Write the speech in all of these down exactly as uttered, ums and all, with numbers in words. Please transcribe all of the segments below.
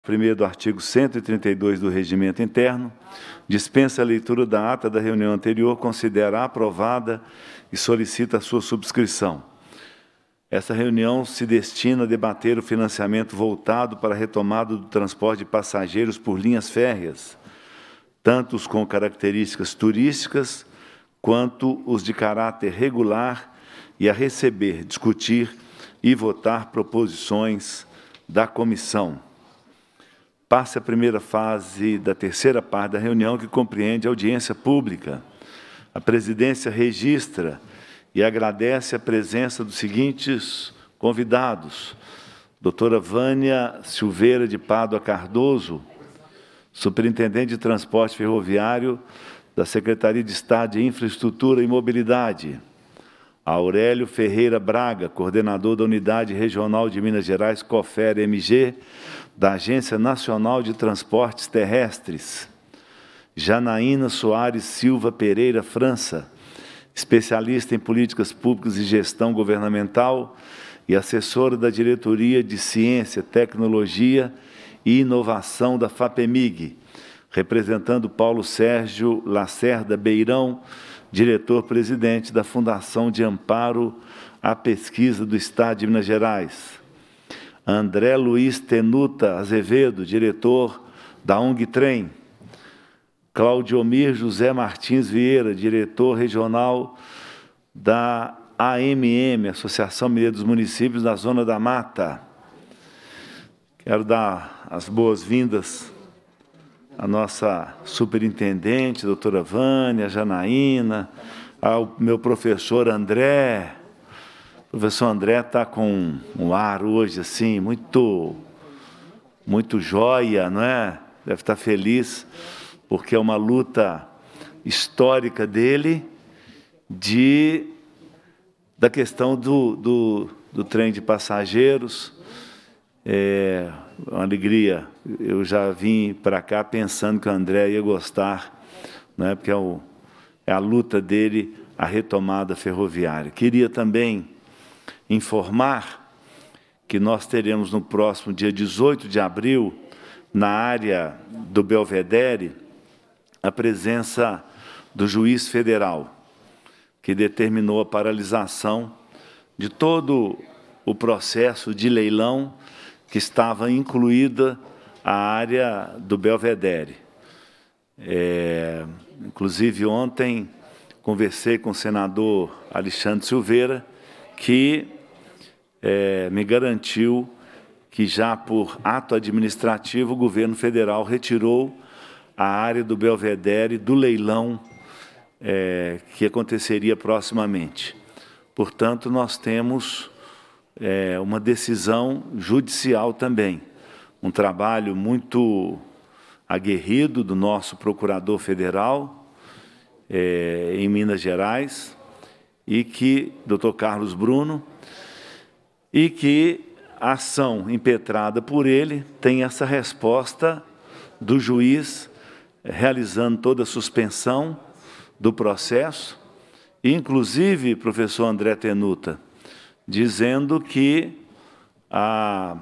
Primeiro do artigo cento e trinta e dois do Regimento Interno, dispensa a leitura da ata da reunião anterior, considera aprovada e solicita a sua subscrição. Essa reunião se destina a debater o financiamento voltado para a retomada do transporte de passageiros por linhas férreas, tanto os com características turísticas, quanto os de caráter regular, e a receber, discutir e votar proposições da comissão. Passe a primeira fase da terceira parte da reunião, que compreende a audiência pública. A presidência registra e agradece a presença dos seguintes convidados: doutora Vânia Silveira de Pádua Cardoso, superintendente de transporte ferroviário da Secretaria de Estado de Infraestrutura e Mobilidade; Aurélio Ferreira Braga, coordenador da Unidade Regional de Minas Gerais, COFER M G, da Agência Nacional de Transportes Terrestres; Janaína Soares Silva Pereira França, especialista em políticas públicas e gestão governamental e assessora da Diretoria de Ciência, Tecnologia e Inovação da FAPEMIG, representando Paulo Sérgio Lacerda Beirão, diretor-presidente da Fundação de Amparo à Pesquisa do Estado de Minas Gerais; André Luiz Tenuta Azevedo, diretor da O N G Trem; Claudiomir José Martins Vieira, diretor regional da A M M, Associação Mineira dos Municípios da Zona da Mata. Quero dar as boas-vindas à nossa superintendente, doutora Vânia, Janaína, ao meu professor André. O professor André está com um ar hoje, assim, muito, muito joia, não é? Deve estar feliz, porque é uma luta histórica dele de, da questão do, do, do trem de passageiros. É uma alegria. Eu já vim para cá pensando que o André ia gostar, não é? Porque é, o, é a luta dele, a retomada ferroviária. Queria também informar que nós teremos no próximo dia dezoito de abril, na área do Belvedere, a presença do juiz federal, que determinou a paralisação de todo o processo de leilão que estava incluída a área do Belvedere. É, inclusive, ontem, conversei com o senador Alexandre Silveira, que é, me garantiu que já por ato administrativo o governo federal retirou a área do Belvedere do leilão é, que aconteceria proximamente. Portanto, nós temos é, uma decisão judicial também, um trabalho muito aguerrido do nosso procurador federal é, em Minas Gerais, e que, doutor Carlos Bruno, e que a ação impetrada por ele tem essa resposta do juiz realizando toda a suspensão do processo, inclusive, professor André Tenuta, dizendo que a,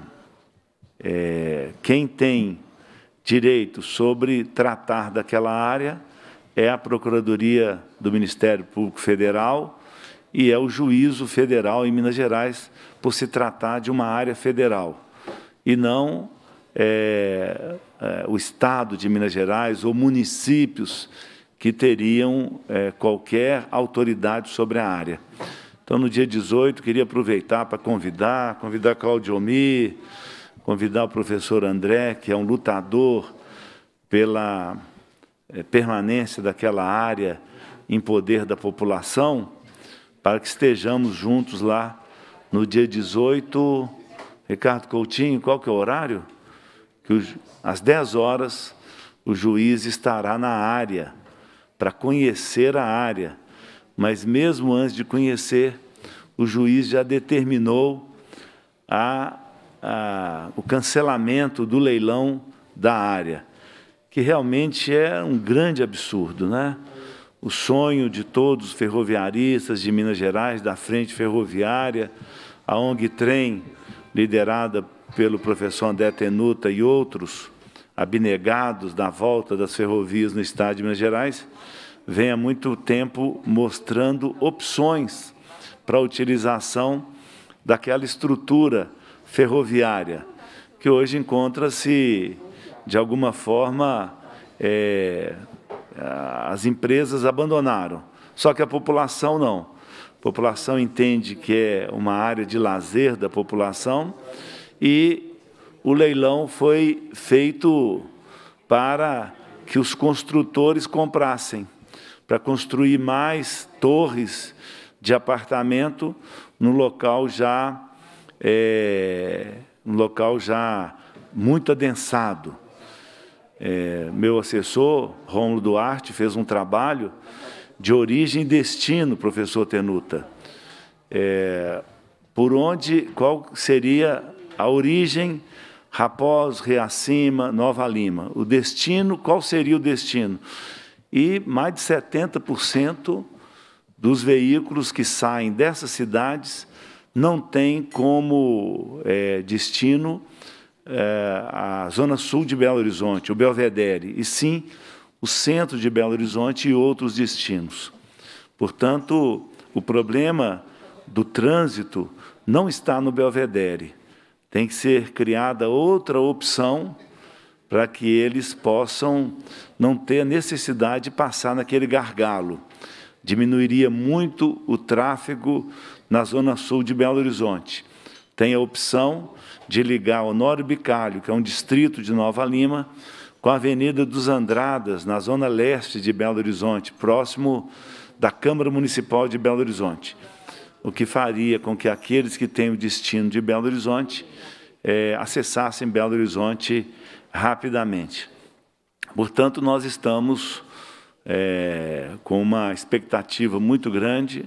é, quem tem direito sobre tratar daquela área é a Procuradoria do Ministério Público Federal e é o Juízo Federal em Minas Gerais, por se tratar de uma área federal, e não é, é, o Estado de Minas Gerais ou municípios que teriam é, qualquer autoridade sobre a área. Então, no dia dezoito, queria aproveitar para convidar, convidar Claudiomir, convidar o professor André, que é um lutador pela é, permanência daquela área em poder da população, para que estejamos juntos lá no dia dezoito. Ricardo Coutinho, qual que é o horário? Que o, às dez horas o juiz estará na área, para conhecer a área. Mas mesmo antes de conhecer, o juiz já determinou a, a, o cancelamento do leilão da área, que realmente é um grande absurdo, né? O sonho de todos os ferroviaristas de Minas Gerais, da Frente Ferroviária, a O N G Trem, liderada pelo professor André Tenuta e outros abnegados da volta das ferrovias no estado de Minas Gerais, vem há muito tempo mostrando opções para a utilização daquela estrutura ferroviária, que hoje encontra-se, de alguma forma, é, as empresas abandonaram. Só que a população não. A população entende que é uma área de lazer da população e o leilão foi feito para que os construtores comprassem, para construir mais torres de apartamento no local já, é, no local já muito adensado. É, meu assessor, Rômulo Duarte, fez um trabalho de origem e destino, professor Tenuta. É, por onde, qual seria a origem, Raposo, Reacima, Nova Lima. O destino, qual seria o destino? E mais de setenta por cento dos veículos que saem dessas cidades não tem como é, destino é, a Zona Sul de Belo Horizonte, o Belvedere, e sim o centro de Belo Horizonte e outros destinos. Portanto, o problema do trânsito não está no Belvedere. Tem que ser criada outra opção para que eles possam não ter a necessidade de passar naquele gargalo. Diminuiria muito o tráfego na Zona Sul de Belo Horizonte. Tem a opção de ligar Honório Bicalho, que é um distrito de Nova Lima, com a Avenida dos Andradas, na Zona Leste de Belo Horizonte, próximo da Câmara Municipal de Belo Horizonte, o que faria com que aqueles que têm o destino de Belo Horizonte é, acessassem Belo Horizonte rapidamente. Portanto, nós estamos é, com uma expectativa muito grande.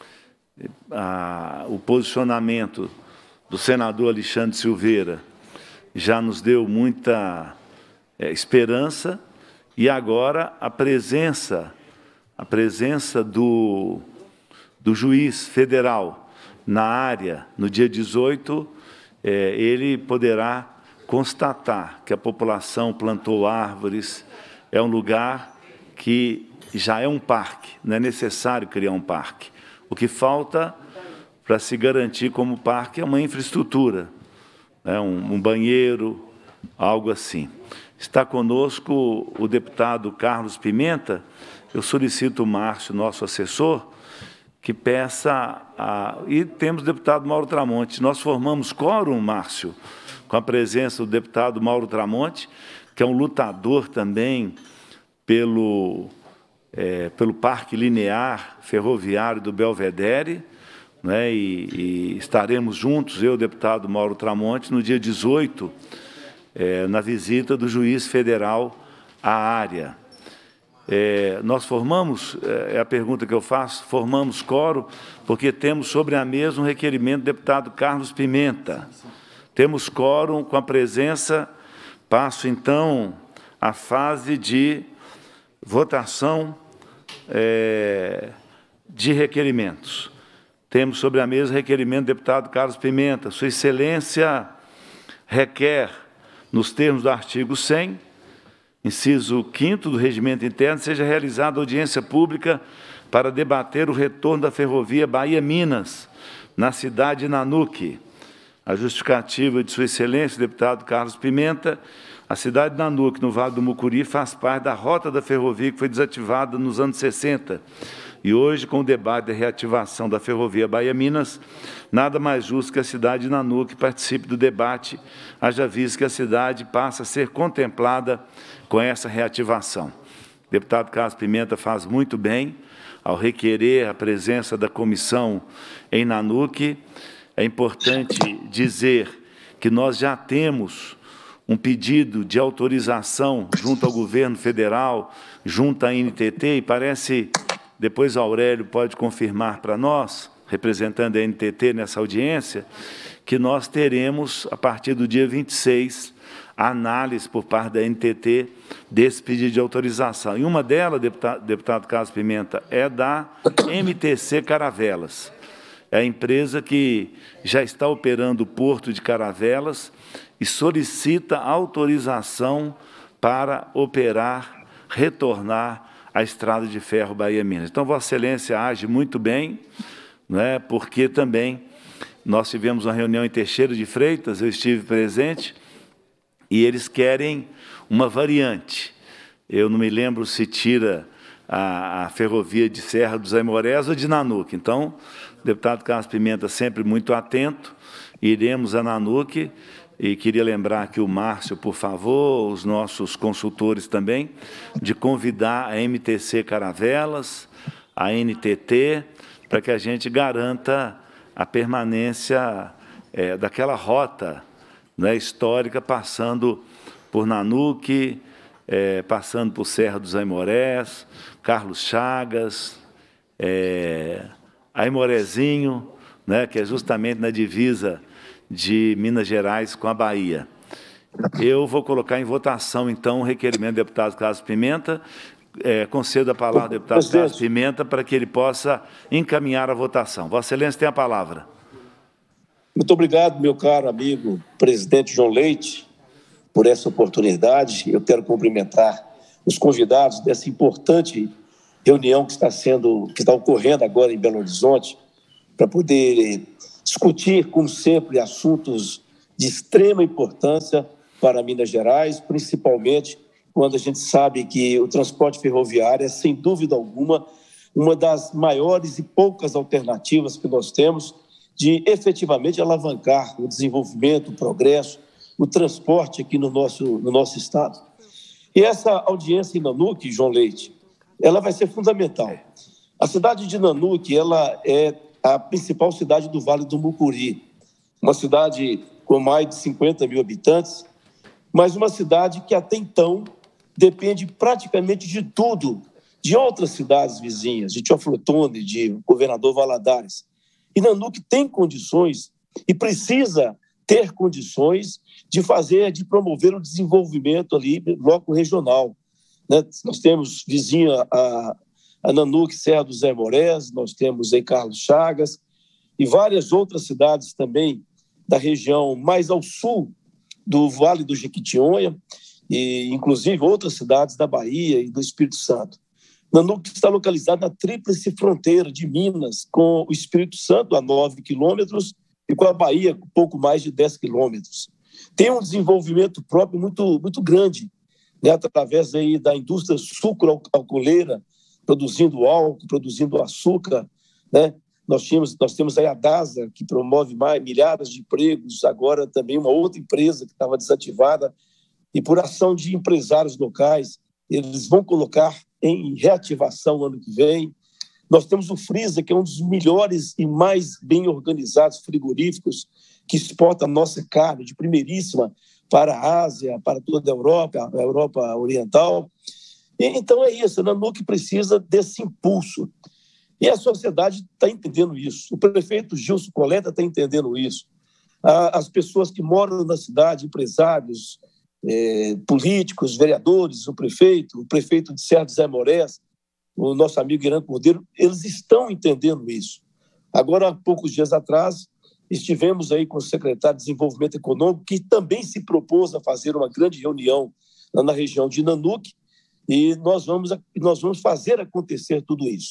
A, o posicionamento do senador Alexandre Silveira já nos deu muita é, esperança, e agora a presença, a presença do, do juiz federal na área, no dia dezoito, é, ele poderá constatar que a população plantou árvores, é um lugar que já é um parque, não é necessário criar um parque. O que falta para se garantir como parque é uma infraestrutura, né, um, um banheiro, algo assim. Está conosco o deputado Carlos Pimenta. Eu solicito o Márcio, nosso assessor, que peça... A, e temos o deputado Mauro Tramonte. Nós formamos quórum, Márcio, com a presença do deputado Mauro Tramonte, que é um lutador também pelo, é, pelo Parque Linear Ferroviário do Belvedere, né, e, e estaremos juntos, eu e o deputado Mauro Tramonte, no dia dezoito, é, na visita do juiz federal à área. É, nós formamos, é a pergunta que eu faço, formamos quórum, porque temos sobre a mesa um requerimento do deputado Carlos Pimenta. Temos quórum com a presença, passo então à fase de votação é, de requerimentos. Temos sobre a mesa requerimento do deputado Carlos Pimenta. Sua Excelência requer, nos termos do artigo cem, inciso quinto do Regimento Interno, seja realizada audiência pública para debater o retorno da ferrovia Bahia-Minas, na cidade de Nanuque. A justificativa de Sua Excelência, deputado Carlos Pimenta: a cidade de Nanuque, no Vale do Mucuri, faz parte da rota da ferrovia que foi desativada nos anos sessenta. E hoje, com o debate da reativação da ferrovia Bahia-Minas, nada mais justo que a cidade de Nanuque participe do debate, haja visto que a cidade passa a ser contemplada com essa reativação. O deputado Carlos Pimenta faz muito bem ao requerer a presença da comissão em Nanuque. É importante dizer que nós já temos um pedido de autorização junto ao governo federal, junto à N T T, e parece, depois o Aurélio pode confirmar para nós, representando a N T T nessa audiência, que nós teremos, a partir do dia vinte e seis, a análise por parte da N T T desse pedido de autorização. E uma delas, deputado, deputado Carlos Pimenta, é da M T C Caravelas. é a empresa que já está operando o Porto de Caravelas e solicita autorização para operar, retornar a Estrada de Ferro Bahia-Minas. Então, Vossa Excelência age muito bem, né, porque também nós tivemos uma reunião em Teixeira de Freitas, eu estive presente, e eles querem uma variante. Eu não me lembro se tira a, a ferrovia de Serra dos Aimorés ou de Nanuque. Então, o deputado Carlos Pimenta sempre muito atento, iremos a Nanuque, e queria lembrar que o Márcio, por favor, os nossos consultores também, de convidar a M T C Caravelas, a N T T, para que a gente garanta a permanência é, daquela rota, né, histórica, passando por Nanuque, é, passando por Serra dos Aimorés, Carlos Chagas, é, Aimorezinho, né, que é justamente na divisa de Minas Gerais com a Bahia. Eu vou colocar em votação, então, o requerimento do deputado Carlos Pimenta. É, concedo a palavra ao deputado Presidente. Carlos Pimenta para que ele possa encaminhar a votação. Vossa Excelência tem a palavra. Muito obrigado, meu caro amigo presidente João Leite, por essa oportunidade. Eu quero cumprimentar os convidados dessa importante reunião que está sendo, que está ocorrendo agora em Belo Horizonte, para poder discutir, como sempre, assuntos de extrema importância para Minas Gerais, principalmente quando a gente sabe que o transporte ferroviário é, sem dúvida alguma, uma das maiores e poucas alternativas que nós temos de efetivamente alavancar o desenvolvimento, o progresso, o transporte aqui no nosso, no nosso estado. E essa audiência em Nanuque, João Leite, ela vai ser fundamental. A cidade de Nanuque, ela é a principal cidade do Vale do Mucuri, uma cidade com mais de cinquenta mil habitantes, mas uma cidade que até então depende praticamente de tudo, de outras cidades vizinhas, de Teoflotone, de Governador Valadares. E Nanuque tem condições e precisa ter condições de fazer, de promover o desenvolvimento ali, bloco regional. Né? Nós temos vizinha a, a Nanuque, Serra dos Aimorés, nós temos aí Carlos Chagas e várias outras cidades também da região mais ao sul do Vale do Jequitinhonha, e inclusive outras cidades da Bahia e do Espírito Santo. Nanuque está localizado na tríplice fronteira de Minas com o Espírito Santo, a nove quilômetros, e com a Bahia, com pouco mais de dez quilômetros. Tem um desenvolvimento próprio muito, muito grande, né, através aí da indústria sucro-alcooleira, produzindo álcool, produzindo açúcar, né? Nós, tínhamos, nós temos aí a DASA, que promove mais, milhares de empregos, agora também uma outra empresa que estava desativada, e por ação de empresários locais, eles vão colocar em reativação no ano que vem. Nós temos o Frisa, que é um dos melhores e mais bem organizados frigoríficos que exporta a nossa carne de primeiríssima para a Ásia, para toda a Europa, a Europa Oriental. E, então é isso, a Nanuque precisa desse impulso. E a sociedade está entendendo isso. O prefeito Gilson Coleta está entendendo isso. As pessoas que moram na cidade, empresários, É, políticos, vereadores, o prefeito, o prefeito de Serra dos Aimorés, o nosso amigo Irã Cordeiro, eles estão entendendo isso. Agora, há poucos dias atrás, estivemos aí com o secretário de Desenvolvimento Econômico, que também se propôs a fazer uma grande reunião lá na região de Nanuque, e nós vamos, nós vamos fazer acontecer tudo isso.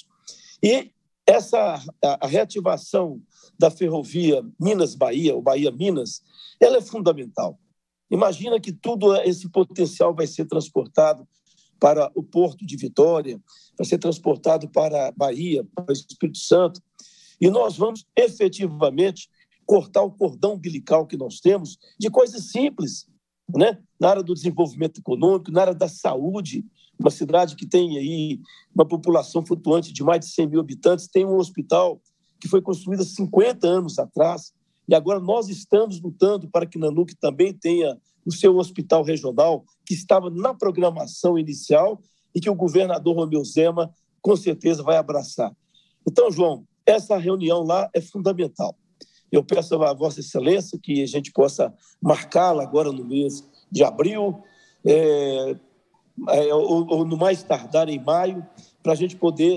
E essa, a, a reativação da ferrovia Minas-Bahia, ou Bahia-Minas, ela é fundamental. Imagina que tudo esse potencial vai ser transportado para o Porto de Vitória, vai ser transportado para a Bahia, para o Espírito Santo, e nós vamos efetivamente cortar o cordão umbilical que nós temos de coisas simples, né? Na área do desenvolvimento econômico, na área da saúde. Uma cidade que tem aí uma população flutuante de mais de cem mil habitantes, tem um hospital que foi construído há cinquenta anos atrás, e agora nós estamos lutando para que Nanuque também tenha o seu hospital regional, que estava na programação inicial e que o governador Romeu Zema, com certeza, vai abraçar. Então, João, essa reunião lá é fundamental. Eu peço a Vossa Excelência que a gente possa marcá-la agora no mês de abril, é, é, ou, ou no mais tardar em maio, para a gente poder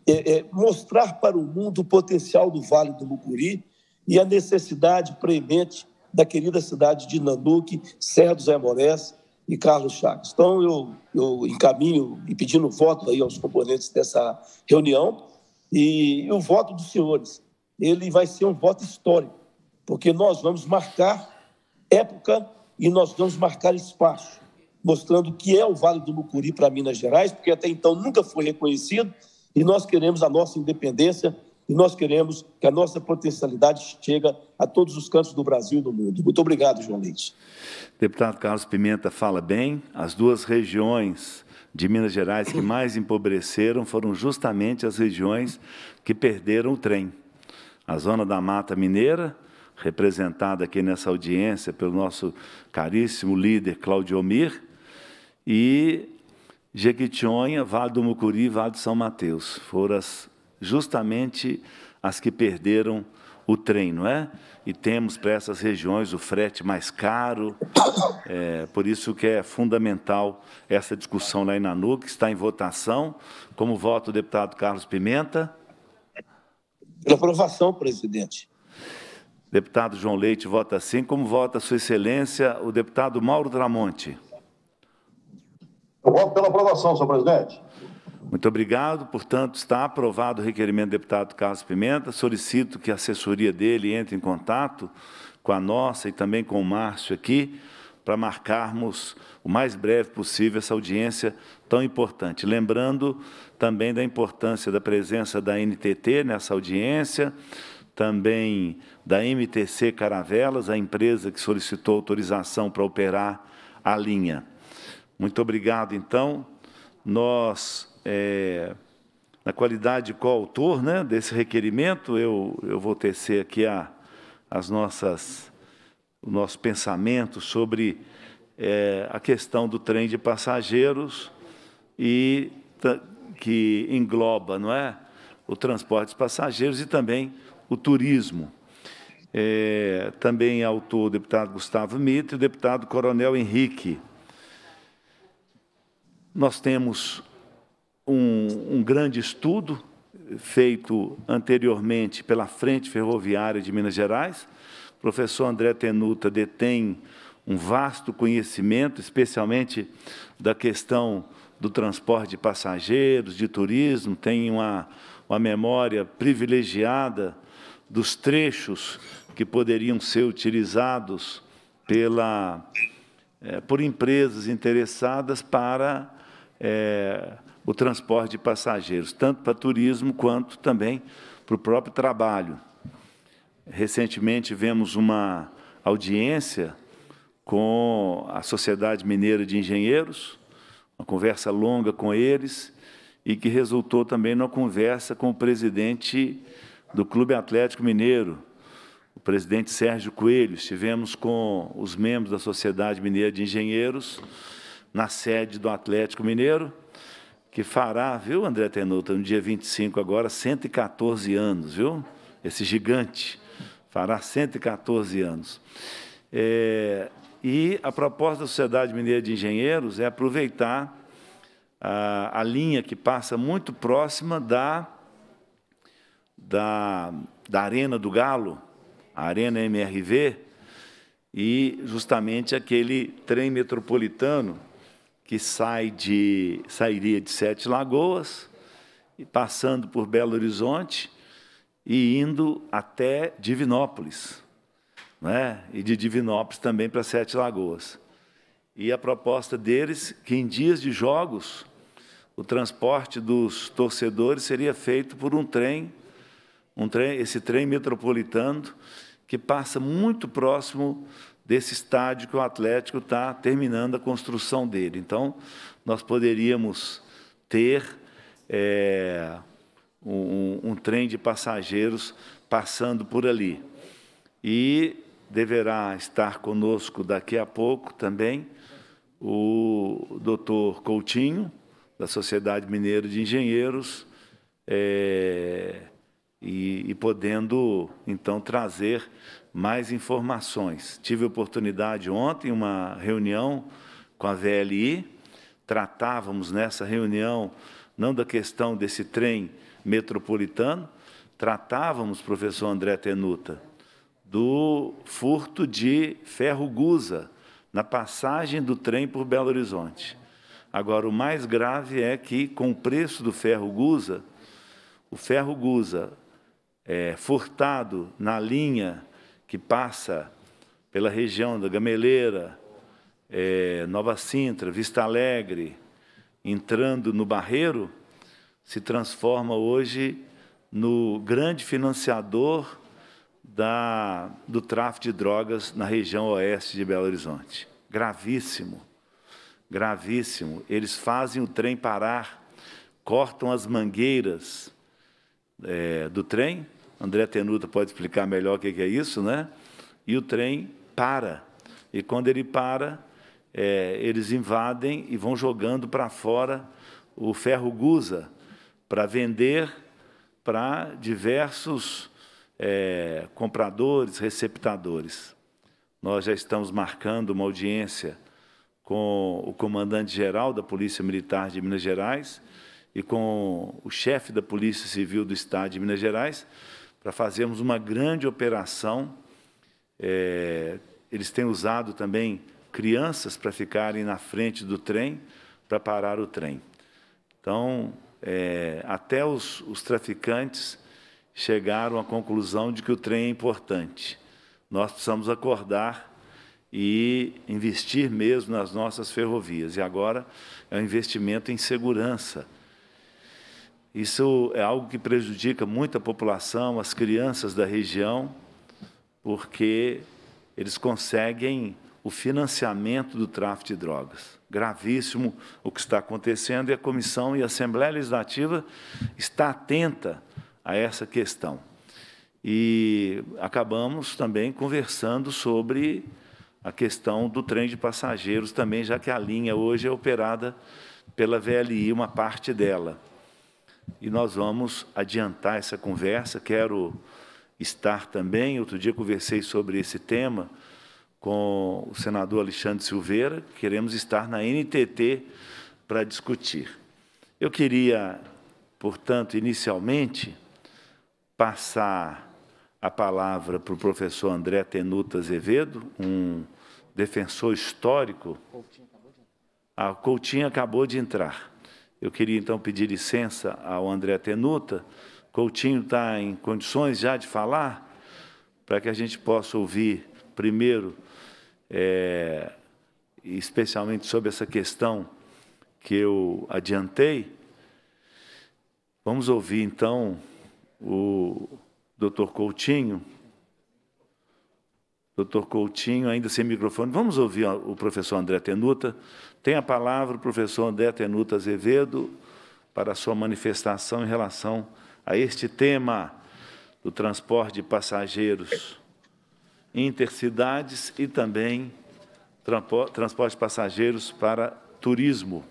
é, é, mostrar para o mundo o potencial do Vale do Mucuri e a necessidade premente da querida cidade de Nanuque, Serra dos Aimorés e Carlos Chagas. Então, eu, eu encaminho e pedindo voto aí aos componentes dessa reunião, e, e o voto dos senhores, ele vai ser um voto histórico, porque nós vamos marcar época e nós vamos marcar espaço, mostrando o que é o Vale do Mucuri para Minas Gerais, porque até então nunca foi reconhecido, e nós queremos a nossa independência, e nós queremos que a nossa potencialidade chegue a todos os cantos do Brasil e do mundo. Muito obrigado, João Leite. Deputado Carlos Pimenta fala bem. As duas regiões de Minas Gerais que mais empobreceram foram justamente as regiões que perderam o trem. A Zona da Mata Mineira, representada aqui nessa audiência pelo nosso caríssimo líder Claudio Mir, e Jequitinhonha, Vale do Mucuri e Vale de São Mateus. Foram as, justamente as que perderam o trem, não é? E temos para essas regiões o frete mais caro, é, por isso que é fundamental essa discussão lá em Nanuque, que está em votação. Como vota o deputado Carlos Pimenta? Pela aprovação, presidente. Deputado João Leite vota sim. Como vota Sua Excelência o deputado Mauro Tramonte? Eu voto pela aprovação, senhor presidente. Muito obrigado. Portanto, está aprovado o requerimento do deputado Carlos Pimenta. Solicito que a assessoria dele entre em contato com a nossa e também com o Márcio aqui, para marcarmos o mais breve possível essa audiência tão importante. Lembrando também da importância da presença da N T T nessa audiência, também da M T C Caravelas, a empresa que solicitou autorização para operar a linha. Muito obrigado, então. Nós, é, na qualidade de coautor, né, desse requerimento, eu, eu vou tecer aqui a, as nossas, o nosso pensamento sobre é, a questão do trem de passageiros e que engloba, não é, o transporte de passageiros e também o turismo. É, também é autor o deputado Gustavo Mitre e o deputado Coronel Henrique. Nós temos um, um grande estudo feito anteriormente pela Frente Ferroviária de Minas Gerais. O professor André Tenuta detém um vasto conhecimento, especialmente da questão do transporte de passageiros, de turismo, tem uma, uma memória privilegiada dos trechos que poderiam ser utilizados pela, é, por empresas interessadas para É, o transporte de passageiros, tanto para turismo quanto também para o próprio trabalho. Recentemente, tivemos uma audiência com a Sociedade Mineira de Engenheiros, uma conversa longa com eles, e que resultou também numa conversa com o presidente do Clube Atlético Mineiro, o presidente Sérgio Coelho. Estivemos com os membros da Sociedade Mineira de Engenheiros, na sede do Atlético Mineiro, que fará, viu, André Tenuta, no dia vinte e cinco agora, cento e quatorze anos, viu? Esse gigante fará cento e quatorze anos. É, e a proposta da Sociedade Mineira de Engenheiros é aproveitar a, a linha que passa muito próxima da, da, da Arena do Galo, a Arena M R V, e justamente aquele trem metropolitano que sai de, sairia de Sete Lagoas, e passando por Belo Horizonte e indo até Divinópolis, né? E de Divinópolis também para Sete Lagoas. E a proposta deles que, em dias de jogos, o transporte dos torcedores seria feito por um trem, um trem esse trem metropolitano, que passa muito próximo desse estádio que o Atlético está terminando a construção dele. Então, nós poderíamos ter é, um, um trem de passageiros passando por ali. E deverá estar conosco daqui a pouco também o doutor Coutinho, da Sociedade Mineira de Engenheiros, é, e, e podendo, então, trazer mais informações. Tive a oportunidade ontem, uma reunião com a V L I, tratávamos nessa reunião não da questão desse trem metropolitano, tratávamos, professor André Tenuta, do furto de ferro-gusa na passagem do trem por Belo Horizonte. Agora, o mais grave é que, com o preço do ferro-gusa, o ferro-gusa é, furtado na linha que passa pela região da Gameleira, é, Nova Sintra, Vista Alegre, entrando no Barreiro, se transforma hoje no grande financiador da, do tráfico de drogas na região oeste de Belo Horizonte. Gravíssimo, gravíssimo. Eles fazem o trem parar, cortam as mangueiras é, do trem. André Tenuta pode explicar melhor o que é isso, né? E o trem para. E, quando ele para, é, eles invadem e vão jogando para fora o ferro-gusa para vender para diversos é, compradores, receptadores. Nós já estamos marcando uma audiência com o comandante-geral da Polícia Militar de Minas Gerais e com o chefe da Polícia Civil do Estado de Minas Gerais para fazermos uma grande operação. É, eles têm usado também crianças para ficarem na frente do trem, para parar o trem. Então, é, até os, os traficantes chegaram à conclusão de que o trem é importante. Nós precisamos acordar e investir mesmo nas nossas ferrovias. E agora é um investimento em segurança. Isso é algo que prejudica muito a população, as crianças da região, porque eles conseguem o financiamento do tráfico de drogas. Gravíssimo o que está acontecendo, e a Comissão e a Assembleia Legislativa está atenta a essa questão. E acabamos também conversando sobre a questão do trem de passageiros também, já que a linha hoje é operada pela V L I, uma parte dela. E nós vamos adiantar essa conversa. Quero estar também, outro dia conversei sobre esse tema com o senador Alexandre Silveira, queremos estar na N T T para discutir. Eu queria, portanto, inicialmente, passar a palavra para o professor André Tenuta Azevedo, um defensor histórico. Ah, o Coutinho acabou de entrar. Eu queria, então, pedir licença ao André Tenuta. Coutinho está em condições já de falar, para que a gente possa ouvir primeiro, é, especialmente sobre essa questão que eu adiantei. Vamos ouvir, então, o doutor Coutinho. Doutor Coutinho, ainda sem microfone. Vamos ouvir o professor André Tenuta. Tem a palavra o professor André Tenuta Azevedo para a sua manifestação em relação a este tema do transporte de passageiros intercidades e também transporte de passageiros para turismo.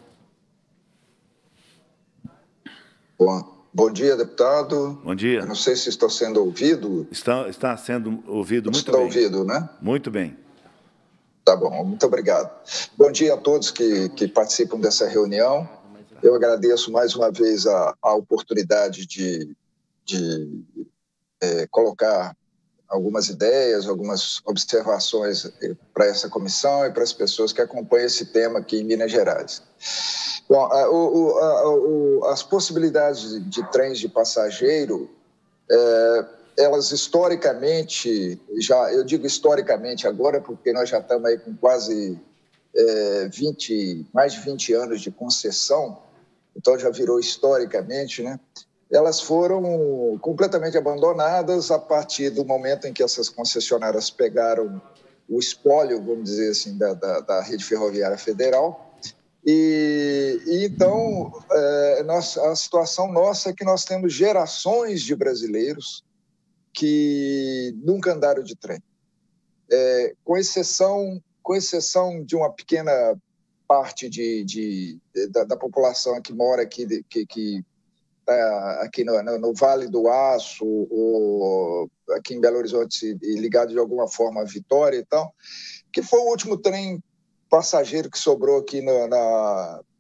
Bom, bom dia, deputado. Bom dia. Eu não sei se estou sendo ouvido. Está, está sendo ouvido muito estou bem. ouvido, né? Muito bem. Tá bom, muito obrigado. Bom dia a todos que, que participam dessa reunião. Eu agradeço mais uma vez a, a oportunidade de, de é, colocar algumas ideias, algumas observações para essa comissão e para as pessoas que acompanham esse tema aqui em Minas Gerais. Bom, a, o, a, o, as possibilidades de, de trens de passageiro, é, elas historicamente, já, eu digo historicamente agora, porque nós já estamos aí com quase é, vinte, mais de vinte anos de concessão, então já virou historicamente, né? Elas foram completamente abandonadas a partir do momento em que essas concessionárias pegaram o espólio, vamos dizer assim, da, da, da Rede Ferroviária Federal. E, e então, é, nós, a situação nossa é que nós temos gerações de brasileiros que nunca andaram de trem, é, com exceção, com exceção de uma pequena parte de, de, da, da população que mora aqui, de, que, que aqui no, no, no Vale do Aço, ou aqui em Belo Horizonte, ligado de alguma forma à Vitória e tal, que foi o último trem passageiro que sobrou aqui no, na,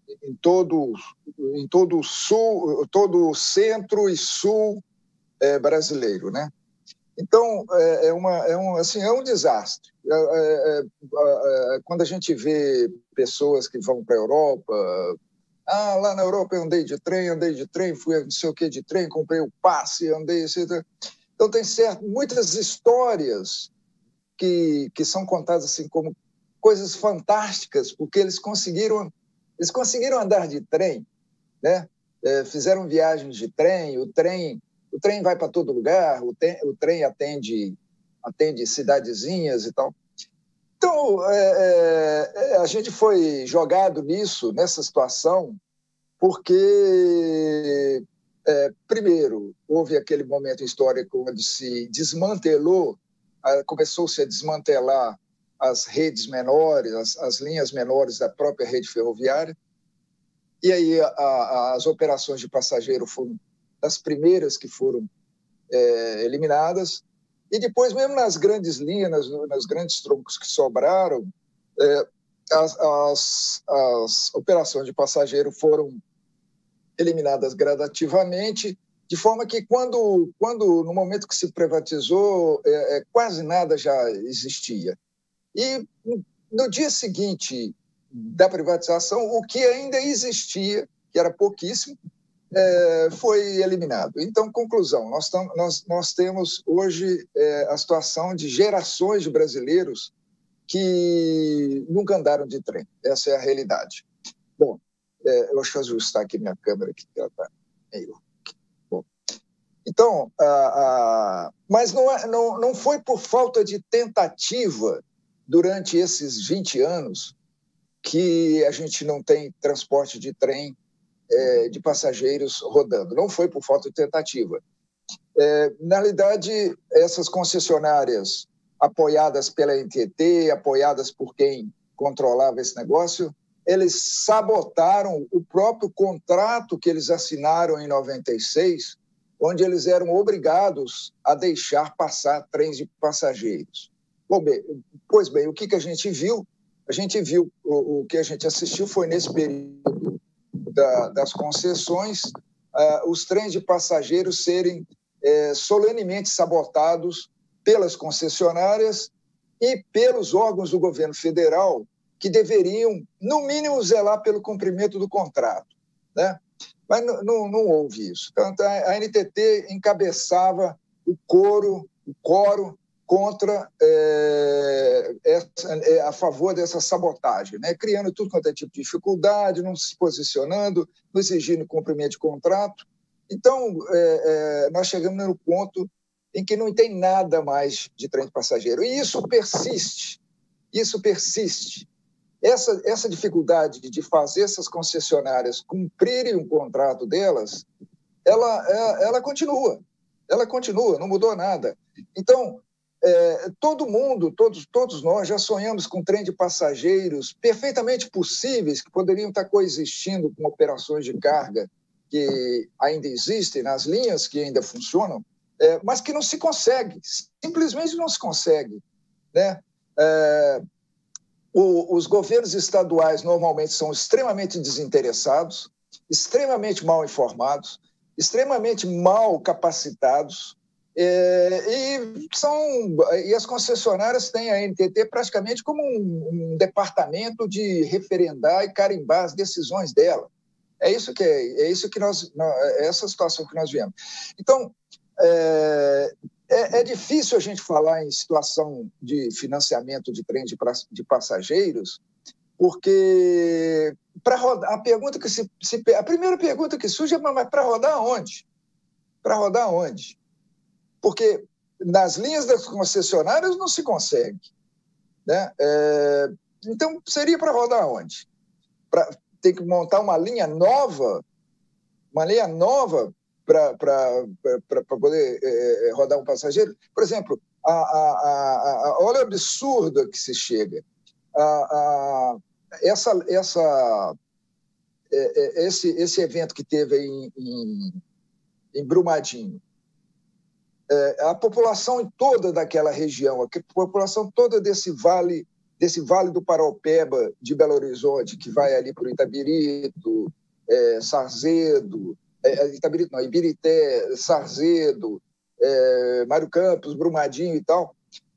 em todo, em todo o sul, todo o centro e sul é, brasileiro, né? Então, é, é, uma, é, um, assim, é um desastre. É, é, é, quando a gente vê pessoas que vão para a Europa, ah, lá na Europa eu andei de trem, andei de trem, fui a não sei o que de trem, comprei o passe, andei, etcétera. Então, tem certo, muitas histórias que, que são contadas assim como coisas fantásticas, porque eles conseguiram, eles conseguiram andar de trem, né? É, fizeram viagens de trem, o trem, o trem vai para todo lugar, o, te, o trem atende, atende cidadezinhas e tal. Então, é, é, a gente foi jogado nisso, nessa situação, porque, é, primeiro, houve aquele momento histórico onde se desmantelou, começou-se a desmantelar as redes menores, as, as linhas menores da própria rede ferroviária, e aí a, a, as operações de passageiro foram das primeiras que foram é, eliminadas, e depois, mesmo nas grandes linhas, nas, nas grandes troncos que sobraram, é, as, as, as operações de passageiro foram eliminadas gradativamente, de forma que, quando, quando no momento que se privatizou, é, é, quase nada já existia. E, no dia seguinte da privatização, o que ainda existia, que era pouquíssimo, é, foi eliminado. Então, conclusão, nós, tam, nós, nós temos hoje é, a situação de gerações de brasileiros que nunca andaram de trem. Essa é a realidade. Bom, é, eu acho que eu ajustar aqui minha câmera, que ela está meio... Bom, então, a, a, mas não, é, não, não foi por falta de tentativa durante esses vinte anos que a gente não tem transporte de trem é, de passageiros rodando. Não foi por falta de tentativa. É, na realidade, essas concessionárias apoiadas pela N T T, apoiadas por quem controlava esse negócio, eles sabotaram o próprio contrato que eles assinaram em noventa e seis, onde eles eram obrigados a deixar passar trens de passageiros. Bom, bem, pois bem, o que, que a gente viu? A gente viu, o, o que a gente assistiu foi nesse período da, das concessões, uh, os trens de passageiros serem uh, solenemente sabotados pelas concessionárias e pelos órgãos do governo federal, que deveriam, no mínimo, zelar pelo cumprimento do contrato, né? Mas não, não, não houve isso. Então, a N T T encabeçava o coro, o coro contra, é, essa, é, a favor dessa sabotagem, né? Criando tudo quanto é tipo de dificuldade, não se posicionando, não exigindo cumprimento de contrato. Então, é, é, nós chegamos no ponto em que não tem nada mais de trem de passageiro. E isso persiste, isso persiste. Essa, essa dificuldade de fazer essas concessionárias cumprirem o contrato delas, ela, ela continua, ela continua, não mudou nada. Então, é, todo mundo, todos, todos nós já sonhamos com trem de passageiros perfeitamente possíveis, que poderiam estar coexistindo com operações de carga que ainda existem, nas linhas que ainda funcionam, é, mas que não se consegue, simplesmente não se consegue, né? É, o, os governos estaduais normalmente são extremamente desinteressados, extremamente mal informados, extremamente mal capacitados, é, e, são, e as concessionárias têm a N T T praticamente como um, um departamento de referendar e carimbar as decisões dela. É isso que é, é isso que nós, é essa situação que nós viemos. Então, é, é, é difícil a gente falar em situação de financiamento de trem de, de passageiros, porque para rodar, a pergunta que se, se a primeira pergunta que surge é: mas para rodar onde? Para rodar onde? Porque nas linhas das concessionárias não se consegue, né? É, então, seria para rodar onde? Pra, tem que montar uma linha nova, uma linha nova para poder é, rodar um passageiro? Por exemplo, a, a, a, a, olha o absurdo que se chega. A, a, essa, essa, é, esse, esse evento que teve em, em, em Brumadinho, é, a população toda daquela região, a população toda desse vale desse Vale do Paraopeba de Belo Horizonte, que vai ali para o Itabirito, é, Sarzedo, é, Itabirito não, Ibirité, Sarzedo, é, Mário Campos, Brumadinho e tal,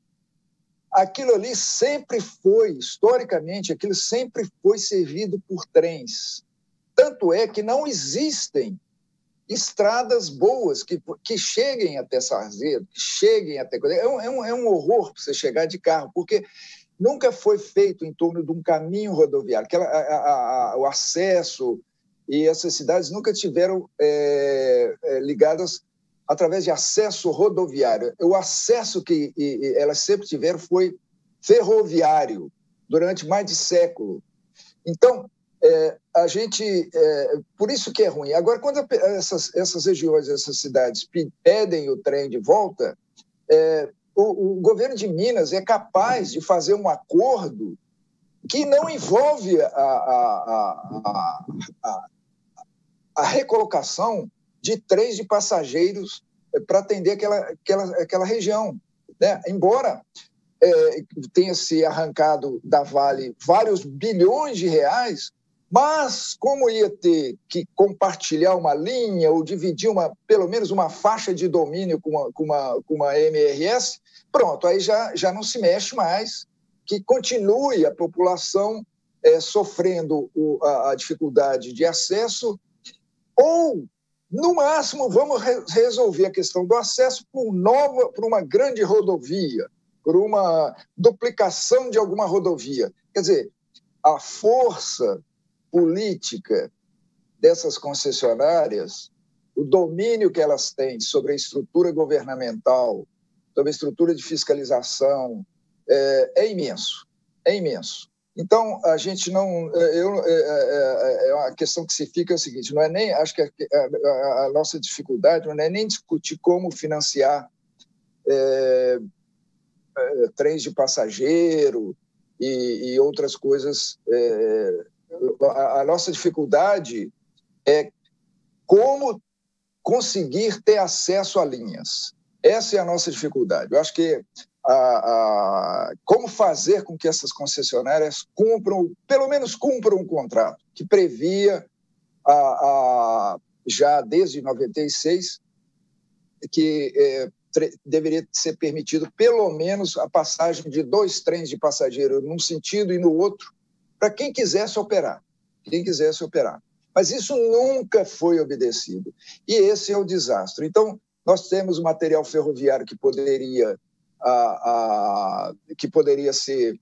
aquilo ali sempre foi, historicamente, aquilo sempre foi servido por trens. Tanto é que não existem estradas boas que, que cheguem até Sarzedo, que cheguem até... É um, é um, é um horror para você chegar de carro, porque nunca foi feito em torno de um caminho rodoviário. Aquela, a, a, o acesso e essas cidades nunca tiveram é, é, ligadas através de acesso rodoviário. O acesso que e, e elas sempre tiveram foi ferroviário, durante mais de século. Então, é, a gente... É, por isso que é ruim. Agora, quando a, essas, essas regiões, essas cidades pedem o trem de volta, é, o, o governo de Minas é capaz de fazer um acordo que não envolve a, a, a, a, a recolocação de trens de passageiros para atender aquela, aquela, aquela região, né? Embora é, tenha se arrancado da Vale vários bilhões de reais, mas como ia ter que compartilhar uma linha ou dividir uma, pelo menos uma faixa de domínio com uma, com uma, com uma M R S, pronto, aí já, já não se mexe mais, que continue a população é, sofrendo o, a, a dificuldade de acesso, ou, no máximo, vamos re resolver a questão do acesso por, nova, por uma grande rodovia, por uma duplicação de alguma rodovia. Quer dizer, a força política dessas concessionárias, o domínio que elas têm sobre a estrutura governamental, sobre a estrutura de fiscalização, é, é imenso, é imenso. Então, a gente não... Eu, é, é uma questão que se fica é o seguinte, não é nem, acho que a, a, a nossa dificuldade não é nem discutir como financiar é, é, trens de passageiro e, e outras coisas. É, a, a nossa dificuldade é como conseguir ter acesso a linhas. Essa é a nossa dificuldade. Eu acho que A, a, como fazer com que essas concessionárias cumpram, pelo menos cumpram um contrato que previa, a, a, já desde noventa e seis, que é, deveria ser permitido pelo menos a passagem de dois trens de passageiro num sentido e no outro, para quem quisesse operar, quem quisesse operar. Mas isso nunca foi obedecido. E esse é o desastre. Então, nós temos o material ferroviário que poderia... A, a, que poderia ser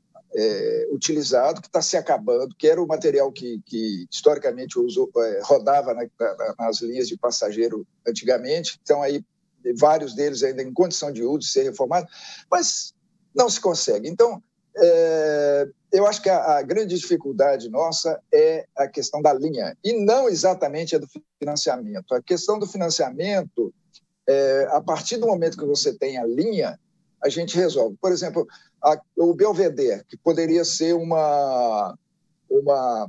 é, utilizado, que está se acabando, que era o material que, que historicamente usou, é, rodava na, na, nas linhas de passageiro antigamente, então aí vários deles ainda em condição de uso, de ser reformados, mas não se consegue. Então, é, eu acho que a, a grande dificuldade nossa é a questão da linha, e não exatamente a do financiamento. A questão do financiamento, é, a partir do momento que você tem a linha, a gente resolve. Por exemplo, a, o Belvedere, que poderia ser uma, uma,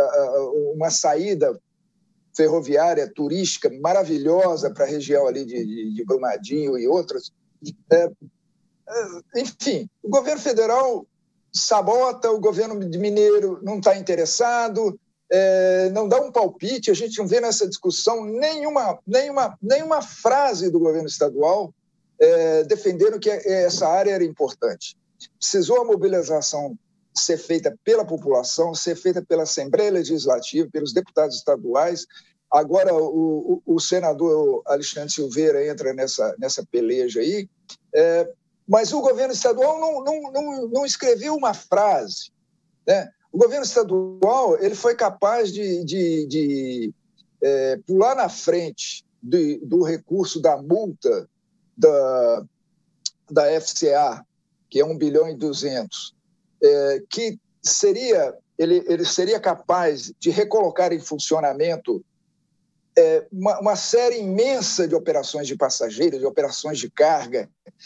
uma saída ferroviária, turística, maravilhosa para a região ali de, de, de Brumadinho e outras. É, enfim, o governo federal sabota, o governo mineiro não está interessado, é, não dá um palpite, a gente não vê nessa discussão nenhuma, nenhuma, nenhuma frase do governo estadual É, defendendo que essa área era importante. Precisou a mobilização ser feita pela população, ser feita pela Assembleia Legislativa, pelos deputados estaduais. Agora o, o, o senador Alexandre Silveira entra nessa, nessa peleja aí, é, mas o governo estadual não, não, não, não escreveu uma frase, né? O governo estadual ele foi capaz de, de, de é, pular na frente de, do recurso da multa Da, da F C A, que é um bilhão e duzentos, é, que seria, ele, ele seria capaz de recolocar em funcionamento é, uma, uma série imensa de operações de passageiros, de operações de carga,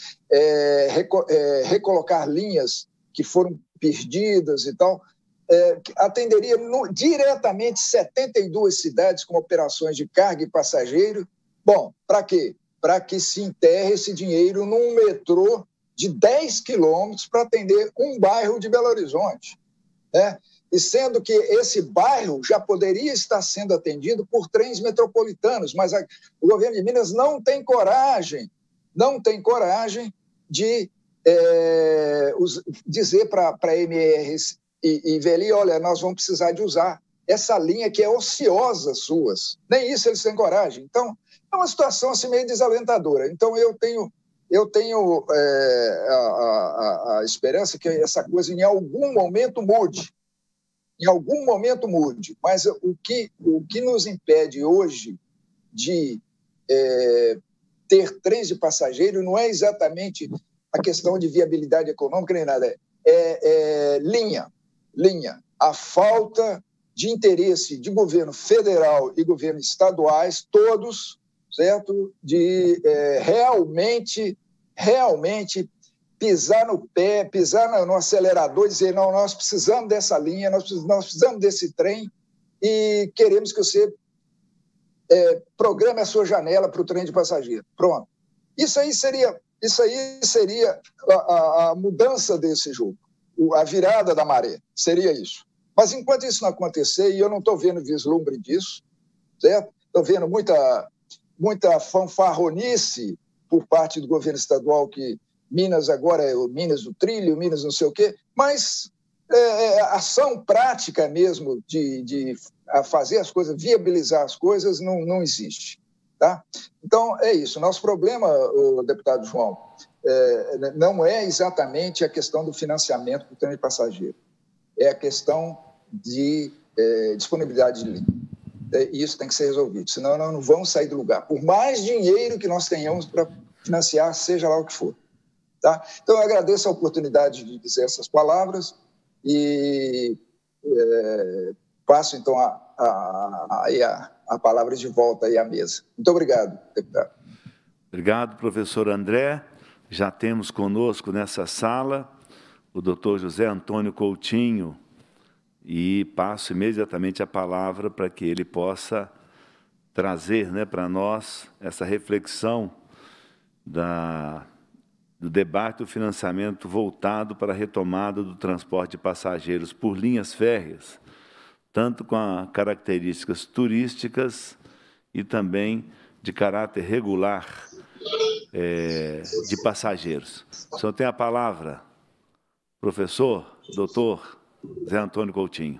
é, reco, é, recolocar linhas que foram perdidas e tal, é, atenderia no, diretamente setenta e duas cidades com operações de carga e passageiro. Bom, para quê? Para que se enterre esse dinheiro num metrô de dez quilômetros para atender um bairro de Belo Horizonte, né? E sendo que esse bairro já poderia estar sendo atendido por trens metropolitanos, mas a, o governo de Minas não tem coragem, não tem coragem de é, os, dizer para a M R e, e Veli, olha, nós vamos precisar de usar essa linha que é ociosa suas. Nem isso eles têm coragem. Então, é uma situação assim meio desalentadora. Então, eu tenho, eu tenho é, a, a, a esperança que essa coisa em algum momento mude. Em algum momento mude. Mas o que, o que nos impede hoje de é, ter trens de passageiro não é exatamente a questão de viabilidade econômica nem nada. É, é linha. Linha. A falta de interesse de governo federal e governo estaduais, todos, certo? De é, realmente, realmente pisar no pé, pisar no, no acelerador e dizer, não, nós precisamos dessa linha, nós precisamos, nós precisamos desse trem e queremos que você é, programe a sua janela para o trem de passageiro. Pronto. Isso aí seria, isso aí seria a, a, a mudança desse jogo, a virada da maré, seria isso. Mas enquanto isso não acontecer, e eu não estou vendo vislumbre disso, certo? Estou vendo muita, muita fanfarronice por parte do governo estadual que Minas agora é o Minas do trilho, Minas não sei o quê, mas é, ação prática mesmo de, de fazer as coisas, viabilizar as coisas, não, não existe. Tá? Então, é isso. Nosso problema, o deputado João, é, não é exatamente a questão do financiamento do trem de passageiro, é a questão de é, disponibilidade de linha. É, isso tem que ser resolvido, senão nós não vamos sair do lugar, por mais dinheiro que nós tenhamos para financiar, seja lá o que for. Tá? Então, eu agradeço a oportunidade de dizer essas palavras e é, passo, então, a, a, a, a palavra de volta aí à mesa. Muito obrigado, deputado. Obrigado, professor André. Já temos conosco nessa sala o doutor José Antônio Coutinho e passo imediatamente a palavra para que ele possa trazer, né, para nós essa reflexão da... do debate do financiamento voltado para a retomada do transporte de passageiros por linhas férreas, tanto com a características turísticas e também de caráter regular é, de passageiros. O senhor tem a palavra, professor, doutor Zé Antônio Coutinho.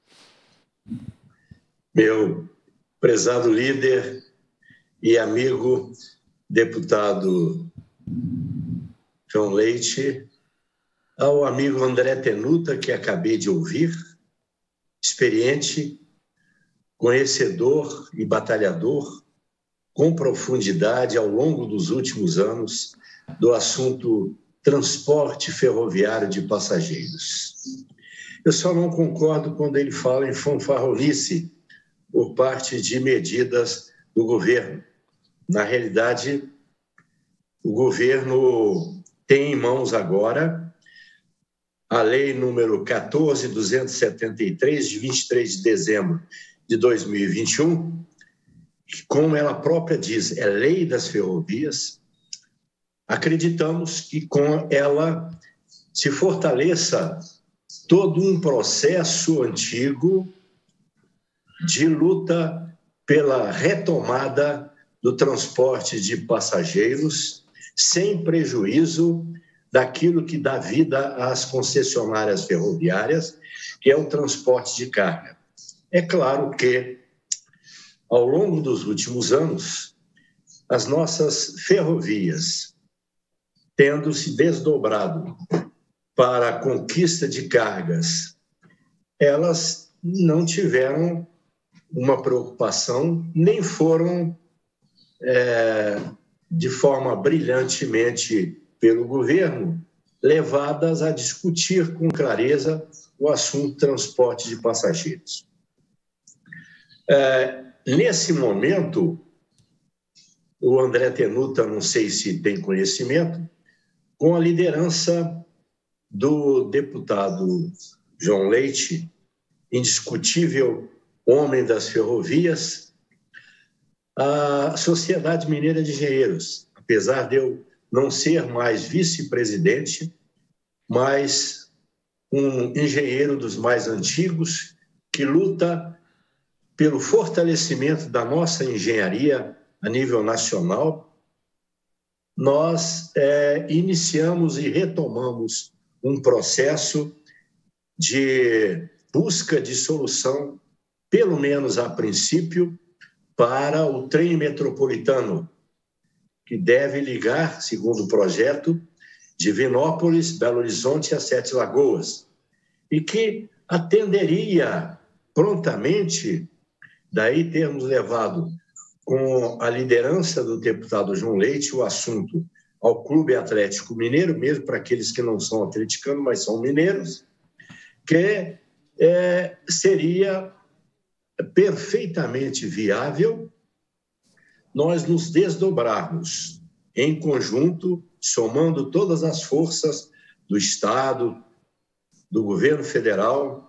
Meu prezado líder e amigo deputado João Leite, ao amigo André Tenuta, que acabei de ouvir, experiente, conhecedor e batalhador, com profundidade ao longo dos últimos anos do assunto transporte ferroviário de passageiros. Eu só não concordo quando ele fala em fanfarronice por parte de medidas do governo. Na realidade, o governo tem em mãos agora a lei número quatorze mil duzentos e setenta e três, de vinte e três de dezembro de dois mil e vinte e um, que, como ela própria diz, é lei das ferrovias. Acreditamos que com ela se fortaleça todo um processo antigo de luta pela retomada do transporte de passageiros, sem prejuízo daquilo que dá vida às concessionárias ferroviárias, que é o transporte de carga. É claro que, ao longo dos últimos anos, as nossas ferrovias, tendo se desdobrado para a conquista de cargas, elas não tiveram uma preocupação, nem foram, é, de forma brilhantemente pelo governo, levadas a discutir com clareza o assunto transporte de passageiros. É, nesse momento, o André Tenuta, não sei se tem conhecimento, com a liderança do deputado João Leite, indiscutível homem das ferrovias, a Sociedade Mineira de Engenheiros, apesar de eu não ser mais vice-presidente, mas um engenheiro dos mais antigos que luta pelo fortalecimento da nossa engenharia a nível nacional. Nós é, iniciamos e retomamos um processo de busca de solução, pelo menos a princípio, para o trem metropolitano, que deve ligar, segundo o projeto, Divinópolis, Belo Horizonte a Sete Lagoas, e que atenderia prontamente, daí termos levado com a liderança do deputado João Leite o assunto ao Clube Atlético Mineiro, mesmo para aqueles que não são atleticanos, mas são mineiros, que é, seria perfeitamente viável nós nos desdobrarmos em conjunto, somando todas as forças do Estado, do governo federal,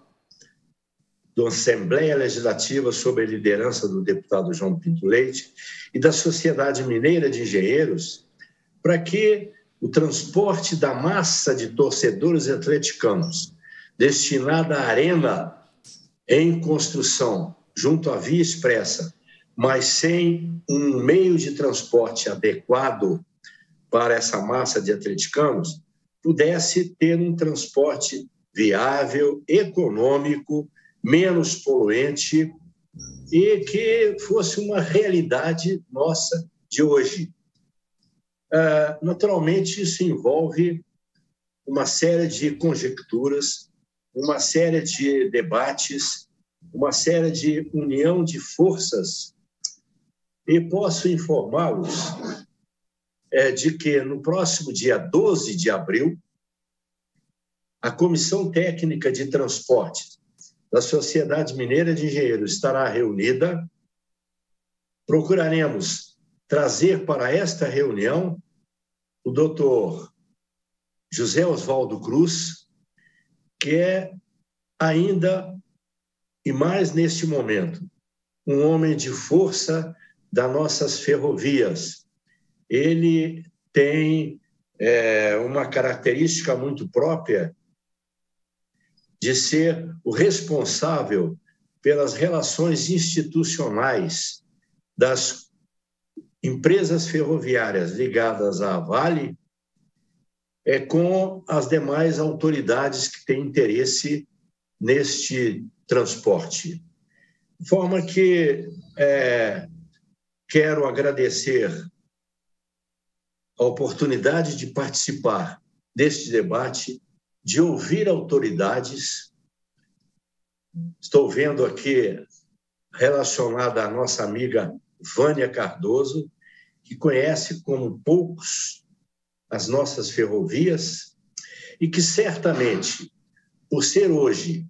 da Assembleia Legislativa sob a liderança do deputado João Pinto Leite e da Sociedade Mineira de Engenheiros, para que o transporte da massa de torcedores atleticanos destinada à arena em construção junto à Via Expressa, mas sem um meio de transporte adequado para essa massa de atleticanos, pudesse ter um transporte viável, econômico, menos poluente e que fosse uma realidade nossa de hoje. Uh, naturalmente, isso envolve uma série de conjecturas, uma série de debates, uma série de união de forças. E posso informá-los é, de que no próximo dia doze de abril, a Comissão Técnica de Transportes da Sociedade Mineira de Engenheiros estará reunida. Procuraremos trazer para esta reunião o doutor José Oswaldo Cruz, que é ainda, e mais neste momento, um homem de força das nossas ferrovias. Ele tem é, uma característica muito própria de ser o responsável pelas relações institucionais das empresas ferroviárias ligadas à Vale é, com as demais autoridades que têm interesse neste transporte. De forma que é, quero agradecer a oportunidade de participar deste debate, de ouvir autoridades. Estou vendo aqui, relacionada à nossa amiga Vânia Cardoso, que conhece como poucos as nossas ferrovias e que certamente, por ser hoje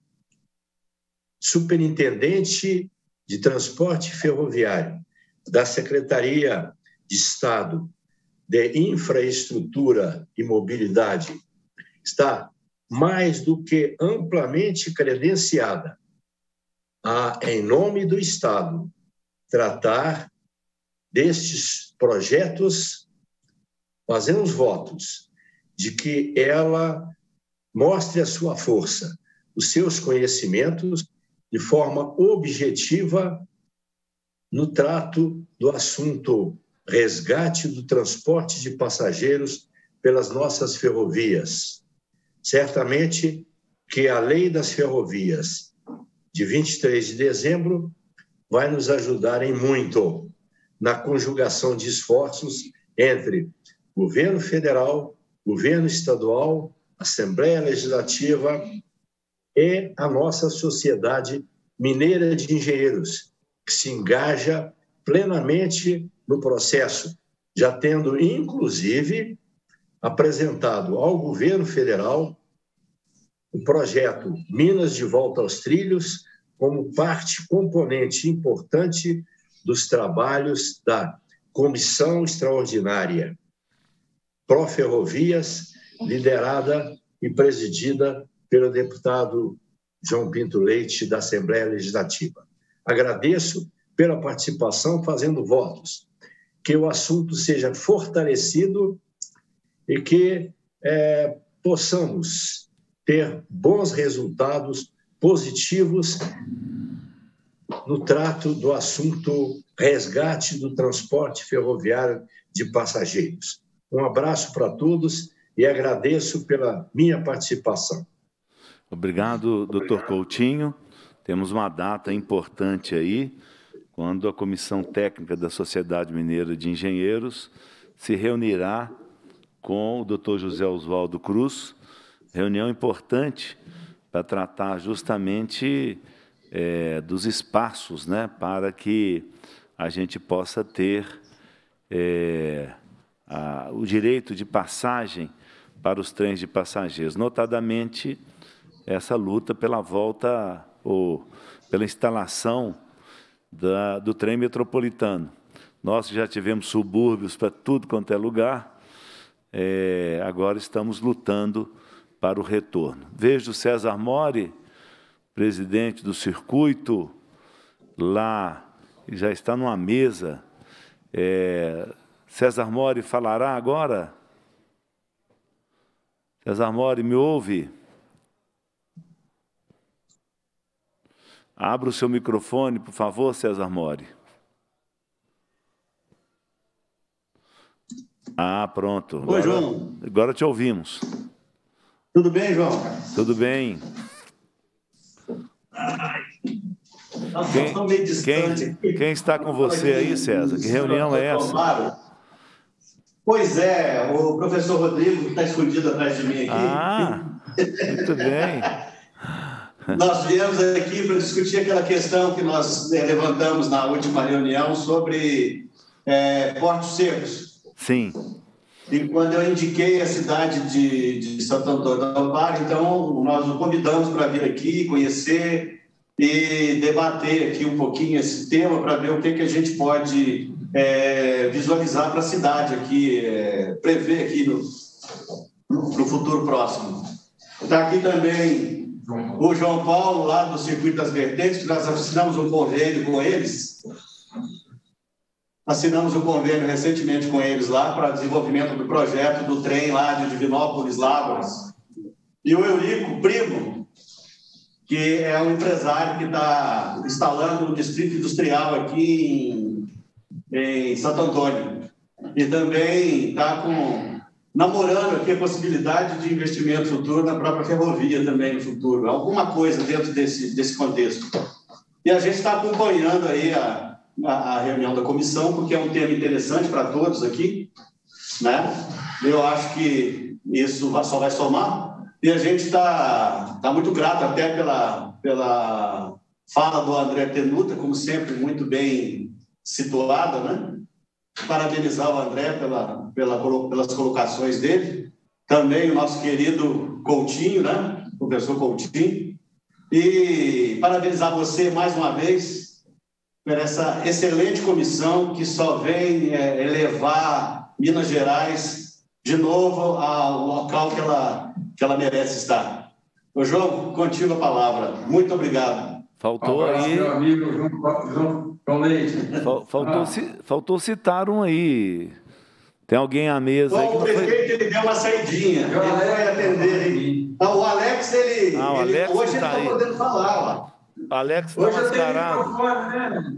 superintendente de transporte ferroviário da Secretaria de Estado de Infraestrutura e Mobilidade, está mais do que amplamente credenciada a, em nome do Estado, tratar destes projetos, fazemos votos de que ela mostre a sua força, os seus conhecimentos, de forma objetiva no trato do assunto resgate do transporte de passageiros pelas nossas ferrovias. Certamente que a Lei das Ferrovias, de vinte e três de dezembro, vai nos ajudar em muito na conjugação de esforços entre governo federal, governo estadual, Assembleia Legislativa e a nossa Sociedade Mineira de Engenheiros, que se engaja plenamente no processo, já tendo, inclusive, apresentado ao governo federal o projeto Minas de Volta aos Trilhos como parte componente importante dos trabalhos da Comissão Extraordinária Pró-Ferrovias, liderada e presidida pelo deputado João Pinto Leite, da Assembleia Legislativa. Agradeço pela participação, fazendo votos, que o assunto seja fortalecido e que é, possamos ter bons resultados positivos no trato do assunto resgate do transporte ferroviário de passageiros. Um abraço para todos e agradeço pela minha participação. Obrigado, doutor Coutinho. Temos uma data importante aí, quando a Comissão Técnica da Sociedade Mineira de Engenheiros se reunirá com o doutor José Oswaldo Cruz, reunião importante para tratar justamente é, dos espaços, né, para que a gente possa ter é, a, o direito de passagem para os trens de passageiros, notadamente essa luta pela volta ou pela instalação da, do trem metropolitano. Nós já tivemos subúrbios para tudo quanto é lugar, é, agora estamos lutando para o retorno. Vejo o César Mori, presidente do circuito, lá, já está numa mesa. É, César Mori falará agora? César Mori, me ouve? Abra o seu microfone, por favor, César Mori. Ah, pronto. Agora, Oi, João. Agora te ouvimos. Tudo bem, João? Tudo bem. Nós Quem, estamos meio distantes. Quem, quem está com você aí, César? Que reunião é essa? Pois é, o professor Rodrigo, que está escondido atrás de mim aqui. Ah, muito bem. Nós viemos aqui para discutir aquela questão que nós é, levantamos na última reunião sobre é, portos secos. Sim. E quando eu indiquei a cidade de, de Santo Antônio do Amparo, então nós o convidamos para vir aqui, conhecer e debater aqui um pouquinho esse tema para ver o que, que a gente pode é, visualizar para a cidade aqui, é, prever aqui no, no futuro próximo. Está aqui também o João Paulo, lá do Circuito das Vertentes, que nós assinamos um convênio com eles. Assinamos um convênio recentemente com eles lá para desenvolvimento do projeto do trem lá de Divinópolis, Lavras. E o Eurico Primo, que é um empresário que está instalando um distrito industrial aqui em, em Santo Antônio. E também está com... namorando aqui a possibilidade de investimento futuro na própria ferrovia também no futuro, alguma coisa dentro desse, desse contexto. E a gente está acompanhando aí a, a, a reunião da comissão, porque é um tema interessante para todos aqui, né? Eu acho que isso só vai somar, e a gente está tá muito grato até pela, pela fala do André Tenuta, como sempre, muito bem situada, né? Parabenizar o André pela, pela, pelas colocações dele, também o nosso querido Coutinho, né? O professor Coutinho, e parabenizar você mais uma vez por essa excelente comissão que só vem é, elevar Minas Gerais de novo ao local que ela, que ela merece estar. Ô, João, contigo a palavra. Muito obrigado. Faltou um aí... meu amigo João, João, João Leite. Faltou, ah. ci, faltou citar um aí. Tem alguém à mesa aí que o não prefeito foi... ele deu uma saidinha. Ele vai atender aí. Ah, o Alex, ele, ah, o ele Alex hoje tá ele está podendo falar. Ó. Alex está mascarado. Né?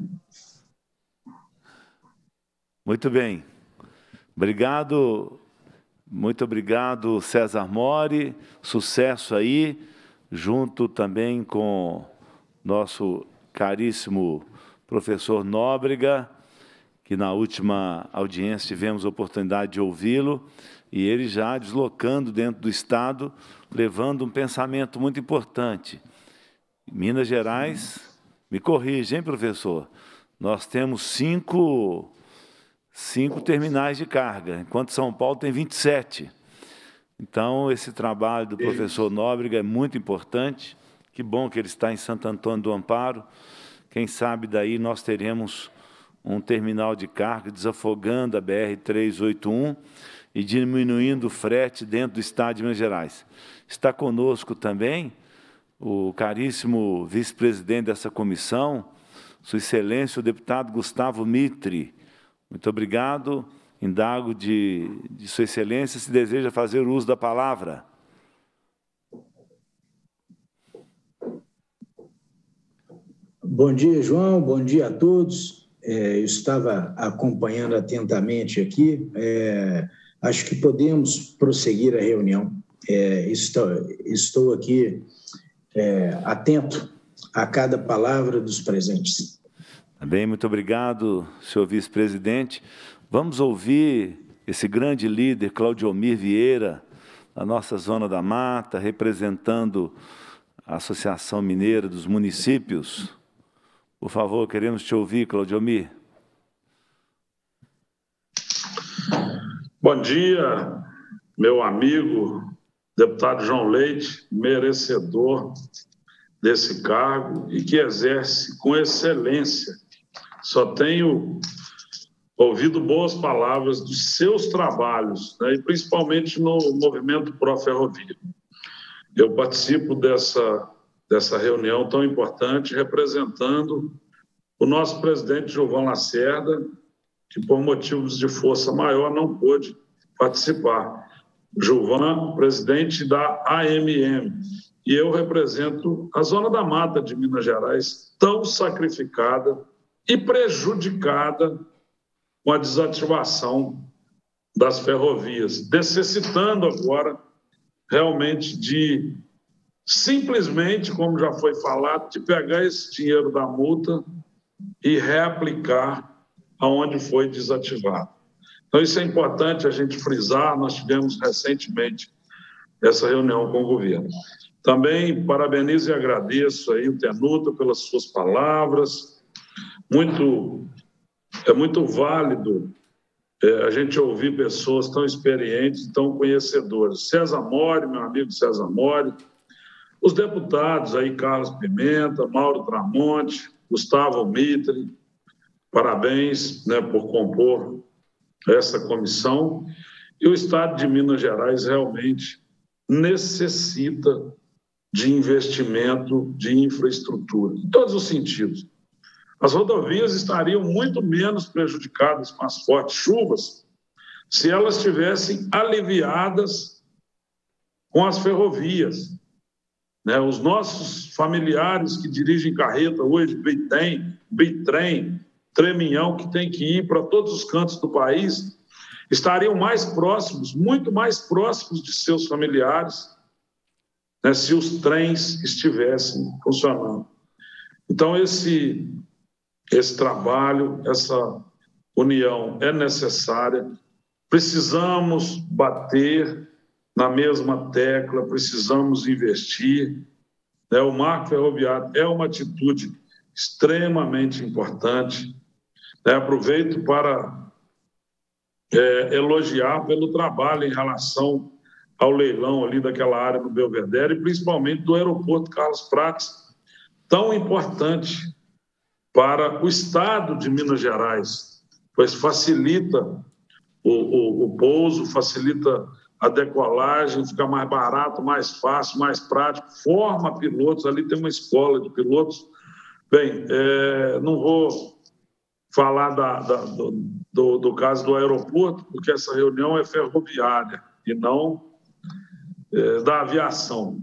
Muito bem. Obrigado. Muito obrigado, César Mori. Sucesso aí, junto também com nosso caríssimo professor Nóbrega, que na última audiência tivemos a oportunidade de ouvi-lo, e ele já deslocando dentro do Estado, levando um pensamento muito importante. Minas Gerais, me corrija, hein, professor? Nós temos cinco, cinco terminais de carga, enquanto São Paulo tem vinte e sete. Então, esse trabalho do professor Nóbrega é muito importante. Que bom que ele está em Santo Antônio do Amparo. Quem sabe daí nós teremos um terminal de carga desafogando a B R trezentos e oitenta e um e diminuindo o frete dentro do Estado de Minas Gerais. Está conosco também o caríssimo vice-presidente dessa comissão, Sua Excelência, o deputado Gustavo Mitre. Muito obrigado. Indago de, de Sua Excelência se deseja fazer uso da palavra. Bom dia, João. Bom dia a todos. É, eu estava acompanhando atentamente aqui. É, acho que podemos prosseguir a reunião. É, estou, estou aqui é, atento a cada palavra dos presentes. Bem, muito obrigado, senhor vice-presidente. Vamos ouvir esse grande líder, Claudiomir Vieira, da nossa Zona da Mata, representando a Associação Mineira dos Municípios. Por favor, queremos te ouvir, Claudiomir. Bom dia, meu amigo, deputado João Leite, merecedor desse cargo e que exerce com excelência. Só tenho ouvido boas palavras dos seus trabalhos, né, e principalmente no movimento pró-ferrovia. Eu participo dessa, dessa reunião tão importante representando o nosso presidente Gilvan Lacerda, que por motivos de força maior não pôde participar. Gilvan, presidente da A M M, e eu represento a Zona da Mata de Minas Gerais, tão sacrificada e prejudicada com a desativação das ferrovias, necessitando agora realmente de, simplesmente, como já foi falado, de pegar esse dinheiro da multa e reaplicar aonde foi desativado. Então, isso é importante a gente frisar. Nós tivemos recentemente essa reunião com o governo. Também parabenizo e agradeço aí o Tenuta pelas suas palavras. Muito, é muito válido é, a gente ouvir pessoas tão experientes, tão conhecedoras. César Mori, meu amigo César Mori, os deputados aí, Carlos Pimenta, Mauro Tramonte, Gustavo Mitre, parabéns, né, por compor essa comissão. E o Estado de Minas Gerais realmente necessita de investimento de infraestrutura, em todos os sentidos. As rodovias estariam muito menos prejudicadas com as fortes chuvas se elas estivessem aliviadas com as ferrovias. Né? Os nossos familiares que dirigem carreta hoje, bitrem, bitrem, treminhão, que tem que ir para todos os cantos do país, estariam mais próximos, muito mais próximos de seus familiares, né, se os trens estivessem funcionando. Então, esse, esse trabalho, essa união é necessária. Precisamos bater na mesma tecla, precisamos investir. Né? O marco ferroviário é uma atitude extremamente importante. Né? Aproveito para é, elogiar pelo trabalho em relação ao leilão ali daquela área do Belvedere e principalmente do aeroporto Carlos Prates, tão importante para o Estado de Minas Gerais, pois facilita o, o, o pouso, facilita a decolagem, fica mais barato, mais fácil, mais prático, forma pilotos, ali tem uma escola de pilotos. Bem, é, não vou falar da, da, do, do, do caso do aeroporto, porque essa reunião é ferroviária e não é, da aviação,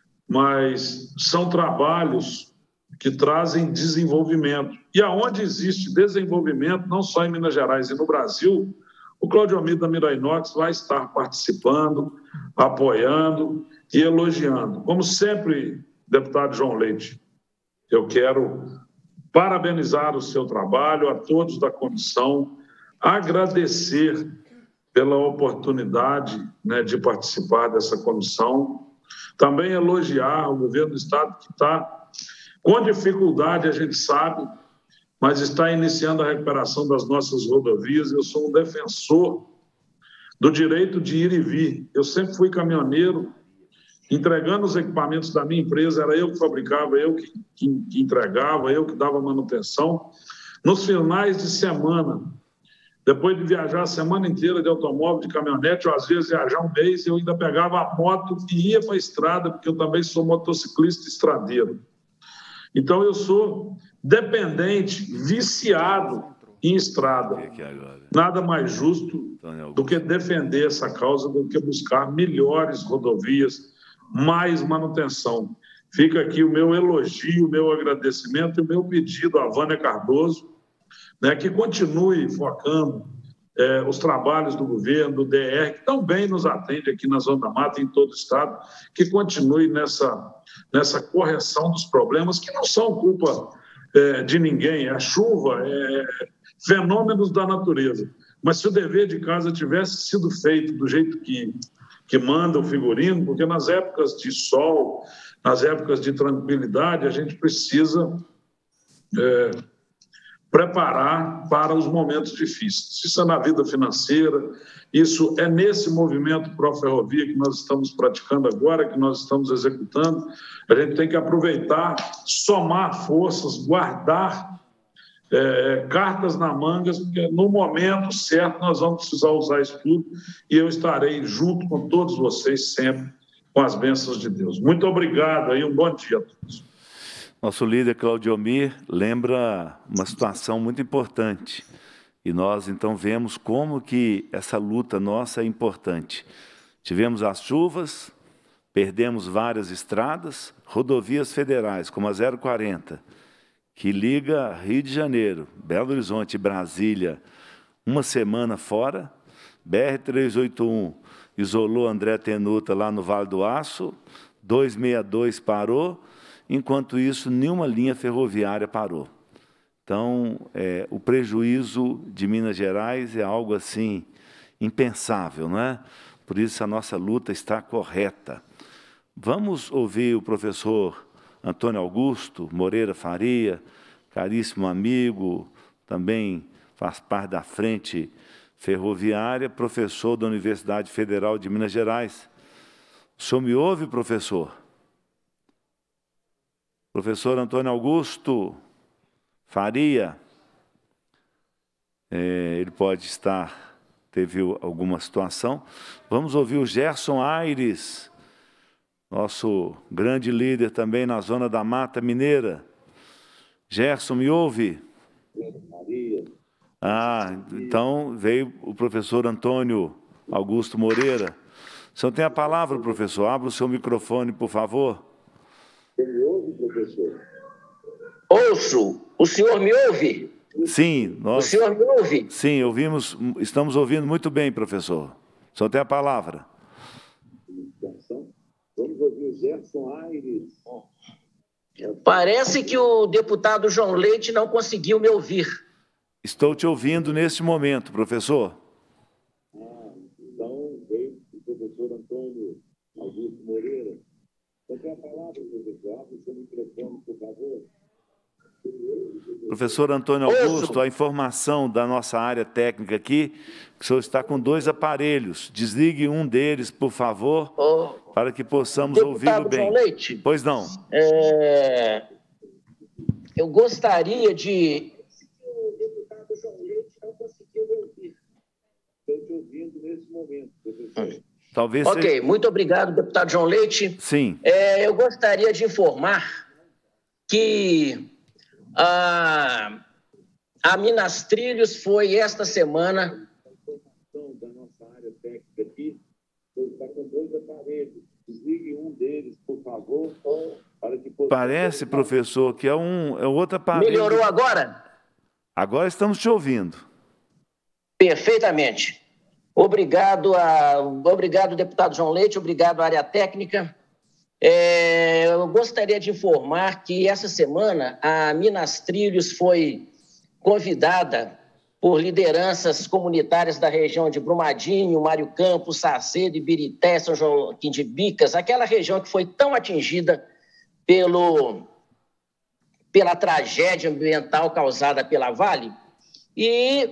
mas são trabalhos que trazem desenvolvimento. E aonde existe desenvolvimento, não só em Minas Gerais e no Brasil, o Claudiomir da Mirainox vai estar participando, apoiando e elogiando. Como sempre, deputado João Leite, eu quero parabenizar o seu trabalho, a todos da comissão, agradecer pela oportunidade, né, de participar dessa comissão, também elogiar o governo do Estado que está com dificuldade, a gente sabe, mas está iniciando a recuperação das nossas rodovias. Eu sou um defensor do direito de ir e vir. Eu sempre fui caminhoneiro, entregando os equipamentos da minha empresa, era eu que fabricava, eu que, que, que entregava, eu que dava manutenção. Nos finais de semana, depois de viajar a semana inteira de automóvel, de caminhonete, ou às vezes viajar um mês, eu ainda pegava a moto e ia para a estrada, porque eu também sou motociclista estradeiro. Então, eu sou dependente, viciado em estrada. Nada mais justo do que defender essa causa, do que buscar melhores rodovias, mais manutenção. Fica aqui o meu elogio, o meu agradecimento e o meu pedido à Vânia Cardoso, né, que continue focando eh, os trabalhos do governo, do D R, que também nos atende aqui na Zona da Mata, em todo o estado, que continue nessa, nessa correção dos problemas, que não são culpa eh, de ninguém, é a chuva, é fenômenos da natureza. Mas se o dever de casa tivesse sido feito do jeito que, que manda o figurino, porque nas épocas de sol, nas épocas de tranquilidade, a gente precisa é, preparar para os momentos difíceis. Isso é na vida financeira, isso é nesse movimento pró-ferrovia que nós estamos praticando agora, que nós estamos executando. A gente tem que aproveitar, somar forças, guardar é, cartas na manga, porque no momento certo nós vamos precisar usar isso tudo e eu estarei junto com todos vocês sempre, com as bênçãos de Deus. Muito obrigado e um bom dia a todos. Nosso líder, Claudiomir, lembra uma situação muito importante. E nós, então, vemos como que essa luta nossa é importante. Tivemos as chuvas, perdemos várias estradas, rodovias federais, como a zero quarenta, que liga Rio de Janeiro, Belo Horizonte e Brasília, uma semana fora, B R trezentos e oitenta e um, isolou André Tenuta lá no Vale do Aço, duzentos e sessenta e dois parou, enquanto isso nenhuma linha ferroviária parou. Então, é, o prejuízo de Minas Gerais é algo assim impensável, não é? Por isso a nossa luta está correta. Vamos ouvir o professor Antônio Augusto Moreira Faria, caríssimo amigo, também faz parte da Frente Ferroviária, professor da Universidade Federal de Minas Gerais. O senhor me ouve, professor? Professor Antônio Augusto Faria, é, ele pode estar, teve alguma situação. Vamos ouvir o Gerson Aires, nosso grande líder também na Zona da Mata Mineira. Gerson, me ouve? Ah, então veio o professor Antônio Augusto Moreira. O senhor tem a palavra, professor. Abra o seu microfone, por favor. Me ouve, professor? Ouço. O senhor me ouve? Sim. Nós... O senhor me ouve? Sim, ouvimos, estamos ouvindo muito bem, professor. O senhor tem a palavra. Vamos ouvir o Gerson Aires. Parece que o deputado João Leite não conseguiu me ouvir. Estou te ouvindo neste momento, professor. Ah, então veio o professor Antônio Augusto Moreira. Você tem a palavra, professor? Abre o seu microfone, por favor. Professor Antônio Augusto, a informação da nossa área técnica aqui, que o senhor está com dois aparelhos. Desligue um deles, por favor, oh, para que possamos ouvi-lo bem. João Leite, pois não. É, eu gostaria de... O deputado João Leite não conseguiu me ouvir. Estou te ouvindo nesse momento, professor. Talvez ok, seja... muito obrigado, deputado João Leite. Sim. É, eu gostaria de informar que a, a Minas Trilhos foi esta semana... da nossa área técnica aqui, está com dois aparelhos. Desligue um deles, por favor. Para que Parece, professor, que é um é outro aparelho. Melhorou agora? Agora estamos te ouvindo. Perfeitamente. Obrigado, a, obrigado, deputado João Leite, obrigado à área técnica. É, eu gostaria de informar que essa semana a Minas Trilhos foi convidada por lideranças comunitárias da região de Brumadinho, Mário Campos, Sarcedo, Ibirité, São Joaquim de Bicas, aquela região que foi tão atingida pelo, pela tragédia ambiental causada pela Vale, e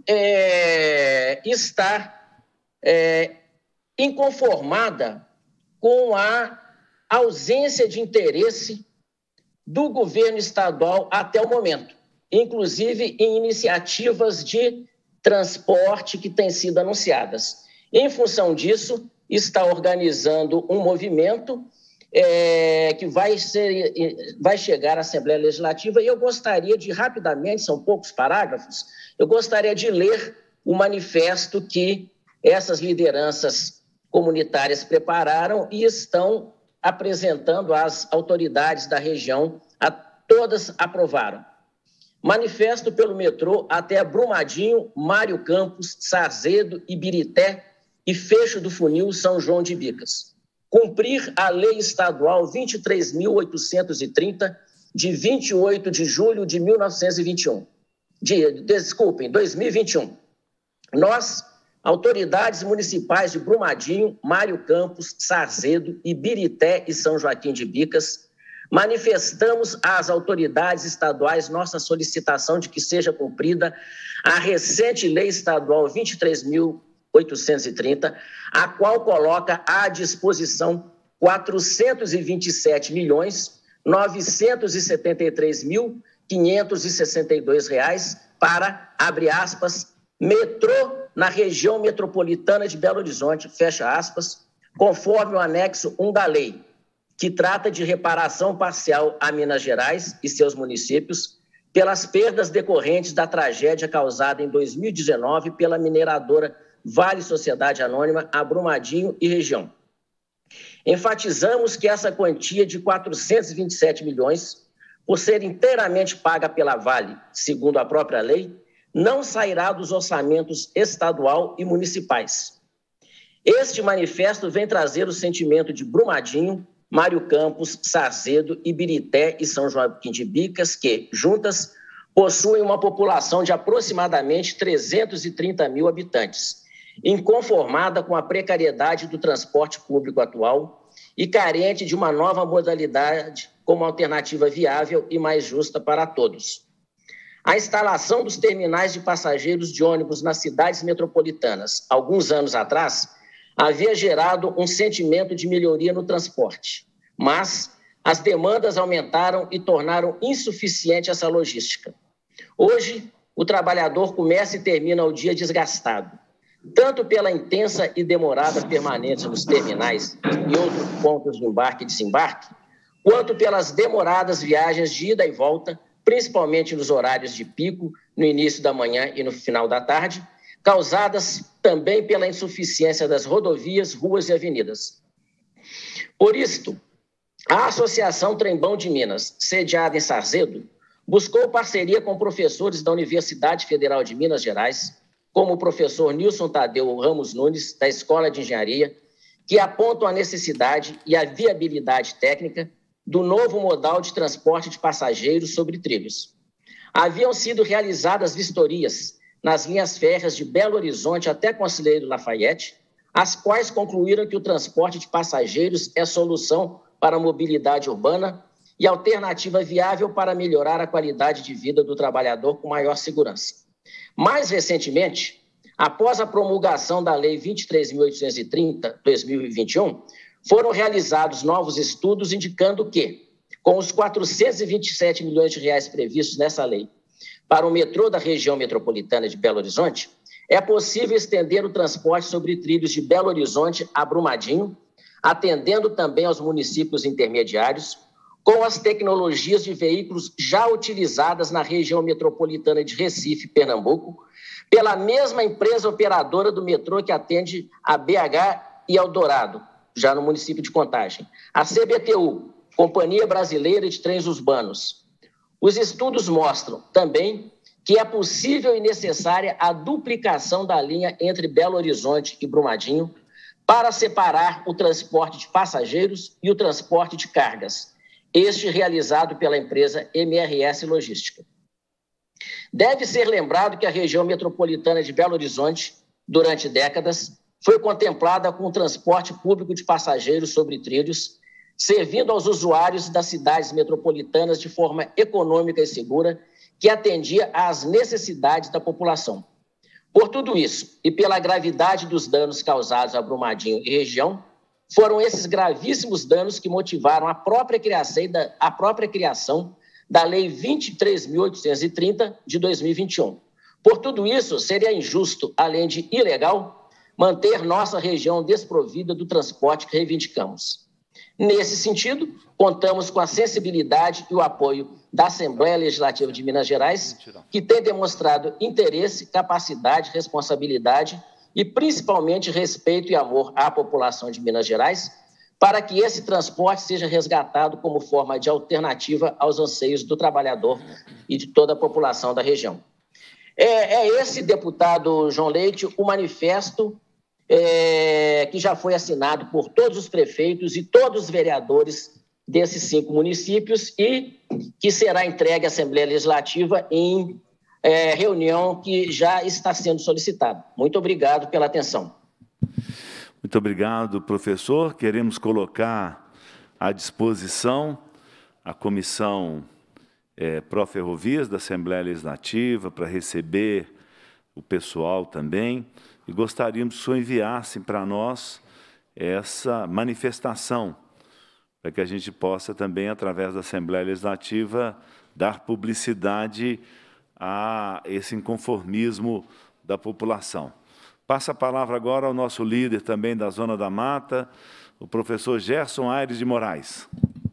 é, está é, inconformada com a ausência de interesse do governo estadual até o momento, inclusive em iniciativas de transporte que têm sido anunciadas. Em função disso, está organizando um movimento é, que vai, ser, vai chegar à Assembleia Legislativa, e eu gostaria de, rapidamente, são poucos parágrafos, eu gostaria de ler o manifesto que essas lideranças comunitárias prepararam e estão apresentando às autoridades da região, a, todas aprovaram. Manifesto pelo metrô até Brumadinho, Mário Campos, Sarzedo, Ibirité e Fecho do Funil, São João de Bicas. Cumprir a Lei Estadual vinte e três mil oitocentos e trinta, de vinte e oito de julho de mil novecentos e vinte e um. De, desculpem, dois mil e vinte e um. Nós, autoridades municipais de Brumadinho, Mário Campos, Sarzedo, Ibirité e São Joaquim de Bicas, manifestamos às autoridades estaduais nossa solicitação de que seja cumprida a recente Lei Estadual vinte e três mil oitocentos e trinta, a qual coloca à disposição quatrocentos e vinte e sete milhões novecentos e setenta e três mil quinhentos e sessenta e dois reais para, abre aspas, metrô na região metropolitana de Belo Horizonte, fecha aspas, conforme o anexo um da lei, que trata de reparação parcial a Minas Gerais e seus municípios pelas perdas decorrentes da tragédia causada em dois mil e dezenove pela mineradora Vale Sociedade Anônima, a Brumadinho e região. Enfatizamos que essa quantia de quatrocentos e vinte e sete milhões, por ser inteiramente paga pela Vale, segundo a própria lei, não sairá dos orçamentos estadual e municipais. Este manifesto vem trazer o sentimento de Brumadinho, Mário Campos, Sarzedo, Ibirité e São Joaquim de Bicas, que, juntas, possuem uma população de aproximadamente trezentos e trinta mil habitantes, inconformada com a precariedade do transporte público atual e carente de uma nova modalidade como alternativa viável e mais justa para todos. A instalação dos terminais de passageiros de ônibus nas cidades metropolitanas, alguns anos atrás, havia gerado um sentimento de melhoria no transporte, mas as demandas aumentaram e tornaram insuficiente essa logística. Hoje, o trabalhador começa e termina o dia desgastado, tanto pela intensa e demorada permanência nos terminais e outros pontos de embarque e desembarque, quanto pelas demoradas viagens de ida e volta, principalmente nos horários de pico, no início da manhã e no final da tarde, causadas também pela insuficiência das rodovias, ruas e avenidas. Por isto, a Associação Trembão de Minas, sediada em Sarzedo, buscou parceria com professores da Universidade Federal de Minas Gerais, como o professor Nilson Tadeu Ramos Nunes, da Escola de Engenharia, que apontam a necessidade e a viabilidade técnica do novo modal de transporte de passageiros sobre trilhos. Haviam sido realizadas vistorias nas linhas férreas de Belo Horizonte até Conselheiro Lafayette, as quais concluíram que o transporte de passageiros é solução para a mobilidade urbana e alternativa viável para melhorar a qualidade de vida do trabalhador com maior segurança. Mais recentemente, após a promulgação da Lei vinte e três mil oitocentos e trinta, dois mil e vinte e um, foram realizados novos estudos indicando que, com os quatrocentos e vinte e sete milhões de reais previstos nessa lei para o metrô da região metropolitana de Belo Horizonte, é possível estender o transporte sobre trilhos de Belo Horizonte a Brumadinho, atendendo também aos municípios intermediários, com as tecnologias de veículos já utilizadas na região metropolitana de Recife, Pernambuco, pela mesma empresa operadora do metrô que atende a B H e Eldorado, já no município de Contagem, a C B T U, Companhia Brasileira de Trens Urbanos. Os estudos mostram também que é possível e necessária a duplicação da linha entre Belo Horizonte e Brumadinho para separar o transporte de passageiros e o transporte de cargas, este realizado pela empresa M R S Logística. Deve ser lembrado que a região metropolitana de Belo Horizonte, durante décadas, foi contemplada com o transporte público de passageiros sobre trilhos, servindo aos usuários das cidades metropolitanas de forma econômica e segura, que atendia às necessidades da população. Por tudo isso, e pela gravidade dos danos causados a Brumadinho e região, foram esses gravíssimos danos que motivaram a própria criação da, a própria criação da Lei vinte e três mil oitocentos e trinta, de dois mil e vinte e um. Por tudo isso, seria injusto, além de ilegal, manter nossa região desprovida do transporte que reivindicamos. Nesse sentido, contamos com a sensibilidade e o apoio da Assembleia Legislativa de Minas Gerais, que tem demonstrado interesse, capacidade, responsabilidade e, principalmente, respeito e amor à população de Minas Gerais, para que esse transporte seja resgatado como forma de alternativa aos anseios do trabalhador e de toda a população da região. É, é esse, deputado João Leite, o manifesto é, que já foi assinado por todos os prefeitos e todos os vereadores desses cinco municípios e que será entregue à Assembleia Legislativa em é, reunião que já está sendo solicitada. Muito obrigado pela atenção. Muito obrigado, professor. Queremos colocar à disposição a Comissão é, Pró-Ferrovias da Assembleia Legislativa para receber o pessoal também e gostaríamos que o senhor enviasse para nós essa manifestação, para que a gente possa também, através da Assembleia Legislativa, dar publicidade a esse inconformismo da população. Passa a palavra agora ao nosso líder também da Zona da Mata, o professor Gerson Aires de Moraes.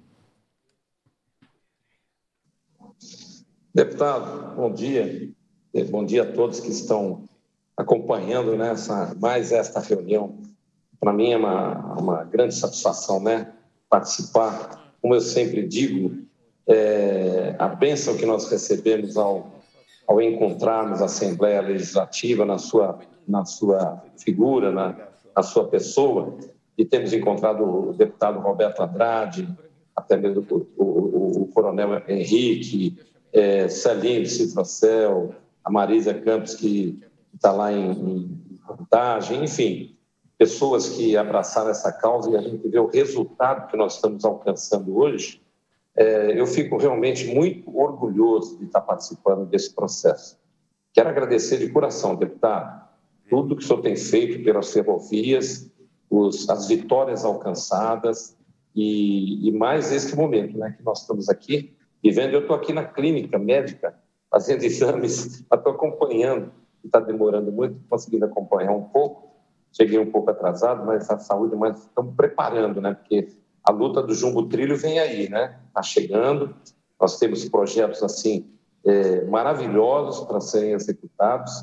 Deputado, bom dia. Bom dia a todos que estão acompanhando nessa, mais esta reunião. Para mim é uma, uma grande satisfação, né, participar. Como eu sempre digo, é, a bênção que nós recebemos ao, ao encontrarmos a Assembleia Legislativa na sua, na sua figura, na, na sua pessoa, e temos encontrado o deputado Roberto Andrade, até mesmo o, o, o coronel Henrique, é, Celino Citrocel, a Marisa Campos, que está lá em, em vantagem, enfim, pessoas que abraçaram essa causa e a gente vê o resultado que nós estamos alcançando hoje. É, eu fico realmente muito orgulhoso de estar participando desse processo. Quero agradecer de coração, deputado, tudo que o senhor tem feito pelas ferrovias, os, as vitórias alcançadas e, e mais este momento, né, que nós estamos aqui vivendo. Eu estou aqui na clínica médica fazendo exames, estou acompanhando, está demorando muito, conseguindo acompanhar um pouco. Cheguei um pouco atrasado, mas a saúde, mas estamos preparando, né? Porque a luta do Jumbo Trilho vem aí, né? Está chegando, nós temos projetos assim é, maravilhosos para serem executados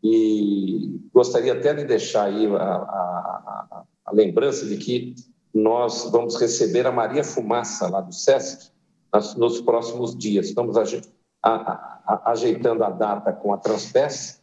e gostaria até de deixar aí a, a, a, a lembrança de que nós vamos receber a Maria Fumaça lá do SESC nas, nos próximos dias. Estamos aje, a, a, a, ajeitando a data com a Transpes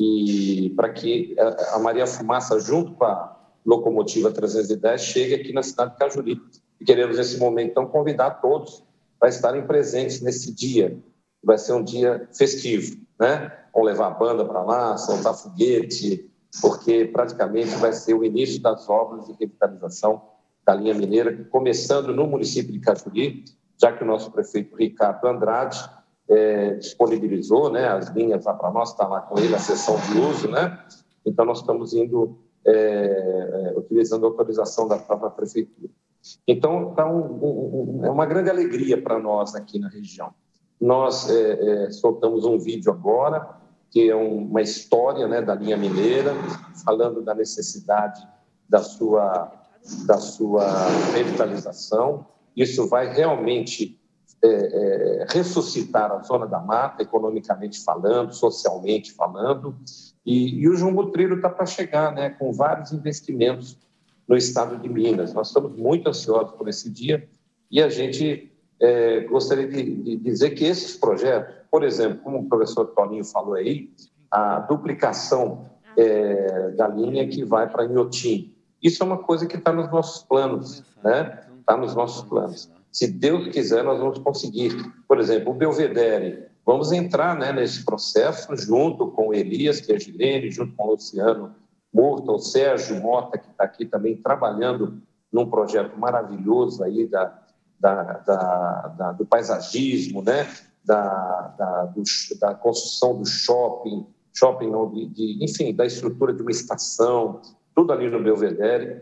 e para que a Maria Fumaça, junto com a locomotiva trezentos e dez, chegue aqui na cidade de Cajuri. E queremos, nesse momento, então, convidar todos para estarem presentes nesse dia. Vai ser um dia festivo, né? Vamos levar a banda para lá, soltar foguete, porque praticamente vai ser o início das obras de revitalização da linha mineira, começando no município de Cajuri, já que o nosso prefeito Ricardo Andrade É, disponibilizou, né, as linhas lá para nós, está lá com ele a sessão de uso, né? Então nós estamos indo é, é, utilizando a autorização da própria prefeitura. Então tá um, um, um, é uma grande alegria para nós aqui na região. Nós é, é, soltamos um vídeo agora que é um, uma história, né, da linha mineira, falando da necessidade da sua da sua revitalização. Isso vai realmente É, é, ressuscitar a Zona da Mata, economicamente falando, socialmente falando, e, e o Jumbo Trilho está para chegar, né, com vários investimentos no estado de Minas. Nós estamos muito ansiosos por esse dia e a gente é, gostaria de, de dizer que esses projetos, por exemplo, como o professor Toninho falou aí, a duplicação é, da linha que vai para Inhotim, isso é uma coisa que está nos nossos planos, né? Está nos nossos planos. Se Deus quiser, nós vamos conseguir. Por exemplo, o Belvedere, vamos entrar, né, nesse processo junto com o Elias, que é Girene, junto com o Luciano Murta, o Sérgio Mota, que está aqui também trabalhando num projeto maravilhoso aí da, da, da, da, do paisagismo, né, da, da, do, da construção do shopping, shopping não, de, de, enfim, da estrutura de uma estação, tudo ali no Belvedere,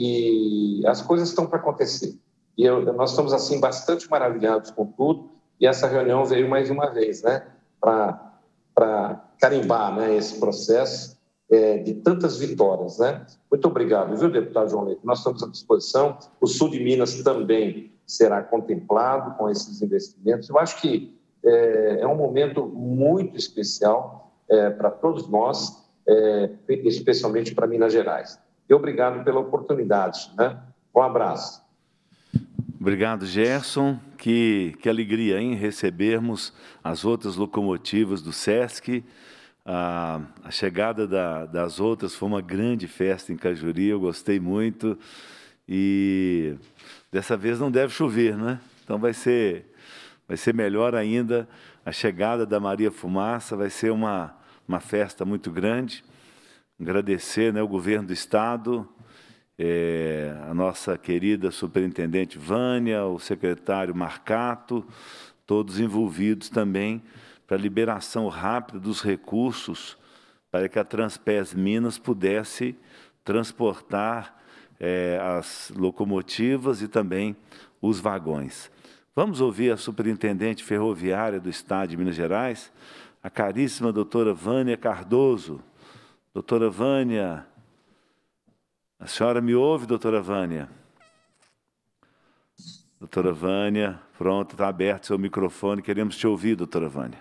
e as coisas estão para acontecer. E eu, nós estamos, assim, bastante maravilhados com tudo, e essa reunião veio mais uma vez, né, para carimbar, né, esse processo é, de tantas vitórias, né? Muito obrigado, viu, deputado João Leite? Nós estamos à disposição. O sul de Minas também será contemplado com esses investimentos. Eu acho que é, é um momento muito especial é, para todos nós, é, especialmente para Minas Gerais. E obrigado pela oportunidade, né? Um abraço. Obrigado, Gerson. Que, que alegria, hein, recebermos as outras locomotivas do Sesc. A, a chegada da, das outras foi uma grande festa em Cajuri, eu gostei muito. E dessa vez não deve chover, né? Então vai ser, vai ser melhor ainda. A chegada da Maria Fumaça vai ser uma, uma festa muito grande. Agradecer, né, o governo do Estado, é, a nossa querida superintendente Vânia, o secretário Marcato, todos envolvidos também para a liberação rápida dos recursos para que a Transpes Minas pudesse transportar é, as locomotivas e também os vagões. Vamos ouvir a superintendente ferroviária do Estado de Minas Gerais, a caríssima doutora Vânia Cardoso. Doutora Vânia, a senhora me ouve, doutora Vânia? Doutora Vânia, pronto, está aberto seu microfone, queremos te ouvir, doutora Vânia.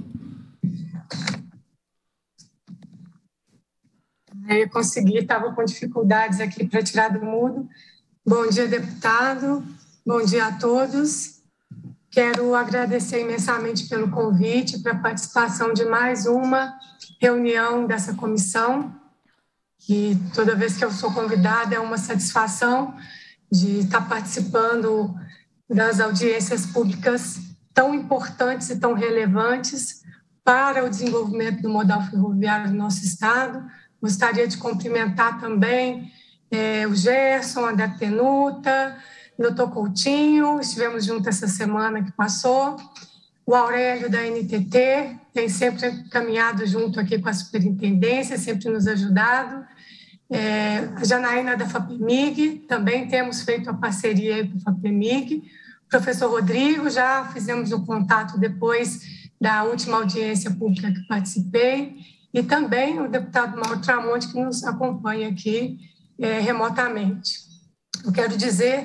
Eu consegui, estava com dificuldades aqui para tirar do mudo. Bom dia, deputado, bom dia a todos. Quero agradecer imensamente pelo convite para a participação de mais uma reunião dessa comissão, que toda vez que eu sou convidada é uma satisfação de estar participando das audiências públicas tão importantes e tão relevantes para o desenvolvimento do modal ferroviário do nosso Estado. Gostaria de cumprimentar também é, o Gerson, a Datenuta, o doutor Coutinho, estivemos juntos essa semana que passou, o Aurélio da N T T, tem sempre caminhado junto aqui com a superintendência, sempre nos ajudado, é, a Janaína da FAPEMIG, também temos feito a parceria aí com a FAPEMIG, o professor Rodrigo, já fizemos o contato depois da última audiência pública que participei, e também o deputado Mauro Tramonte, que nos acompanha aqui é, remotamente. Eu quero dizer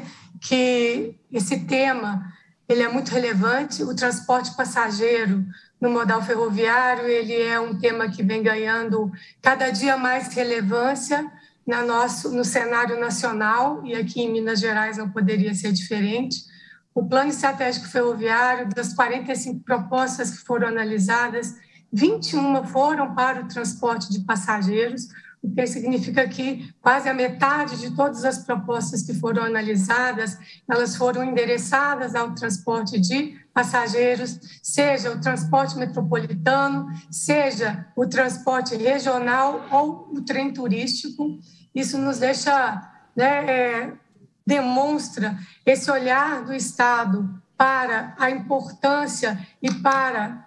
que esse tema ele é muito relevante. O transporte passageiro no modal ferroviário ele é um tema que vem ganhando cada dia mais relevância na nosso, no cenário nacional, e aqui em Minas Gerais não poderia ser diferente. O Plano Estratégico Ferroviário, das quarenta e cinco propostas que foram analisadas, vinte e uma foram para o transporte de passageiros, o que significa que quase a metade de todas as propostas que foram analisadas, elas foram endereçadas ao transporte de passageiros, seja o transporte metropolitano, seja o transporte regional ou o trem turístico. Isso nos deixa, né, é, demonstra esse olhar do Estado para a importância e para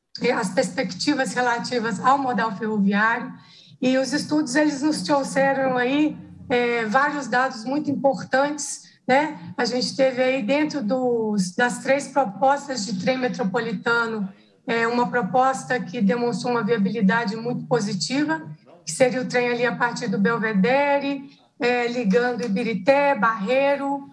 as perspectivas relativas ao modal ferroviário. E os estudos eles nos trouxeram aí é, vários dados muito importantes, né? A gente teve aí dentro dos, das três propostas de trem metropolitano é, uma proposta que demonstrou uma viabilidade muito positiva, que seria o trem ali a partir do Belvedere, é, ligando Ibirité, Barreiro,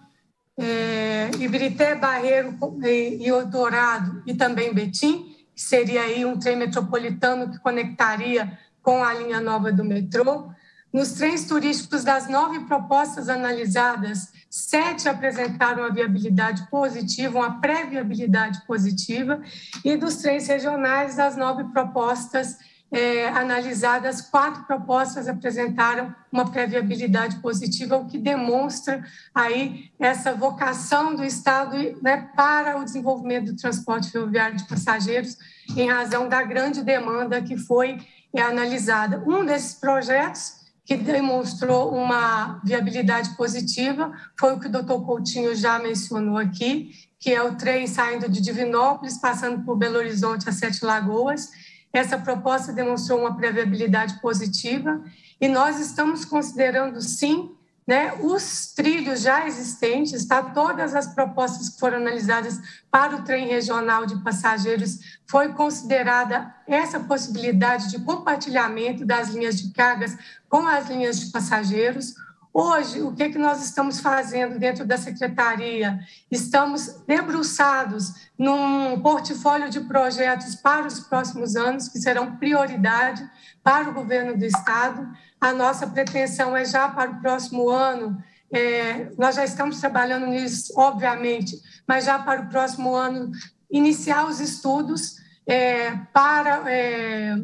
é, Ibirité, Barreiro e, e Dourado e também Betim, que seria aí um trem metropolitano que conectaria com a linha nova do metrô. Nos trens turísticos, das nove propostas analisadas, sete apresentaram a viabilidade positiva, uma pré-viabilidade positiva, e dos trens regionais, das nove propostas é, analisadas, quatro propostas apresentaram uma pré-viabilidade positiva, o que demonstra aí essa vocação do Estado, né, para o desenvolvimento do transporte ferroviário de passageiros, em razão da grande demanda que foi é, analisada. Um desses projetos que demonstrou uma viabilidade positiva foi o que o doutor Coutinho já mencionou aqui, que é o trem saindo de Divinópolis, passando por Belo Horizonte a Sete Lagoas. Essa proposta demonstrou uma pré-viabilidade positiva e nós estamos considerando, sim, né, os trilhos já existentes, tá? Todas as propostas que foram analisadas para o trem regional de passageiros, foi considerada essa possibilidade de compartilhamento das linhas de cargas com as linhas de passageiros. Hoje, o que, que nós estamos fazendo dentro da Secretaria? Estamos debruçados num portfólio de projetos para os próximos anos, que serão prioridade para o governo do Estado. A nossa pretensão é já para o próximo ano, é, nós já estamos trabalhando nisso, obviamente, mas já para o próximo ano, iniciar os estudos é, para é,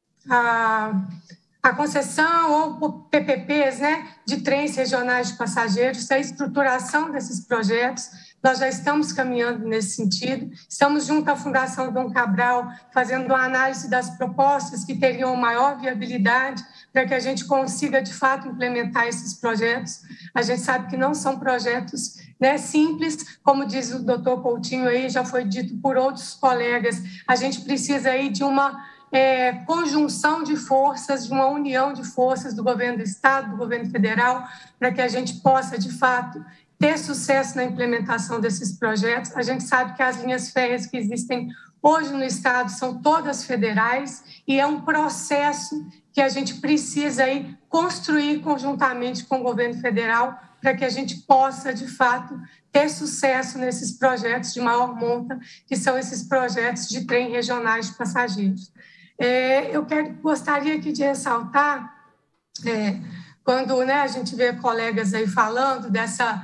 a... a concessão ou P P Ps, né, de trens regionais de passageiros, a estruturação desses projetos. Nós já estamos caminhando nesse sentido. Estamos junto à Fundação Dom Cabral, fazendo uma análise das propostas que teriam maior viabilidade para que a gente consiga, de fato, implementar esses projetos. A gente sabe que não são projetos, né, simples, como diz o doutor Coutinho aí, já foi dito por outros colegas. A gente precisa aí de uma É, conjunção de forças, de uma união de forças do governo do Estado, do governo federal, para que a gente possa, de fato, ter sucesso na implementação desses projetos. A gente sabe que as linhas férreas que existem hoje no Estado são todas federais e é um processo que a gente precisa aí construir conjuntamente com o governo federal para que a gente possa, de fato, ter sucesso nesses projetos de maior monta, que são esses projetos de trem regionais de passageiros. É, eu quero, gostaria aqui de ressaltar, é, quando, né, a gente vê colegas aí falando dessa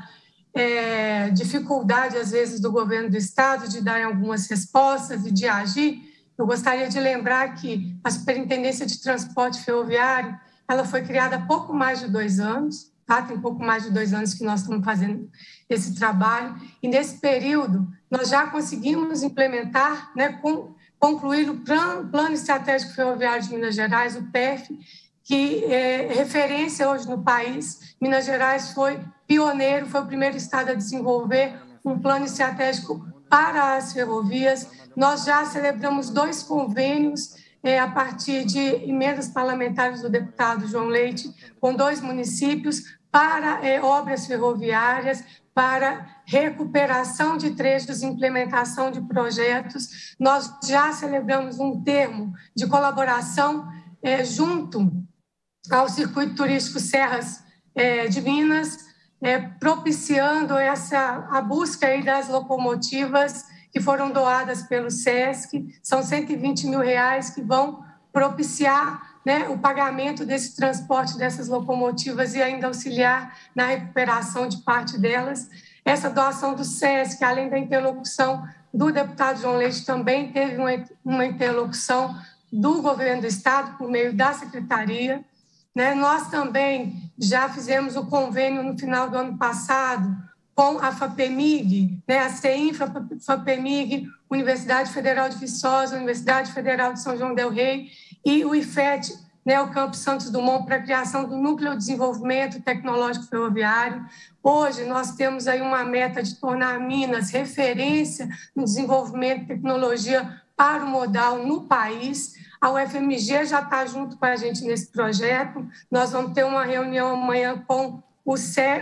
é, dificuldade, às vezes, do governo do Estado de dar algumas respostas e de agir, eu gostaria de lembrar que a Superintendência de Transporte Ferroviário, ela foi criada há pouco mais de dois anos, tá? Tem pouco mais de dois anos que nós estamos fazendo esse trabalho, e nesse período nós já conseguimos implementar, né, com concluir o Plano, Plano Estratégico Ferroviário de Minas Gerais, o P E F, que é referência hoje no país. Minas Gerais foi pioneiro, foi o primeiro estado a desenvolver um plano estratégico para as ferrovias. Nós já celebramos dois convênios é, a partir de emendas parlamentares do deputado João Leite, com dois municípios, para é, obras ferroviárias, para recuperação de trechos e implementação de projetos. Nós já celebramos um termo de colaboração é, junto ao Circuito Turístico Serras é, de Minas, é, propiciando essa, a busca aí das locomotivas que foram doadas pelo SESC. São cento e vinte mil reais que vão propiciar, né, o pagamento desse transporte dessas locomotivas e ainda auxiliar na recuperação de parte delas. Essa doação do SESC, além da interlocução do deputado João Leite, também teve uma, uma interlocução do governo do Estado por meio da Secretaria. Né? Nós também já fizemos o convênio no final do ano passado com a FAPEMIG, né, a CEINFRA, FAPEMIG, Universidade Federal de Viçosa, Universidade Federal de São João del Rei e o I F E T, né, o Campus Santos Dumont, para a criação do Núcleo de Desenvolvimento Tecnológico Ferroviário. Hoje, nós temos aí uma meta de tornar Minas referência no desenvolvimento de tecnologia para o modal no país. A U F M G já está junto com a gente nesse projeto. Nós vamos ter uma reunião amanhã com o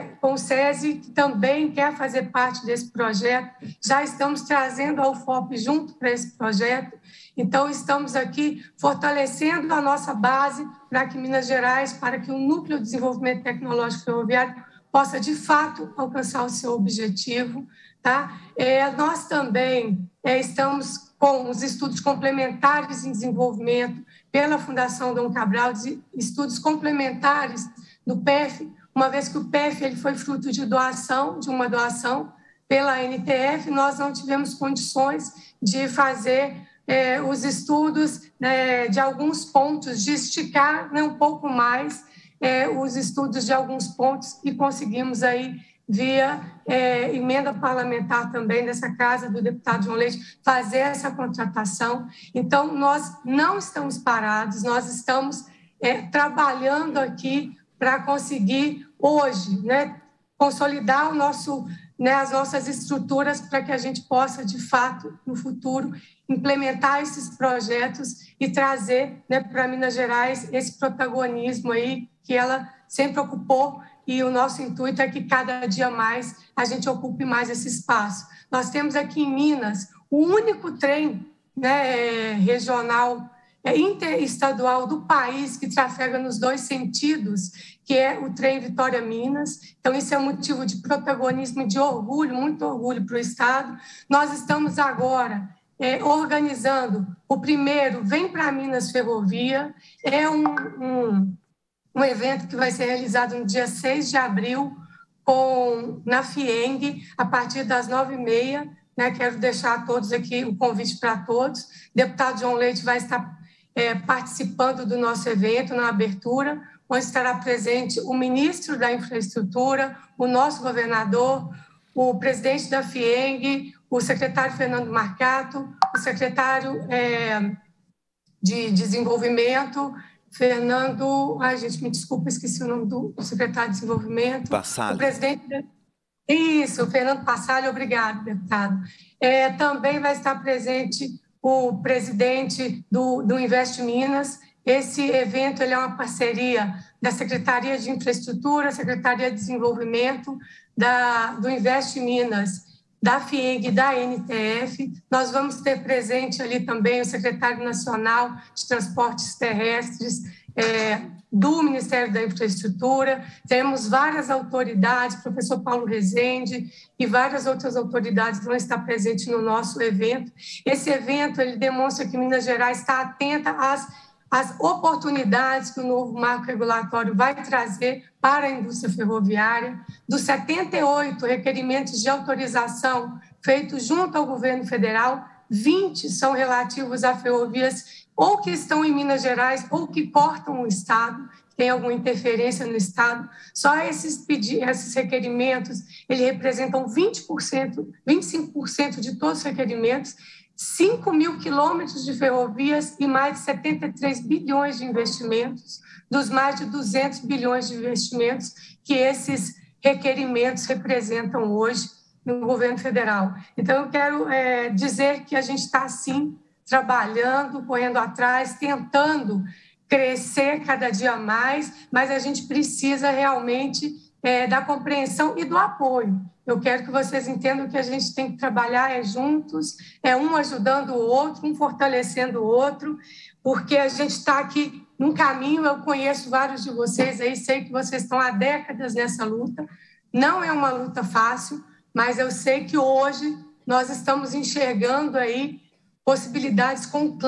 SESI, que também quer fazer parte desse projeto. Já estamos trazendo a U F O P junto para esse projeto. Então, estamos aqui fortalecendo a nossa base para que Minas Gerais, para que o Núcleo de Desenvolvimento Tecnológico Ferroviário possa, de fato, alcançar o seu objetivo. Tá? É, nós também é, estamos com os estudos complementares em desenvolvimento pela Fundação Dom Cabral, estudos complementares do P E F, uma vez que o P E F ele foi fruto de doação, de uma doação pela N T F, nós não tivemos condições de fazer é, os estudos né, de alguns pontos, de esticar né, um pouco mais é, os estudos de alguns pontos e conseguimos aí, via é, emenda parlamentar também dessa casa do deputado João Leite, fazer essa contratação. Então, nós não estamos parados, nós estamos é, trabalhando aqui para conseguir hoje, né, consolidar o nosso, né, as nossas estruturas para que a gente possa, de fato, no futuro, implementar esses projetos e trazer né, para Minas Gerais esse protagonismo aí que ela sempre ocupou, e o nosso intuito é que cada dia mais a gente ocupe mais esse espaço. Nós temos aqui em Minas o único trem, né, regional, é, interestadual do país que trafega nos dois sentidos, que é o trem Vitória-Minas. Então, isso é um motivo de protagonismo e de orgulho, muito orgulho para o Estado. Nós estamos agora é, organizando o primeiro Vem para Minas Ferrovia, é um, um, um evento que vai ser realizado no dia seis de abril, com, na FIENG, a partir das nove e meia. Né, quero deixar a todos aqui o convite para todos. O deputado João Leite vai estar é, participando do nosso evento na abertura, onde estará presente o ministro da Infraestrutura, o nosso governador, o presidente da FIENG, o secretário Fernando Marcato, o secretário é, de Desenvolvimento, Fernando... Ai, gente, me desculpa, esqueci o nome do secretário de Desenvolvimento. Passalho. O presidente... Isso, o Fernando Passalho, obrigado, deputado. É, também vai estar presente o presidente do, do Invest Minas. Esse evento ele é uma parceria da Secretaria de Infraestrutura, Secretaria de Desenvolvimento, da, do Invest Minas, da FIENG e da N T F. Nós vamos ter presente ali também o secretário nacional de Transportes Terrestres, é, do Ministério da Infraestrutura. Temos várias autoridades, professor Paulo Rezende e várias outras autoridades vão estar presentes no nosso evento. Esse evento ele demonstra que Minas Gerais está atenta às, às oportunidades que o novo marco regulatório vai trazer para a indústria ferroviária. Dos setenta e oito requerimentos de autorização feitos junto ao governo federal, vinte são relativos a ferrovias ou que estão em Minas Gerais ou que cortam o Estado, tem alguma interferência no Estado. Só esses, pedidos, esses requerimentos, eles representam vinte por cento, vinte e cinco por cento de todos os requerimentos, cinco mil quilômetros de ferrovias e mais de setenta e três bilhões de investimentos, dos mais de duzentos bilhões de investimentos que esses requerimentos representam hoje no governo federal. Então, eu quero é, dizer que a gente está, sim, trabalhando, correndo atrás, tentando crescer cada dia mais, mas a gente precisa realmente é, da compreensão e do apoio. Eu quero que vocês entendam que a gente tem que trabalhar é juntos, é um ajudando o outro, um fortalecendo o outro, porque a gente está aqui num caminho, eu conheço vários de vocês aí, sei que vocês estão há décadas nessa luta, não é uma luta fácil, mas eu sei que hoje nós estamos enxergando aí possibilidades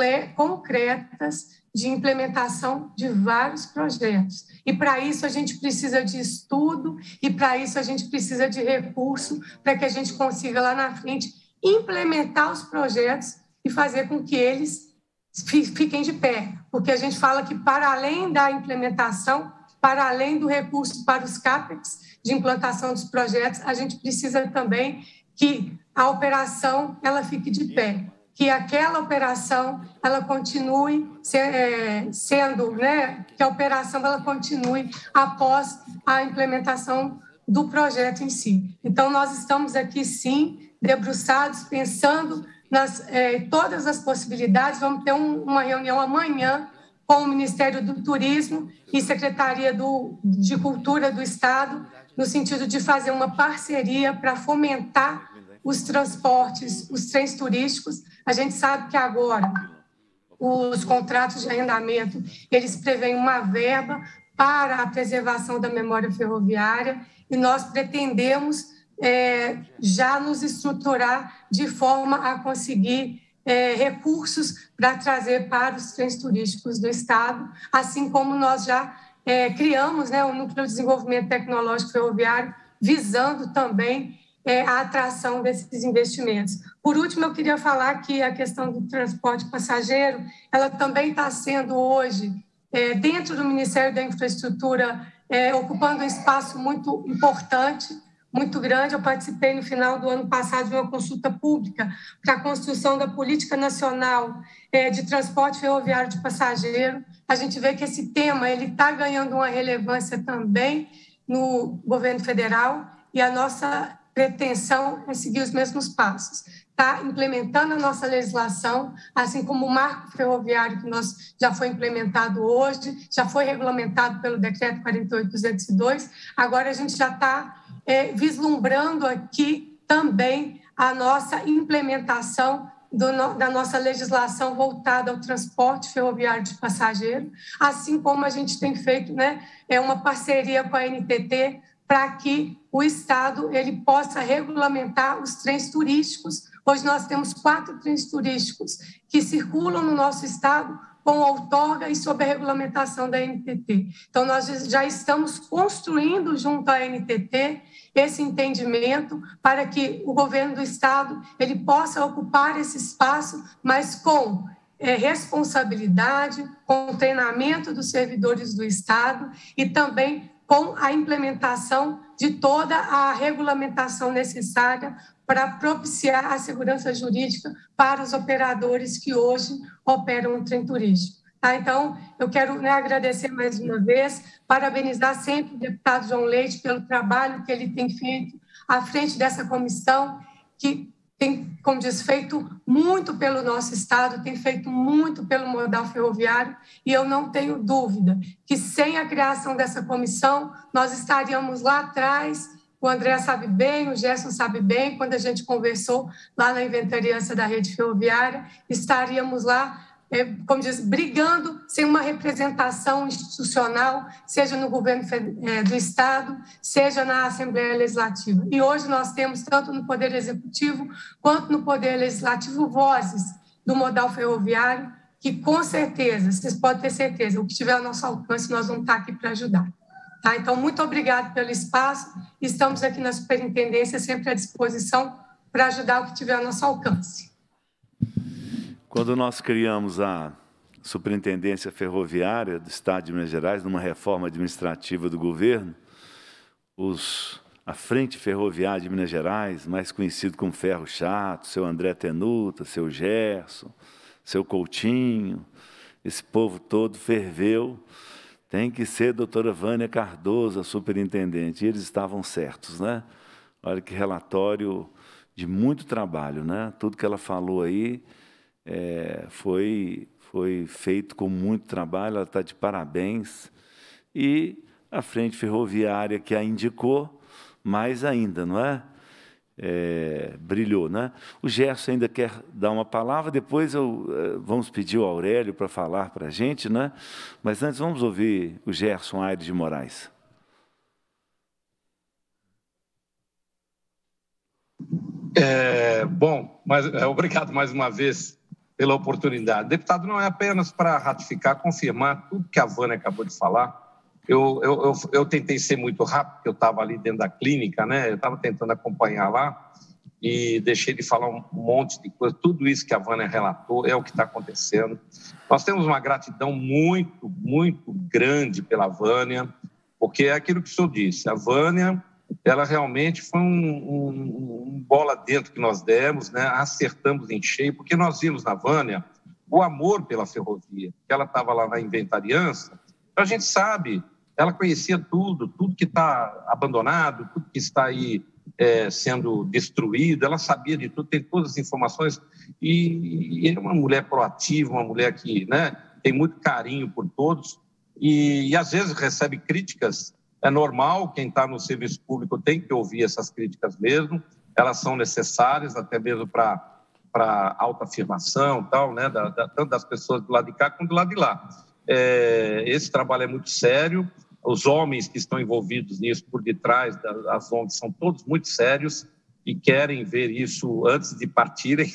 concretas de implementação de vários projetos. E, para isso, a gente precisa de estudo e, para isso, a gente precisa de recurso para que a gente consiga, lá na frente, implementar os projetos e fazer com que eles fiquem de pé. Porque a gente fala que, para além da implementação, para além do recurso para os CAPEX de implantação dos projetos, a gente precisa também que a operação ela fique de pé, que aquela operação ela continue se, é, sendo, né, que a operação ela continue após a implementação do projeto em si. Então, nós estamos aqui, sim, debruçados, pensando nas é, todas as possibilidades. Vamos ter um, uma reunião amanhã com o Ministério do Turismo e Secretaria do, de Cultura do Estado, no sentido de fazer uma parceria para fomentar os transportes, os trens turísticos. A gente sabe que agora os contratos de arrendamento, eles prevêem uma verba para a preservação da memória ferroviária e nós pretendemos é, já nos estruturar de forma a conseguir é, recursos para trazer para os trens turísticos do Estado, assim como nós já é, criamos, né, o Núcleo de Desenvolvimento Tecnológico Ferroviário, visando também É, a atração desses investimentos. Por último, eu queria falar que a questão do transporte passageiro, ela também está sendo hoje, é, dentro do Ministério da Infraestrutura, é, ocupando um espaço muito importante, muito grande. Eu participei no final do ano passado de uma consulta pública para a construção da Política Nacional é, de Transporte Ferroviário de Passageiro. A gente vê que esse tema ele está ganhando uma relevância também no governo federal e a nossa pretensão é seguir os mesmos passos. está implementando a nossa legislação, assim como o marco ferroviário que nós já foi implementado hoje, já foi regulamentado pelo decreto quarenta e oito mil duzentos e dois, agora a gente já está é, vislumbrando aqui também a nossa implementação do, da nossa legislação voltada ao transporte ferroviário de passageiro, assim como a gente tem feito, né, é uma parceria com a N T T para que o Estado ele possa regulamentar os trens turísticos. Hoje nós temos quatro trens turísticos que circulam no nosso Estado com outorga e sob a regulamentação da N T T. Então, nós já estamos construindo junto à N T T esse entendimento para que o governo do Estado ele possa ocupar esse espaço, mas com é, responsabilidade, com treinamento dos servidores do Estado e também com a implementação de toda a regulamentação necessária para propiciar a segurança jurídica para os operadores que hoje operam o trem turístico. Tá? Então, eu quero, né, agradecer mais uma vez, parabenizar sempre o deputado João Leite pelo trabalho que ele tem feito à frente dessa comissão, que tem, como diz, feito muito pelo nosso Estado, tem feito muito pelo modal ferroviário, e eu não tenho dúvida que sem a criação dessa comissão, nós estaríamos lá atrás. O André sabe bem, o Gerson sabe bem, quando a gente conversou lá na inventariança da rede ferroviária, estaríamos lá, como diz, brigando sem uma representação institucional, seja no governo do Estado, seja na Assembleia Legislativa. E hoje nós temos, tanto no Poder Executivo quanto no Poder Legislativo, vozes do modal ferroviário que, com certeza, vocês podem ter certeza, o que tiver ao nosso alcance, nós vamos estar aqui para ajudar. Tá? Então, muito obrigado pelo espaço. Estamos aqui na Superintendência sempre à disposição para ajudar o que tiver ao nosso alcance. Quando nós criamos a Superintendência Ferroviária do Estado de Minas Gerais, numa reforma administrativa do governo, os, a Frente Ferroviária de Minas Gerais, mais conhecido como Ferro Chato, seu André Tenuta, seu Gerson, seu Coutinho, esse povo todo ferveu. Tem que ser a doutora Vânia Cardoso, a superintendente. E eles estavam certos, né? Olha que relatório de muito trabalho, né? Tudo que ela falou aí é, foi, foi feito com muito trabalho, ela está de parabéns. E a Frente Ferroviária que a indicou, mais ainda, não é? É, brilhou, né? O Gerson ainda quer dar uma palavra, depois eu, vamos pedir o Aurélio para falar para a gente, né? Mas antes vamos ouvir o Gerson Aires de Moraes. É, bom, mas, é, obrigado mais uma vez pela oportunidade. Deputado, não é apenas para ratificar, confirmar tudo que a Vânia acabou de falar. Eu, eu, eu, eu tentei ser muito rápido, porque eu estava ali dentro da clínica, né? Eu estava tentando acompanhar lá e deixei de falar um monte de coisa. Tudo isso que a Vânia relatou é o que está acontecendo. Nós temos uma gratidão muito, muito grande pela Vânia, porque é aquilo que o senhor disse. A Vânia, ela realmente foi um, um, um bola dentro que nós demos, né? Acertamos em cheio, porque nós vimos na Vânia o amor pela ferrovia, que ela estava lá na inventariança. A gente sabe, ela conhecia tudo, tudo que está abandonado, tudo que está aí é, sendo destruído, ela sabia de tudo, tem todas as informações, e, e é uma mulher proativa, uma mulher que, né, tem muito carinho por todos, e, e às vezes recebe críticas, é normal, quem está no serviço público tem que ouvir essas críticas mesmo, elas são necessárias, até mesmo para para autoafirmação, tal, né, da, da, tanto das pessoas do lado de cá quanto do lado de lá. É, esse trabalho é muito sério, os homens que estão envolvidos nisso por detrás das O N Gs são todos muito sérios e querem ver isso antes de partirem.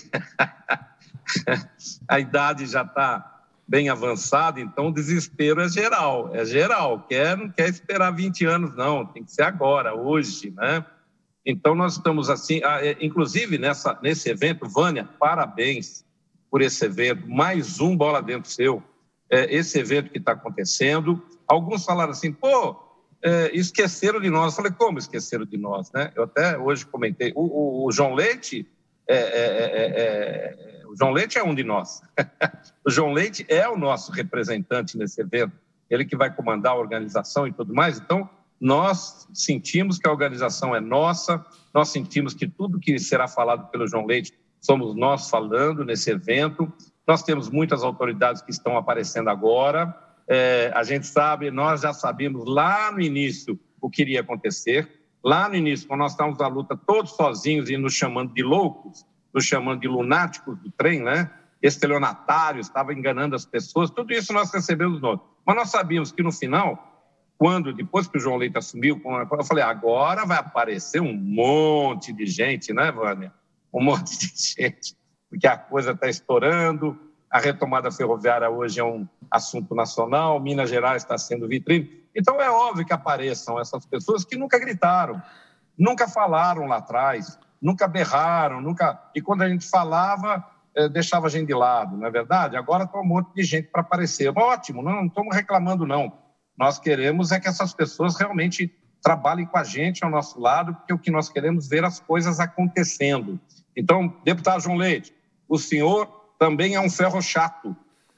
A idade já está bem avançada, então o desespero é geral, é geral, quer, não quer esperar vinte anos não, tem que ser agora, hoje, né? Então nós estamos assim, inclusive nessa, nesse evento, Vânia, parabéns por esse evento, mais um Bola Dentro seu, esse evento que está acontecendo. Alguns falaram assim, pô, é, esqueceram de nós. Eu falei, como esqueceram de nós, né? Eu até hoje comentei, o, o, o João Leite, é, é, é, é, o João Leite é um de nós. O João Leite é o nosso representante nesse evento, ele que vai comandar a organização e tudo mais. Então, nós sentimos que a organização é nossa, nós sentimos que tudo que será falado pelo João Leite somos nós falando nesse evento. Nós temos muitas autoridades que estão aparecendo agora. É, a gente sabe, nós já sabíamos lá no início o que iria acontecer. Lá no início, quando nós estávamos na luta todos sozinhos e nos chamando de loucos, nos chamando de lunáticos do trem, né? Estelionatários, estava enganando as pessoas, tudo isso nós recebemos nós. Mas nós sabíamos que no final, quando, depois que o João Leite assumiu, eu falei, agora vai aparecer um monte de gente, né, Vânia? Um monte de gente, porque a coisa está estourando, a retomada ferroviária hoje é um assunto nacional, Minas Gerais está sendo vitrine. Então, é óbvio que apareçam essas pessoas que nunca gritaram, nunca falaram lá atrás, nunca berraram, nunca... E quando a gente falava, eh, deixava a gente de lado, não é verdade? Agora está um monte de gente para aparecer. Ótimo, não, não estamos reclamando, não. Nós queremos é que essas pessoas realmente trabalhem com a gente ao nosso lado, porque o que nós queremos é ver as coisas acontecendo. Então, deputado João Leite, o senhor também é um ferro chato.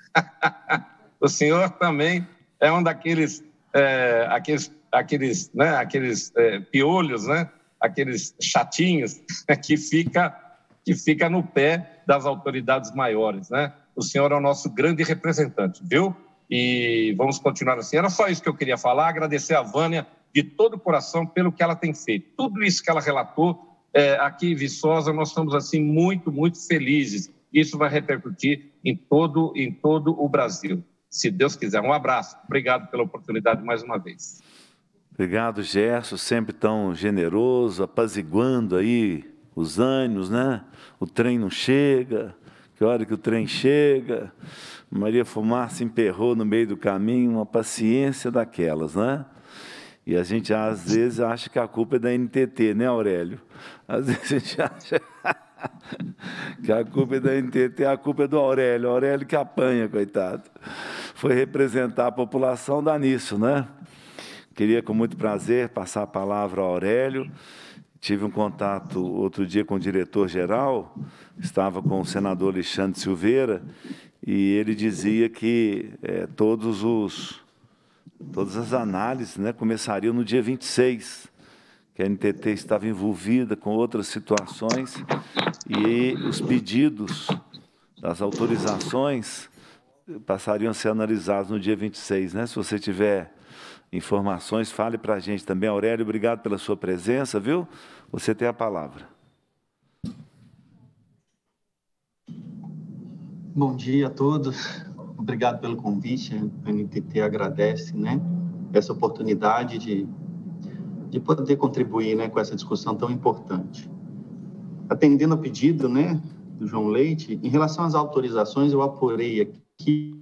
O senhor também é um daqueles, é, aqueles, aqueles, né, aqueles é, piolhos, né, aqueles chatinhos que fica, que fica no pé das autoridades maiores, né? O senhor é o nosso grande representante, viu? E vamos continuar assim. Era só isso que eu queria falar, agradecer a Vânia de todo o coração pelo que ela tem feito. Tudo isso que ela relatou, é, aqui em Viçosa, nós estamos assim muito, muito felizes. Isso vai repercutir em todo, em todo o Brasil, se Deus quiser. Um abraço. Obrigado pela oportunidade mais uma vez. Obrigado, Gerson, sempre tão generoso, apaziguando aí os ânimos, né? O trem não chega, que hora que o trem chega, Maria Fumaça emperrou no meio do caminho, uma paciência daquelas, né? E a gente, às vezes, acha que a culpa é da N T T, né, Aurélio? Às vezes a gente acha que a culpa é da N T T, a culpa é do Aurélio, o Aurélio que apanha, coitado. Foi representar a população, dá nisso, né? Queria, com muito prazer, passar a palavra ao Aurélio. Tive um contato outro dia com o diretor-geral, estava com o senador Alexandre Silveira, e ele dizia que é, todos os, todas as análises, né, começariam no dia vinte e seis, que a N T T estava envolvida com outras situações, e os pedidos das autorizações passariam a ser analisados no dia vinte e seis. Né? Se você tiver informações, fale para a gente também. Aurélio, obrigado pela sua presença, viu? Você tem a palavra. Bom dia a todos. Obrigado pelo convite. A N T T agradece, né, essa oportunidade de, de poder contribuir, né, com essa discussão tão importante. Atendendo ao pedido, né, do João Leite, em relação às autorizações, eu apurei aqui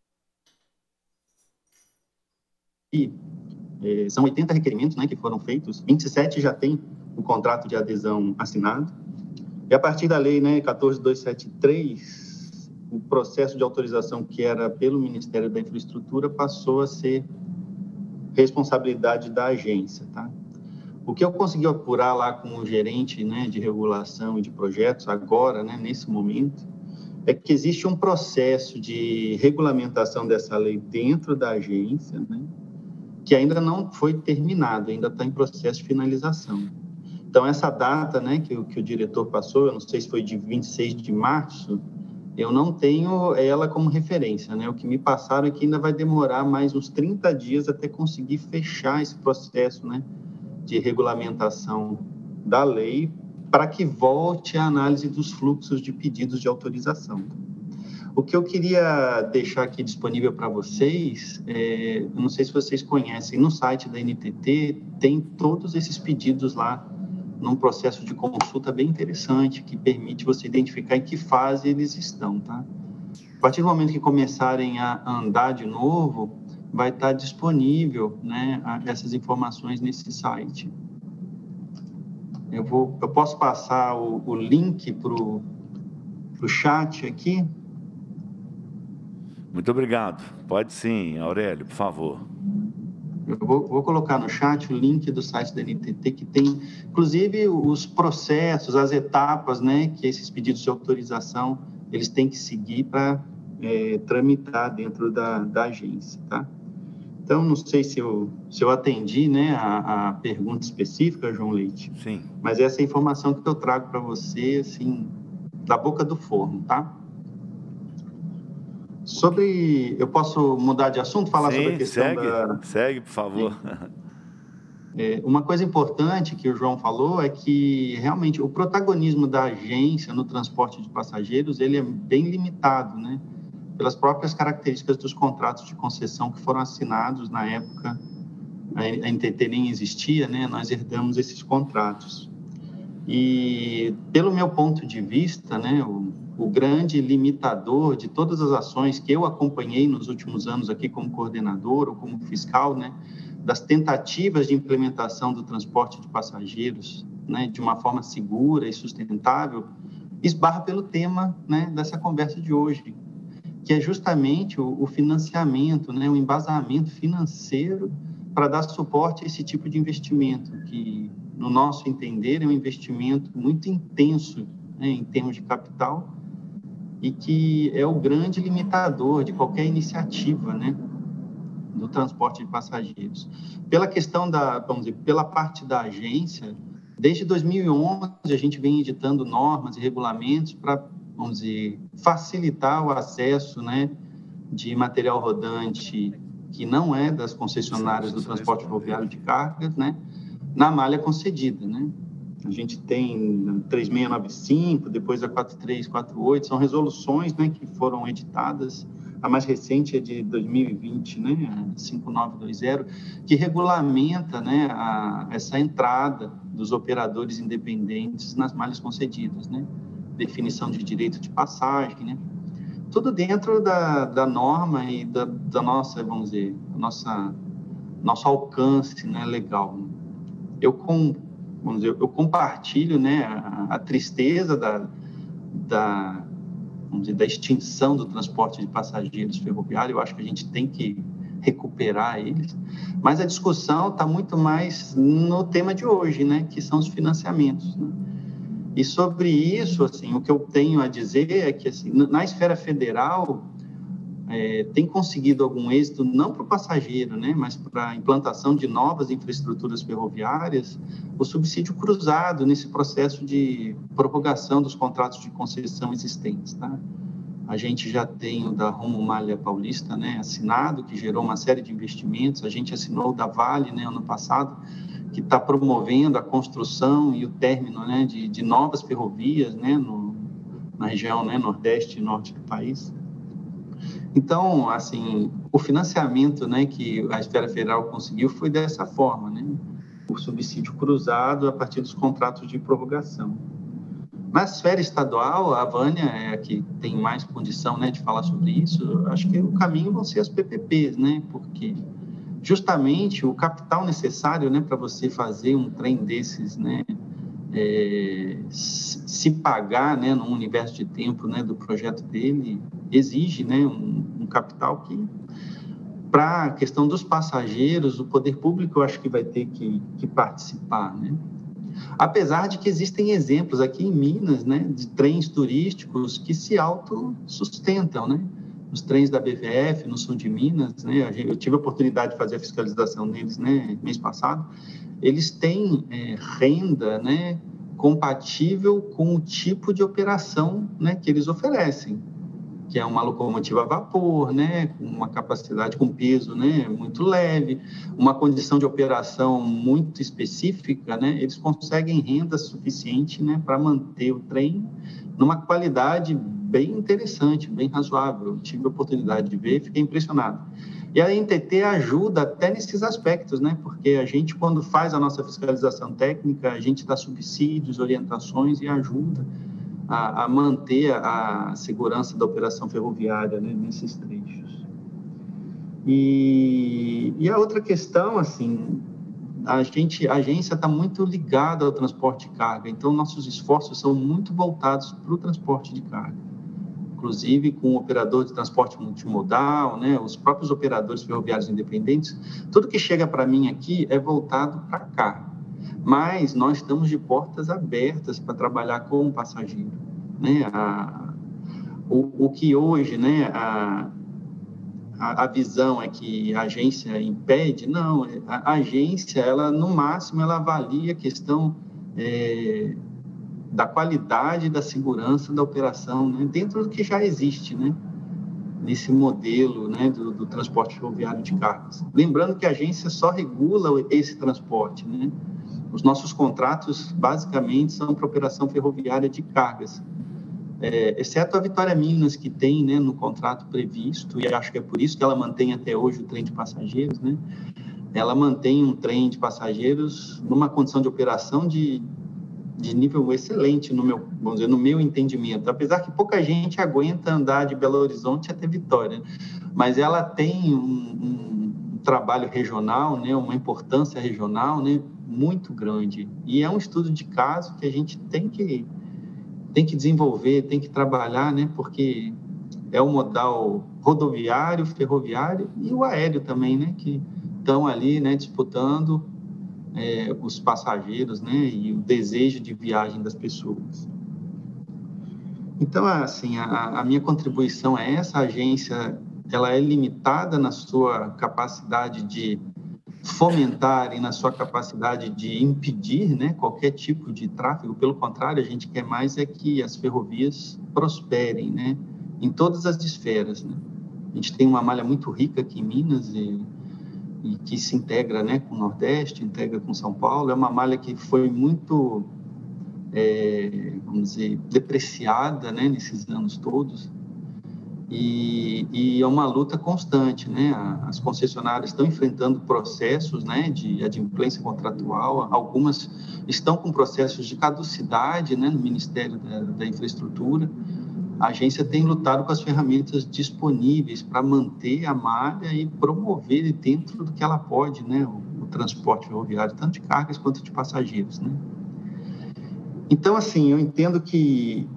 que eh, são oitenta requerimentos, né, que foram feitos, vinte e sete já tem o contrato de adesão assinado, e a partir da lei, né, quatorze mil duzentos e setenta e três, o processo de autorização que era pelo Ministério da Infraestrutura passou a ser responsabilidade da agência, tá? O que eu consegui apurar lá com o gerente, né, de regulação e de projetos agora, né, nesse momento, é que existe um processo de regulamentação dessa lei dentro da agência, né, que ainda não foi terminado, ainda está em processo de finalização. Então, essa data, né, que, que o diretor passou, eu não sei se foi de vinte e seis de março, eu não tenho ela como referência, né? O que me passaram é que ainda vai demorar mais uns trinta dias até conseguir fechar esse processo, né, de regulamentação da lei para que volte a análise dos fluxos de pedidos de autorização. O que eu queria deixar aqui disponível para vocês, é, eu não sei se vocês conhecem, no site da N T T tem todos esses pedidos lá num processo de consulta bem interessante, que permite você identificar em que fase eles estão, tá? A partir do momento que começarem a andar de novo, vai estar disponível, né, essas informações nesse site. Eu, vou, eu posso passar o, o link para o chat aqui? Muito obrigado. Pode sim, Aurélio, por favor. Eu vou, vou colocar no chat o link do site da N T T, que tem, inclusive, os processos, as etapas, né, que esses pedidos de autorização, eles têm que seguir para é, tramitar dentro da, da agência, tá? Então, não sei se eu, se eu atendi, né, a, a pergunta específica, João Leite. Sim. Mas essa é a informação que eu trago para você, assim, da boca do forno, tá? Sobre... Eu posso mudar de assunto, falar Sim, sobre a questão segue, da... segue, por favor. É, uma coisa importante que o João falou é que, realmente, o protagonismo da agência no transporte de passageiros, ele é bem limitado, né? Pelas próprias características dos contratos de concessão que foram assinados na época, a N T T nem existia, né? Nós herdamos esses contratos. E, pelo meu ponto de vista, né, o, o grande limitador de todas as ações que eu acompanhei nos últimos anos aqui como coordenador ou como fiscal, né, das tentativas de implementação do transporte de passageiros, né, de uma forma segura e sustentável, esbarra pelo tema, né, dessa conversa de hoje, que é justamente o, o financiamento, né, o embasamento financeiro para dar suporte a esse tipo de investimento, que, no nosso entender, é um investimento muito intenso, né, em termos de capital, e que é o grande limitador de qualquer iniciativa, né, do transporte de passageiros. Pela questão da, vamos dizer, pela parte da agência, desde dois mil e onze a gente vem editando normas e regulamentos para, vamos dizer, facilitar o acesso, né, de material rodante que não é das concessionárias do transporte ferroviário de cargas, né, na malha concedida, né? A gente tem três mil seiscentos e noventa e cinco, depois a quatro mil trezentos e quarenta e oito, são resoluções, né, que foram editadas. A mais recente é de dois mil e vinte, né, cinco mil novecentos e vinte, que regulamenta, né, a, essa entrada dos operadores independentes nas malhas concedidas, né, definição de direito de passagem, né, tudo dentro da, da norma e da, da nossa, vamos dizer, nossa, nosso alcance, né, legal. Eu, com, vamos dizer, eu compartilho, né, a, a tristeza da, da, vamos dizer, da extinção do transporte de passageiros ferroviário. Eu acho que a gente tem que recuperar eles, mas a discussão está muito mais no tema de hoje, né, que são os financiamentos, né? E sobre isso, assim, o que eu tenho a dizer é que, assim, na esfera federal, é, tem conseguido algum êxito, não para o passageiro, né, mas para a implantação de novas infraestruturas ferroviárias, o subsídio cruzado nesse processo de prorrogação dos contratos de concessão existentes, tá? A gente já tem o da Rumo Malha Paulista, né, assinado, que gerou uma série de investimentos. A gente assinou o da Vale, né, ano passado, que está promovendo a construção e o término, né, de, de novas ferrovias, né, no, na região, né, nordeste e norte do país. Então, assim, o financiamento, né, que a esfera federal conseguiu foi dessa forma, né, o subsídio cruzado a partir dos contratos de prorrogação. Na esfera estadual, a Vânia é a que tem mais condição, né, de falar sobre isso. Acho que o caminho vão ser as P P Ps, né, porque justamente o capital necessário, né, para você fazer um trem desses, né, é, se pagar, né, num universo de tempo, né, do projeto dele, exige, né, um, um capital que, para a questão dos passageiros, o poder público, eu acho que vai ter que, que participar, né? Apesar de que existem exemplos aqui em Minas, né, de trens turísticos que se autossustentam, né? Os trens da B V F no sul de Minas, né, eu tive a oportunidade de fazer a fiscalização deles, né, mês passado. Eles têm é, renda, né, compatível com o tipo de operação, né, que eles oferecem, que é uma locomotiva a vapor, né, com uma capacidade, com peso, né, muito leve, uma condição de operação muito específica, né, eles conseguem renda suficiente, né, para manter o trem numa qualidade bem interessante, bem razoável. Eu tive a oportunidade de ver, fiquei impressionado. E a N T T ajuda até nesses aspectos, né? Porque a gente, quando faz a nossa fiscalização técnica, a gente dá subsídios, orientações e ajuda a, a manter a segurança da operação ferroviária, né, nesses trechos. E, e a outra questão, assim, a, gente, a agência está muito ligada ao transporte de carga, então nossos esforços são muito voltados para o transporte de carga, inclusive com o operador de transporte multimodal, né, os próprios operadores ferroviários independentes. Tudo que chega para mim aqui é voltado para cá, mas nós estamos de portas abertas para trabalhar com o passageiro, né? A, o, o que hoje, né, a, a, a visão é que a agência impede, não, a, a agência, ela, no máximo, ela avalia a questão é, da qualidade e da segurança da operação, né, dentro do que já existe, né, nesse modelo, né, do, do transporte ferroviário de cargas. Lembrando que a agência só regula esse transporte, né? Os nossos contratos, basicamente, são para operação ferroviária de cargas, é, exceto a Vitória Minas, que tem, né, no contrato previsto, e acho que é por isso que ela mantém até hoje o trem de passageiros, né? Ela mantém um trem de passageiros numa condição de operação de, de nível excelente, no meu, vamos dizer, no meu entendimento, apesar que pouca gente aguenta andar de Belo Horizonte até Vitória, mas ela tem um, um trabalho regional, né, uma importância regional, né, muito grande, e é um estudo de caso que a gente tem que, tem que desenvolver, tem que trabalhar, né, porque é o modal rodoviário, ferroviário e o aéreo também, né, que estão ali, né, disputando é, os passageiros, né, e o desejo de viagem das pessoas. Então, assim, a, a minha contribuição é essa. A agência, ela é limitada na sua capacidade de fomentar e na sua capacidade de impedir, né, qualquer tipo de tráfego. Pelo contrário, a gente quer mais é que as ferrovias prosperem, né, em todas as esferas, né. A gente tem uma malha muito rica aqui em Minas e, e que se integra, né, com o Nordeste, integra com São Paulo. É uma malha que foi muito, é, vamos dizer, depreciada, né, nesses anos todos. E, e é uma luta constante, né? As concessionárias estão enfrentando processos, né, de adimplência contratual, algumas estão com processos de caducidade, né, no Ministério da, da Infraestrutura. A agência tem lutado com as ferramentas disponíveis para manter a malha e promover dentro do que ela pode, né, o, o transporte ferroviário, tanto de cargas quanto de passageiros, né? Então, assim, eu entendo que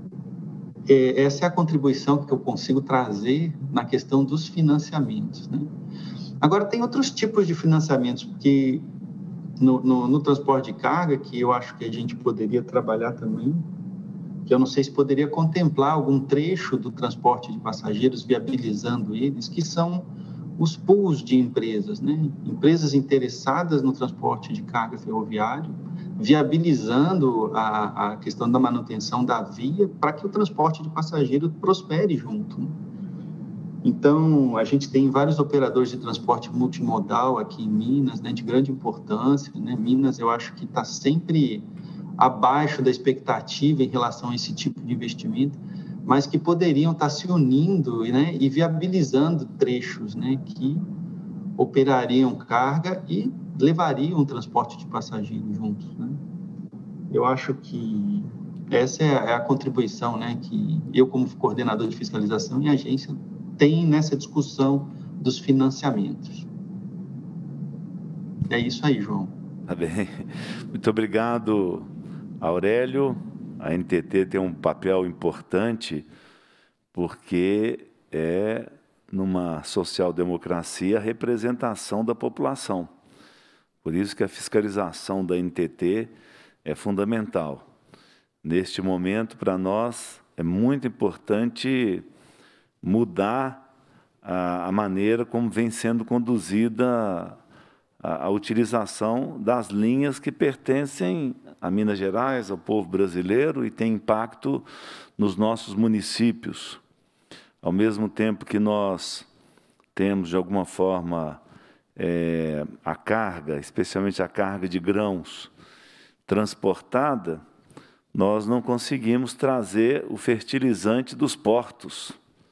essa é a contribuição que eu consigo trazer na questão dos financiamentos, né? Agora, tem outros tipos de financiamentos, porque no, no, no transporte de carga, que eu acho que a gente poderia trabalhar também, que eu não sei se poderia contemplar algum trecho do transporte de passageiros, viabilizando eles, que são os pools de empresas, né? Empresas interessadas no transporte de carga ferroviário, viabilizando a, a questão da manutenção da via para que o transporte de passageiro prospere junto, né? Então, a gente tem vários operadores de transporte multimodal aqui em Minas, né, de grande importância, né? Minas, eu acho que está sempre abaixo da expectativa em relação a esse tipo de investimento, mas que poderiam estar se unindo, né, e viabilizando trechos, né, que operariam carga e levariam o transporte de passageiros juntos, né? Eu acho que essa é a contribuição, né, que eu, como coordenador de fiscalização e agência, tem nessa discussão dos financiamentos. É isso aí, João. Tá bem. Muito obrigado, Aurélio. A N T T tem um papel importante porque é, numa social-democracia, a representação da população. Por isso que a fiscalização da N T T é fundamental. Neste momento, para nós, é muito importante mudar a, a maneira como vem sendo conduzida a, a utilização das linhas que pertencem a Minas Gerais, ao povo brasileiro, e tem impacto nos nossos municípios. Ao mesmo tempo que nós temos, de alguma forma, é, a carga, especialmente a carga de grãos, transportada, nós não conseguimos trazer o fertilizante dos portos.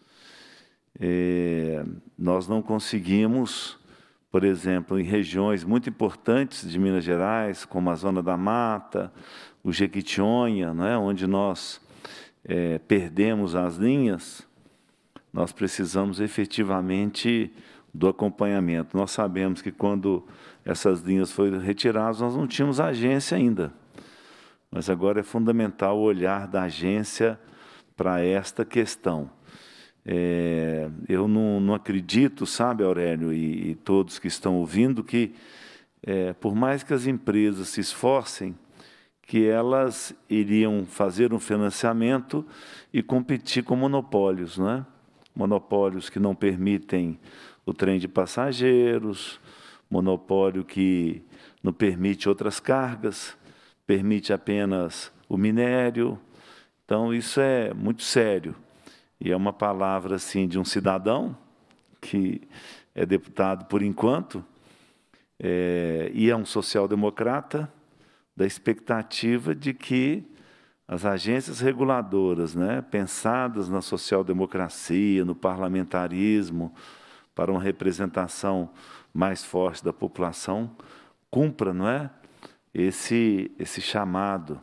É, nós não conseguimos, por exemplo, em regiões muito importantes de Minas Gerais, como a Zona da Mata, o Jequitinhonha, né, onde nós é, perdemos as linhas, nós precisamos efetivamente do acompanhamento. Nós sabemos que quando essas linhas foram retiradas, nós não tínhamos agência ainda. Mas agora é fundamental o olhar da agência para esta questão. É, eu não, não acredito, sabe, Aurélio, e, e todos que estão ouvindo, que é, por mais que as empresas se esforcem, que elas iriam fazer um financiamento e competir com monopólios, não é? Monopólios que não permitem o trem de passageiros, monopólio que não permite outras cargas, permite apenas o minério. Então, isso é muito sério. E é uma palavra assim, de um cidadão que é deputado por enquanto, é, e é um social-democrata, da expectativa de que as agências reguladoras, né, pensadas na social-democracia, no parlamentarismo, para uma representação mais forte da população, cumpra, não é, esse, esse chamado.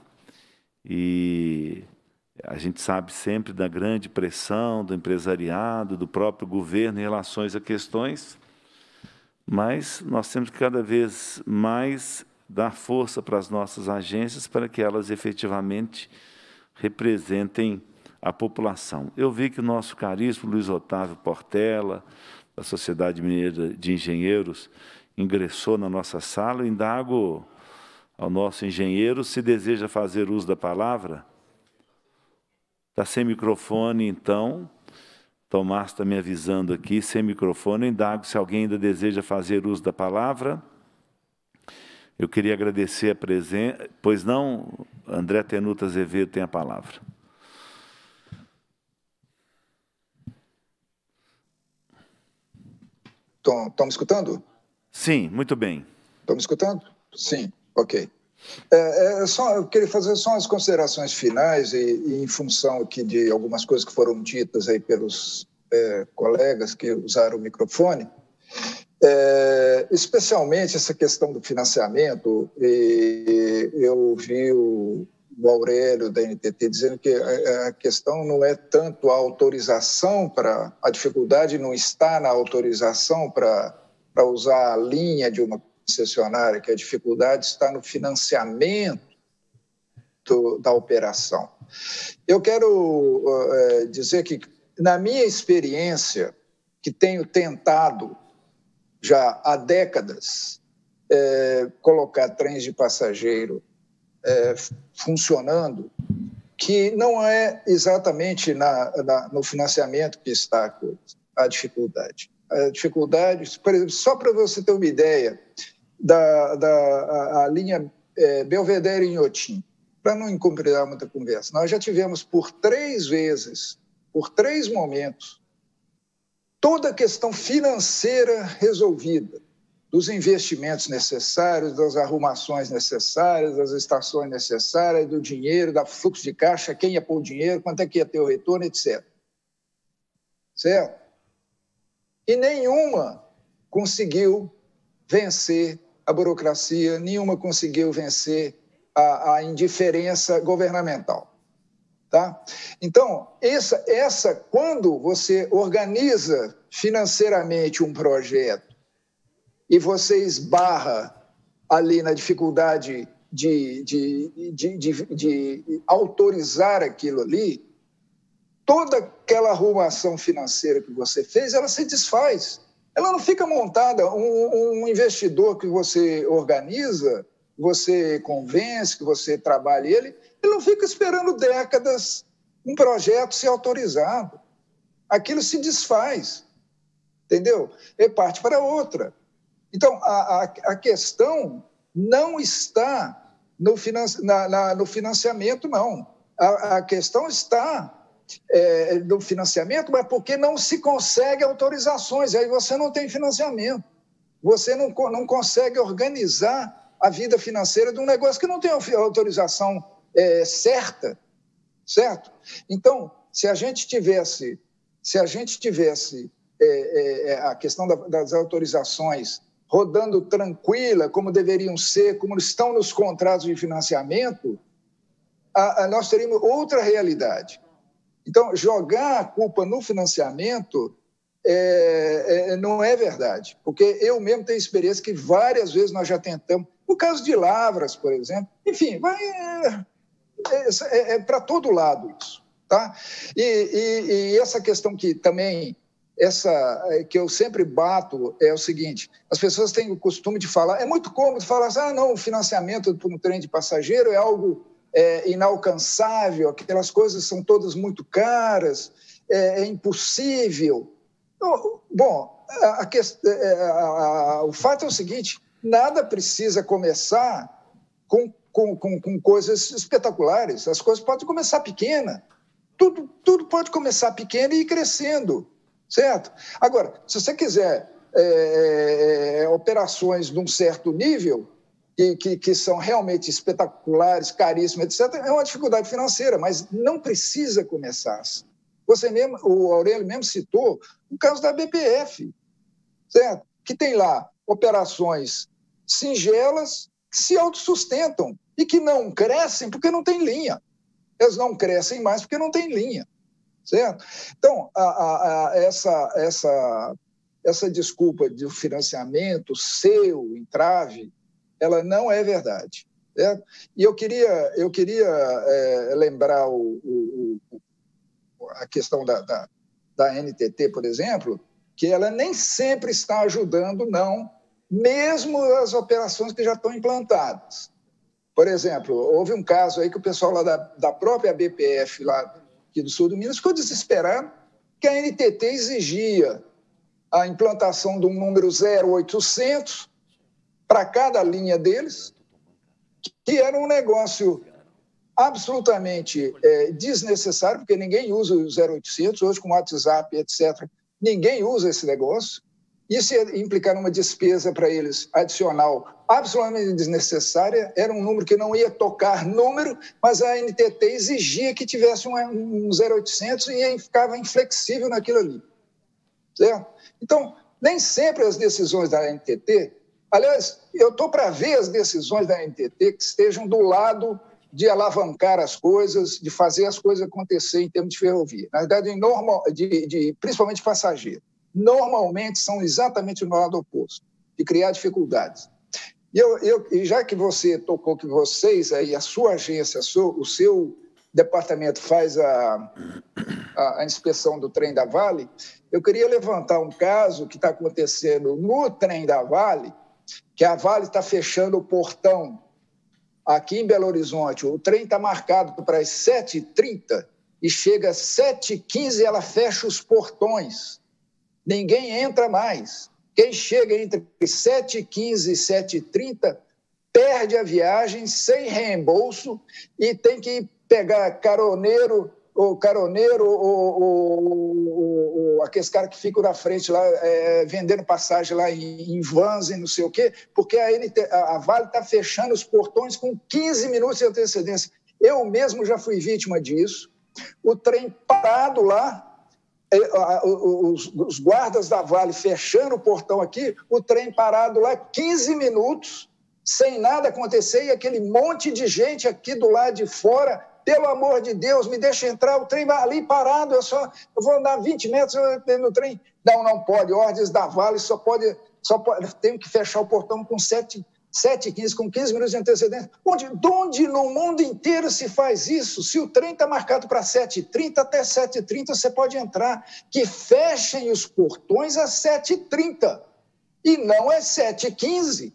E a gente sabe sempre da grande pressão do empresariado, do próprio governo em relação a questões, mas nós temos que cada vez mais dar força para as nossas agências para que elas efetivamente representem a população. Eu vi que o nosso caríssimo Luiz Otávio Portela, da Sociedade Mineira de Engenheiros, ingressou na nossa sala. Eu indago ao nosso engenheiro se deseja fazer uso da palavra. Está sem microfone, então. Tomás está me avisando aqui, sem microfone. Eu indago se alguém ainda deseja fazer uso da palavra. Eu queria agradecer a presença. Pois não, André Tenuta Azevedo tem a palavra. Estão me escutando? Sim, muito bem. Estão me escutando? Sim, ok. É, é, só, eu queria fazer só umas considerações finais e, e em função aqui de algumas coisas que foram ditas aí pelos é, colegas que usaram o microfone. É, especialmente essa questão do financiamento, e eu ouvi o, o Aurélio da N T T dizendo que a, a questão não é tanto a autorização para... A dificuldade não está na autorização para para usar a linha de uma concessionária, que a dificuldade está no financiamento do, da operação. Eu quero uh, dizer que, na minha experiência, que tenho tentado já há décadas, é, colocar trens de passageiro é, funcionando, que não é exatamente na, na, no financiamento que está a coisa, a dificuldade. A dificuldade, por exemplo, só para você ter uma ideia, da, da a, a linha é, Belvedere em Inhotim, para não incomodar muita conversa, nós já tivemos por três vezes, por três momentos, toda a questão financeira resolvida, dos investimentos necessários, das arrumações necessárias, das estações necessárias, do dinheiro, do fluxo de caixa, quem ia pôr o dinheiro, quanto é que ia ter o retorno, etcétera. Certo? E nenhuma conseguiu vencer a burocracia, nenhuma conseguiu vencer a, a indiferença governamental. Tá? Então, essa, essa, quando você organiza financeiramente um projeto e você esbarra ali na dificuldade de, de, de, de, de autorizar aquilo ali, toda aquela arrumação financeira que você fez, ela se desfaz. Ela não fica montada. Um, um investidor que você organiza, você convence, que você trabalha ele, ele não fica esperando décadas um projeto ser autorizado. Aquilo se desfaz, entendeu? E parte para outra. Então, a, a, a questão não está no, finan, na, na, no financiamento, não. A, a questão está é, no financiamento, mas porque não se consegue autorizações, aí você não tem financiamento. Você não, não consegue organizar a vida financeira de um negócio que não tem autorização é, certa, certo? Então, se a gente tivesse, se a gente tivesse é, é, a questão da, das autorizações rodando tranquila, como deveriam ser, como estão nos contratos de financiamento, a, a, nós teríamos outra realidade. Então, jogar a culpa no financiamento é, é, não é verdade, porque eu mesmo tenho experiência que várias vezes nós já tentamos, no caso de Lavras, por exemplo, enfim, vai, é, é, é para todo lado isso. Tá? E, e, e essa questão que também, essa, que eu sempre bato, é o seguinte, as pessoas têm o costume de falar, é muito cômodo falar assim, ah, não, o financiamento para um trem de passageiro é algo é, inalcançável, aquelas coisas são todas muito caras, é, é impossível. Bom, a, a, a, a, o fato é o seguinte, nada precisa começar com com, com, com coisas espetaculares. As coisas podem começar pequena. Tudo, tudo pode começar pequeno e ir crescendo, certo? Agora, se você quiser é, é, operações de um certo nível, que, que, que são realmente espetaculares, caríssimas, etcétera, é uma dificuldade financeira, mas não precisa começar assim. Você mesmo, o Aurélio mesmo citou o caso da B P F, certo? Que tem lá operações singelas que se autossustentam e que não crescem porque não tem linha. Elas não crescem mais porque não tem linha, certo? Então, a, a, a, essa, essa, essa desculpa de financiamento seu, entrave, ela não é verdade, certo? E eu queria, eu queria é, lembrar o, o, o, a questão da, da, da N T T, por exemplo, que ela nem sempre está ajudando, não, mesmo as operações que já estão implantadas. Por exemplo, houve um caso aí que o pessoal lá da, da própria B P F, lá aqui do sul do Minas, ficou desesperado, que a N T T exigia a implantação de um número zero oitocentos para cada linha deles, que era um negócio absolutamente é, desnecessário, porque ninguém usa o zero oitocentos, hoje com o WhatsApp, etcétera, ninguém usa esse negócio. Isso ia implicar uma despesa para eles adicional absolutamente desnecessária, era um número que não ia tocar número, mas a N T T exigia que tivesse um, um zero oitocentos e aí ficava inflexível naquilo ali. Certo? Então, nem sempre as decisões da N T T... Aliás, eu estou para ver as decisões da N T T que estejam do lado de alavancar as coisas, de fazer as coisas acontecer em termos de ferrovia. Na verdade, normal, de, de, principalmente passageiro. Normalmente são exatamente no lado oposto, de criar dificuldades. E, eu, eu, e já que você tocou que vocês, aí, a sua agência, a sua, o seu departamento faz a, a, a inspeção do trem da Vale, eu queria levantar um caso que está acontecendo no trem da Vale, que a Vale está fechando o portão aqui em Belo Horizonte. O trem está marcado para as sete e trinta e chega às sete e quinze e ela fecha os portões. Ninguém entra mais. Quem chega entre sete e quinze e sete e trinta perde a viagem sem reembolso e tem que pegar caroneiro, ou caroneiro, ou, ou, ou aqueles caras que ficam na frente lá, é, vendendo passagem lá em, em vans e não sei o quê, porque a, N T, a Vale está fechando os portões com quinze minutos de antecedência. Eu mesmo já fui vítima disso. O trem parado lá, Os, os guardas da Vale fechando o portão aqui, o trem parado lá quinze minutos, sem nada acontecer, e aquele monte de gente aqui do lado de fora, pelo amor de Deus, me deixa entrar, o trem vai ali parado, eu, só, eu vou andar vinte metros no trem. Não, não pode, ordens da Vale, só pode, só pode, tenho que fechar o portão com sete e quinze, com quinze minutos de antecedência. Onde, onde no mundo inteiro se faz isso? Se o trem está marcado para sete e trinta, até sete e trinta você pode entrar. Que fechem os portões às sete e trinta e não às sete e quinze.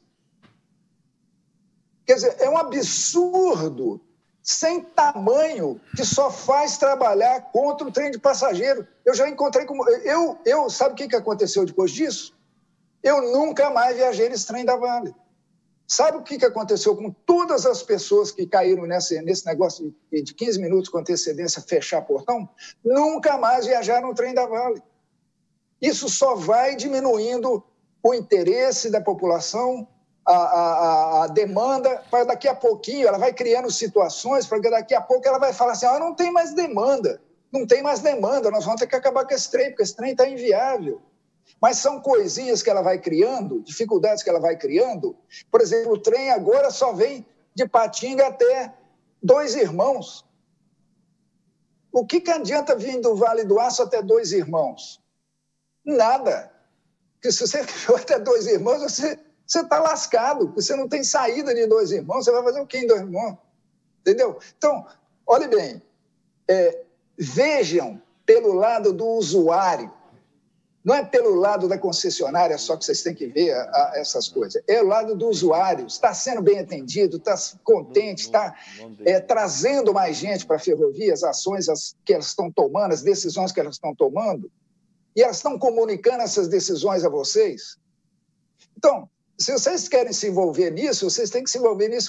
Quer dizer, é um absurdo sem tamanho que só faz trabalhar contra o trem de passageiro. Eu já encontrei com... Eu, eu, sabe o que aconteceu depois disso? Eu nunca mais viajei nesse trem da Vale. Sabe o que aconteceu com todas as pessoas que caíram nesse, nesse negócio de, de quinze minutos com antecedência fechar portão? Nunca mais viajaram no trem da Vale. Isso só vai diminuindo o interesse da população, a, a, a demanda, para daqui a pouquinho ela vai criando situações, para que daqui a pouco ela vai falar assim, ah, não tem mais demanda, não tem mais demanda, nós vamos ter que acabar com esse trem, porque esse trem está inviável. Mas são coisinhas que ela vai criando, dificuldades que ela vai criando. Por exemplo, o trem agora só vem de Patinga até Dois Irmãos. O que, que adianta vir do Vale do Aço até Dois Irmãos? Nada. Porque se você for até Dois Irmãos, você está lascado, porque você não tem saída de Dois Irmãos, você vai fazer o quê em Dois Irmãos? Entendeu? Então, olhe bem, é, vejam pelo lado do usuário. Não é pelo lado da concessionária só que vocês têm que ver a, a, essas coisas. É o lado do usuário. Está sendo bem atendido, está contente, está é, trazendo mais gente para a ferrovia, as ações as, que elas estão tomando, as decisões que elas estão tomando, e elas estão comunicando essas decisões a vocês. Então, se vocês querem se envolver nisso, vocês têm que se envolver nisso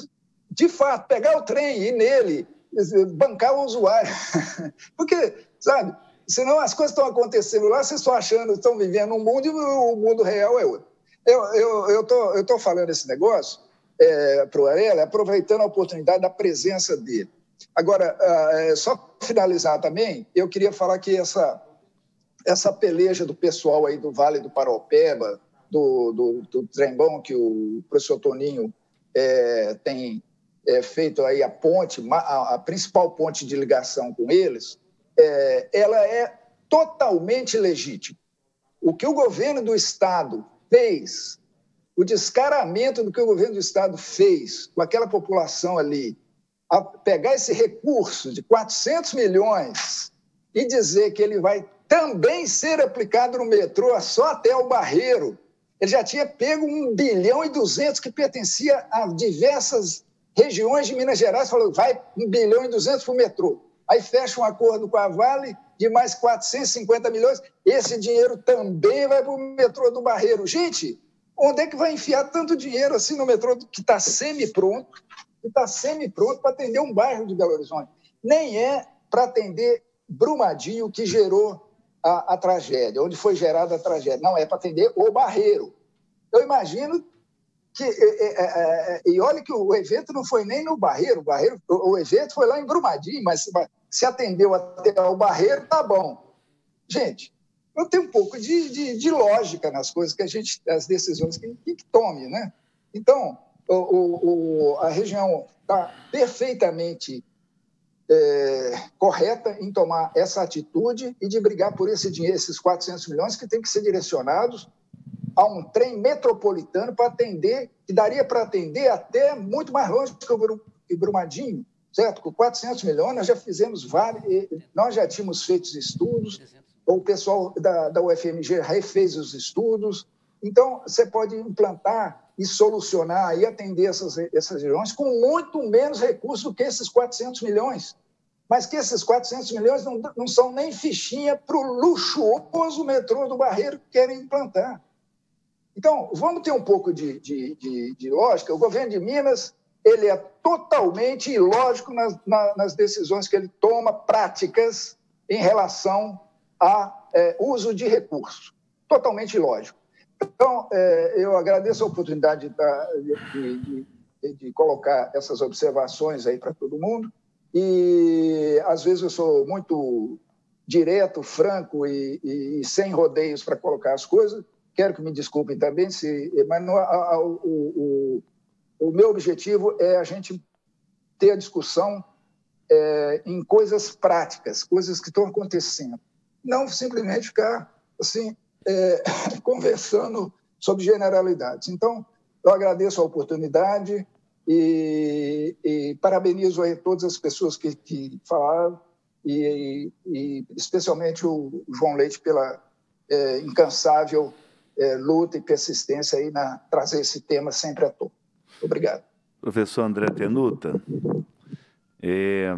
de fato, pegar o trem, ir nele, bancar o usuário. Porque, sabe, senão as coisas estão acontecendo lá, vocês estão achando, estão vivendo um mundo e o mundo real é outro. Eu estou eu tô falando esse negócio é, para o Arela, aproveitando a oportunidade da presença dele. Agora, é, só finalizar também, eu queria falar que essa, essa peleja do pessoal aí do Vale do Paraopeba, do, do, do trem-bom que o professor Toninho é, tem é, feito aí a ponte, a, a principal ponte de ligação com eles, é, ela é totalmente legítima. O que o governo do Estado fez, o descaramento do que o governo do Estado fez com aquela população ali, a pegar esse recurso de quatrocentos milhões e dizer que ele vai também ser aplicado no metrô só até o Barreiro. Ele já tinha pego um bilhão e duzentos que pertencia a diversas regiões de Minas Gerais, falou, vai um bilhão e duzentos para o metrô. Aí fecha um acordo com a Vale de mais quatrocentos e cinquenta milhões, esse dinheiro também vai para o metrô do Barreiro. Gente, onde é que vai enfiar tanto dinheiro assim no metrô que está semi-pronto, que está semi-pronto para atender um bairro de Belo Horizonte? Nem é para atender Brumadinho, que gerou a, a tragédia, onde foi gerada a tragédia. Não, é para atender o Barreiro. Eu imagino que... É, é, é, e olha que o evento não foi nem no Barreiro, o, Barreiro, o, o evento foi lá em Brumadinho, mas se atendeu até o Barreiro, tá bom. Gente, eu tenho um pouco de, de, de lógica nas coisas que a gente, as decisões que, que tome, né? Então, o, o, a região está perfeitamente é, correta em tomar essa atitude e de brigar por esse dinheiro, esses quatrocentos milhões que tem que ser direcionados a um trem metropolitano para atender, que daria para atender até muito mais longe do que o Brumadinho, certo? Com quatrocentos milhões, nós já fizemos vários, nós já tínhamos feito estudos, o pessoal da, da U F M G refez os estudos, então você pode implantar e solucionar e atender essas, essas regiões com muito menos recursos do que esses quatrocentos milhões, mas que esses quatrocentos milhões não, não são nem fichinha para o luxuoso metrô do Barreiro que querem implantar. Então, vamos ter um pouco de, de, de, de lógica. O governo de Minas ele é totalmente ilógico nas, na, nas decisões que ele toma, práticas, em relação a é, uso de recursos. Totalmente ilógico. Então, é, eu agradeço a oportunidade de, de, de, de colocar essas observações aí para todo mundo. E, às vezes, eu sou muito direto, franco e, e, e sem rodeios para colocar as coisas. Quero que me desculpem também, se, mas não, a, a, o, o, o meu objetivo é a gente ter a discussão é, em coisas práticas, coisas que estão acontecendo. Não simplesmente ficar assim, é, conversando sobre generalidades. Então, eu agradeço a oportunidade e, e parabenizo aí todas as pessoas que, que falaram, e, e especialmente o João Leite pela é, incansável É, luta e persistência aí na trazer esse tema sempre à tona. Obrigado. Professor André Tenuta, é,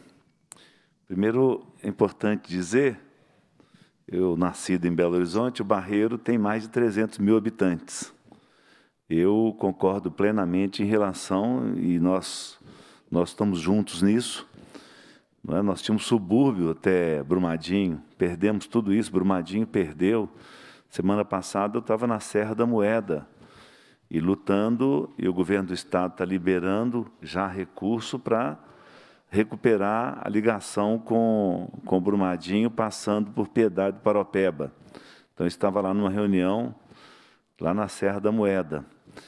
primeiro é importante dizer, eu nascido em Belo Horizonte, o Barreiro tem mais de trezentos mil habitantes. Eu concordo plenamente em relação, e nós, nós estamos juntos nisso, não é? Nós tínhamos subúrbio até Brumadinho, perdemos tudo isso, Brumadinho perdeu. Semana passada eu estava na Serra da Moeda e lutando, e o governo do Estado está liberando já recurso para recuperar a ligação com, com Brumadinho, passando por Piedade do Paraopeba. Então, eu estava lá numa reunião, lá na Serra da Moeda.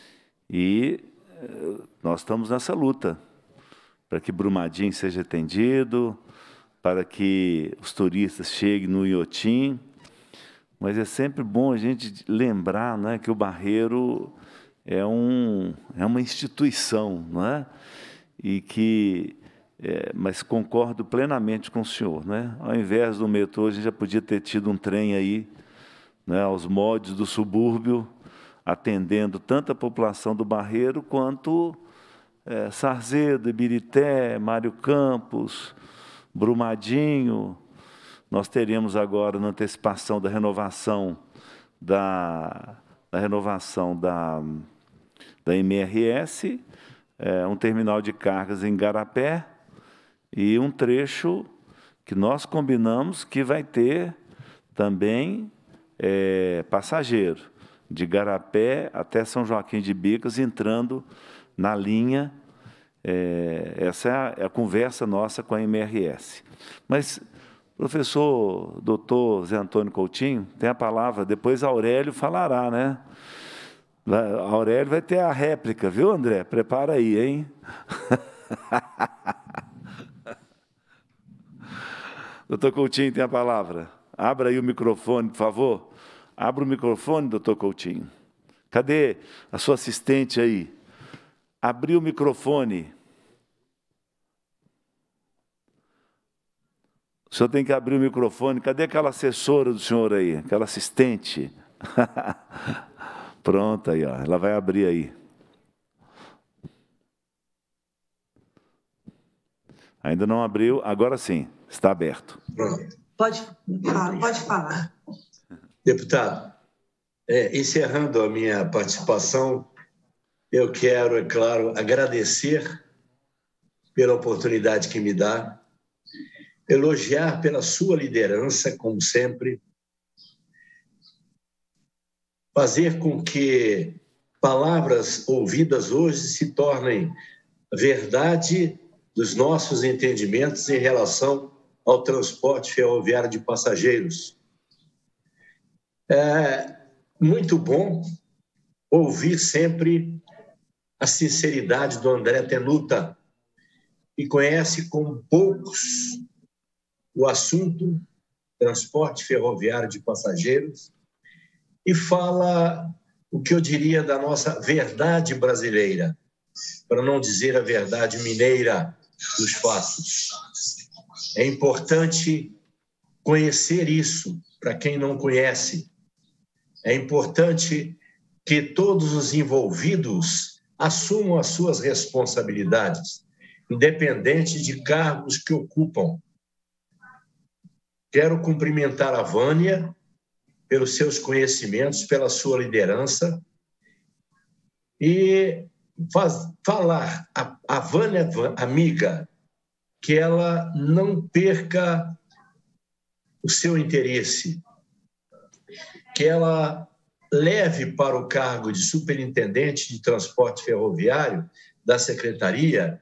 E nós estamos nessa luta para que Brumadinho seja atendido, para que os turistas cheguem no Iotim. Mas é sempre bom a gente lembrar, né, que o Barreiro é, um, é uma instituição, não é? E que, é, mas concordo plenamente com o senhor, né? Ao invés do metrô, a gente já podia ter tido um trem aí, né, aos moldes do subúrbio, atendendo tanto a população do Barreiro quanto é, Sarzedo, Ibirité, Mário Campos, Brumadinho. Nós teremos agora, na antecipação da renovação da, da, renovação da, da M R S, é, um terminal de cargas em Garapé e um trecho que nós combinamos que vai ter também é, passageiro, de Garapé até São Joaquim de Bicas, entrando na linha. É, essa é a, é a conversa nossa com a M R S. Mas, professor doutor Zé Antônio Coutinho, tem a palavra, depois Aurélio falará, né? A Aurélio vai ter a réplica, viu, André? Prepara aí, hein? Doutor Coutinho tem a palavra. Abra aí o microfone, por favor. Abra o microfone, doutor Coutinho. Cadê a sua assistente aí? Abriu o microfone. O senhor tem que abrir o microfone. Cadê aquela assessora do senhor aí? Aquela assistente? Pronto, aí, ó. Ela vai abrir aí. Ainda não abriu, agora sim, está aberto. Pronto. Pode, pode falar. Deputado, é, encerrando a minha participação, eu quero, é claro, agradecer pela oportunidade que me dá, elogiar pela sua liderança, como sempre, fazer com que palavras ouvidas hoje se tornem verdade dos nossos entendimentos em relação ao transporte ferroviário de passageiros. É muito bom ouvir sempre a sinceridade do André Tenuta, que conhece como poucos o assunto transporte ferroviário de passageiros e fala o que eu diria da nossa verdade brasileira, para não dizer a verdade mineira dos fatos. É importante conhecer isso para quem não conhece. É importante que todos os envolvidos assumam as suas responsabilidades, independente de cargos que ocupam. Quero cumprimentar a Vânia pelos seus conhecimentos, pela sua liderança e faz, falar a, a Vânia, amiga, que ela não perca o seu interesse, que ela leve para o cargo de superintendente de transporte ferroviário da Secretaria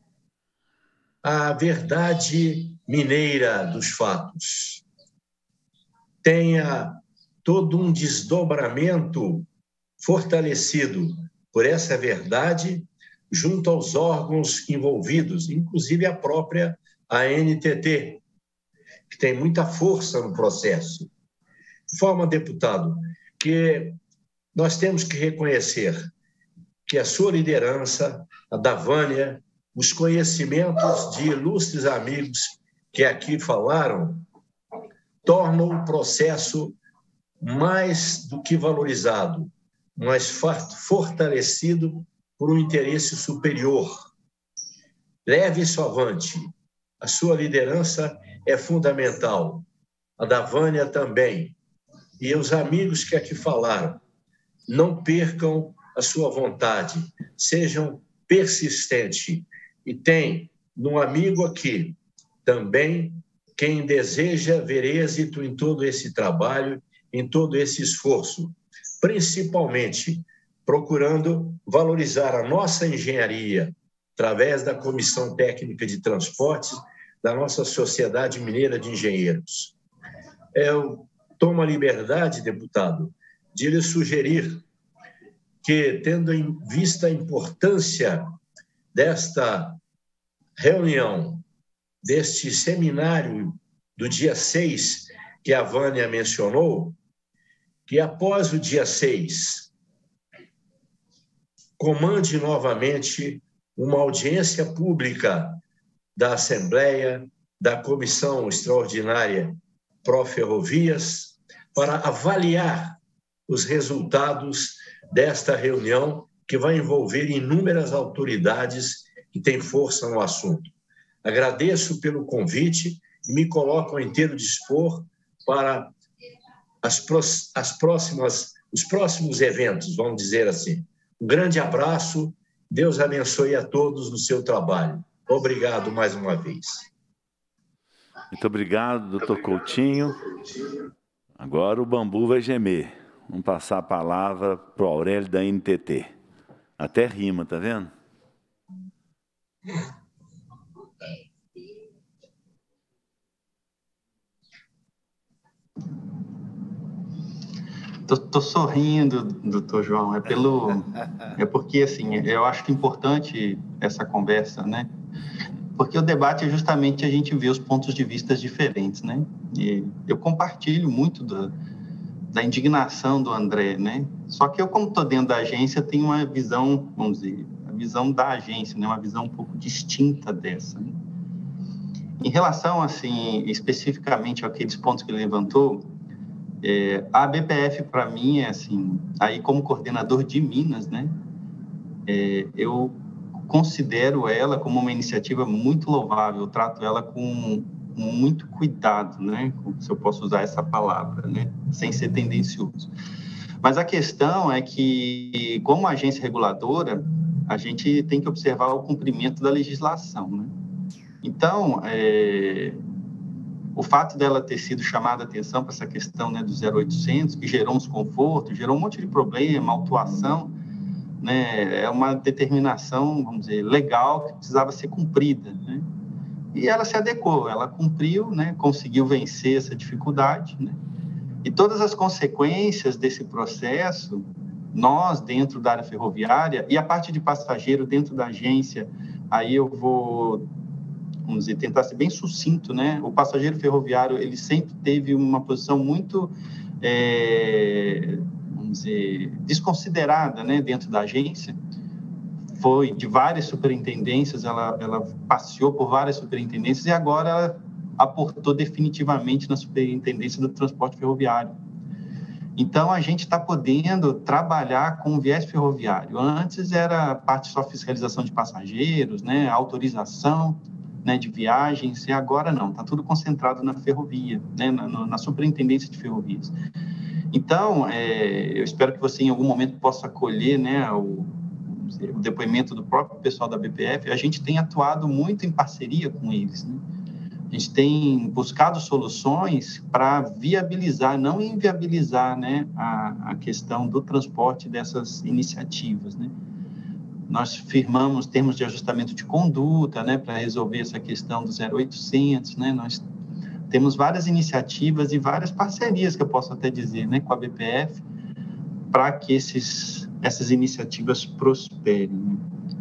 a verdade mineira dos fatos. Tenha todo um desdobramento fortalecido por essa verdade junto aos órgãos envolvidos, inclusive a própria A N T T, que tem muita força no processo. De forma, deputado, que nós temos que reconhecer que a sua liderança, a da Vânia, os conhecimentos de ilustres amigos que aqui falaram, tornam o processo mais do que valorizado, mas fortalecido por um interesse superior. Leve isso avante. A sua liderança é fundamental. A da Vânia também. E os amigos que aqui falaram, não percam a sua vontade, sejam persistentes. E tem, num amigo aqui, também quem deseja ver êxito em todo esse trabalho, em todo esse esforço, principalmente procurando valorizar a nossa engenharia através da Comissão Técnica de Transportes da nossa Sociedade Mineira de Engenheiros. Eu tomo a liberdade, deputado, de lhe sugerir que, tendo em vista a importância desta reunião, deste seminário do dia seis, que a Vânia mencionou, que após o dia seis, comande novamente uma audiência pública da Assembleia, da Comissão Extraordinária Pró-Ferrovias, para avaliar os resultados desta reunião, que vai envolver inúmeras autoridades que têm força no assunto. Agradeço pelo convite e me coloco ao inteiro dispor para as, as próximas, os próximos eventos, vamos dizer assim. Um grande abraço Deus abençoe a todos no seu trabalho. Obrigado mais uma vez. Muito obrigado, doutor Coutinho. Agora o bambu vai gemer. Vamos passar a palavra para o Aurélio da N T T. Até rima, tá vendo? Tô, tô sorrindo, doutor João, é pelo, é porque assim, eu acho que é importante essa conversa, né? Porque o debate é justamente a gente ver os pontos de vista diferentes, né? E eu compartilho muito da, da indignação do André, né? Só que eu, como estou dentro da agência, tenho uma visão, vamos dizer, a visão da agência, né? Uma visão um pouco distinta dessa, né? Em relação, assim, especificamente àqueles pontos que ele levantou, É, a B P F, para mim, é assim, aí como coordenador de Minas, né, é, eu considero ela como uma iniciativa muito louvável, eu trato ela com muito cuidado, né, se eu posso usar essa palavra, né, sem ser tendencioso. Mas a questão é que, como agência reguladora, a gente tem que observar o cumprimento da legislação, né. Então, é, o fato dela ter sido chamada a atenção para essa questão, né, do zero oitocentos, que gerou um desconforto, gerou um monte de problema, autuação, né, é uma determinação, vamos dizer, legal que precisava ser cumprida, né? E ela se adequou, ela cumpriu, né, conseguiu vencer essa dificuldade, né? E todas as consequências desse processo, nós, dentro da área ferroviária, e a parte de passageiro dentro da agência, aí eu vou... vamos dizer, tentar ser bem sucinto, né? O passageiro ferroviário, ele sempre teve uma posição muito, é, vamos dizer, desconsiderada, né, dentro da agência. Foi de várias superintendências, ela, ela passeou por várias superintendências e agora ela aportou definitivamente na superintendência do transporte ferroviário. Então, a gente está podendo trabalhar com o viés ferroviário. Antes era a parte só fiscalização de passageiros, né, autorização, né, de viagens, e agora não, está tudo concentrado na ferrovia, né, na, na superintendência de ferrovias. Então, é, eu espero que você em algum momento possa acolher, né, o, o depoimento do próprio pessoal da B P F. A gente tem atuado muito em parceria com eles, né? A gente tem buscado soluções para viabilizar, não inviabilizar, né, a, a questão do transporte dessas iniciativas, né? Nós firmamos termos de ajustamento de conduta, né, para resolver essa questão do zero oitocentos, né? Nós temos várias iniciativas e várias parcerias, que eu posso até dizer, né, com a B P F, para que esses, essas iniciativas prosperem.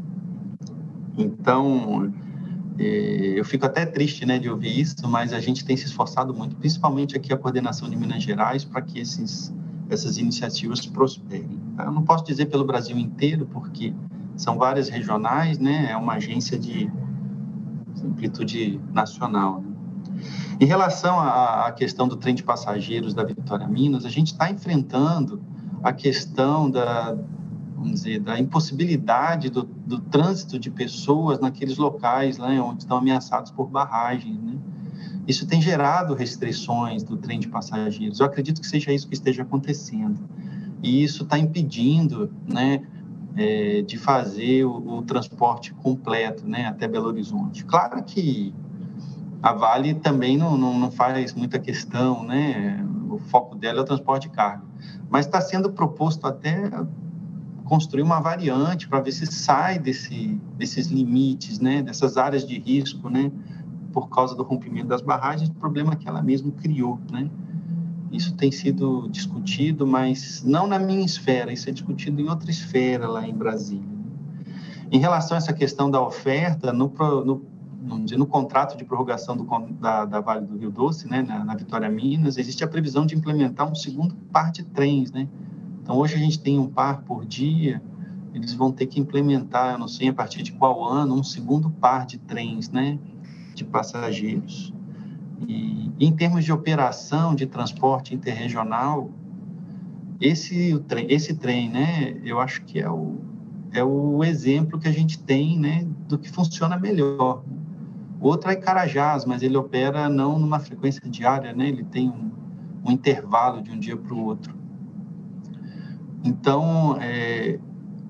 Então, eh, eu fico até triste, né, de ouvir isso, mas a gente tem se esforçado muito, principalmente aqui a coordenação de Minas Gerais, para que esses, essas iniciativas prosperem. Eu não posso dizer pelo Brasil inteiro, porque são várias regionais, né? É uma agência de amplitude nacional, né? Em relação à, à questão do trem de passageiros da Vitória Minas, a gente está enfrentando a questão da, vamos dizer, da impossibilidade do, do trânsito de pessoas naqueles locais, né, onde estão ameaçados por barragens, né? Isso tem gerado restrições do trem de passageiros. Eu acredito que seja isso que esteja acontecendo. E isso está impedindo, né, É, de fazer o, o transporte completo, né, até Belo Horizonte. Claro que a Vale também não, não, não faz muita questão, né, o foco dela é o transporte de carga, mas está sendo proposto até construir uma variante para ver se sai desse, desses limites, né, dessas áreas de risco, né, por causa do rompimento das barragens, problema que ela mesma criou, né. Isso tem sido discutido, mas não na minha esfera, isso é discutido em outra esfera lá em Brasília. Em relação a essa questão da oferta, no, no, vamos dizer, no contrato de prorrogação do, da, da Vale do Rio Doce, né, na, na Vitória Minas, existe a previsão de implementar um segundo par de trens, né? Então, hoje a gente tem um par por dia, eles vão ter que implementar, eu não sei a partir de qual ano, um segundo par de trens, né, de passageiros. E, em termos de operação de transporte interregional, esse, o trem, esse trem, né, eu acho que é o, é o exemplo que a gente tem, né, do que funciona melhor. O outro é Carajás, mas ele opera não numa frequência diária, né, ele tem um, um intervalo de um dia para o outro. Então, é,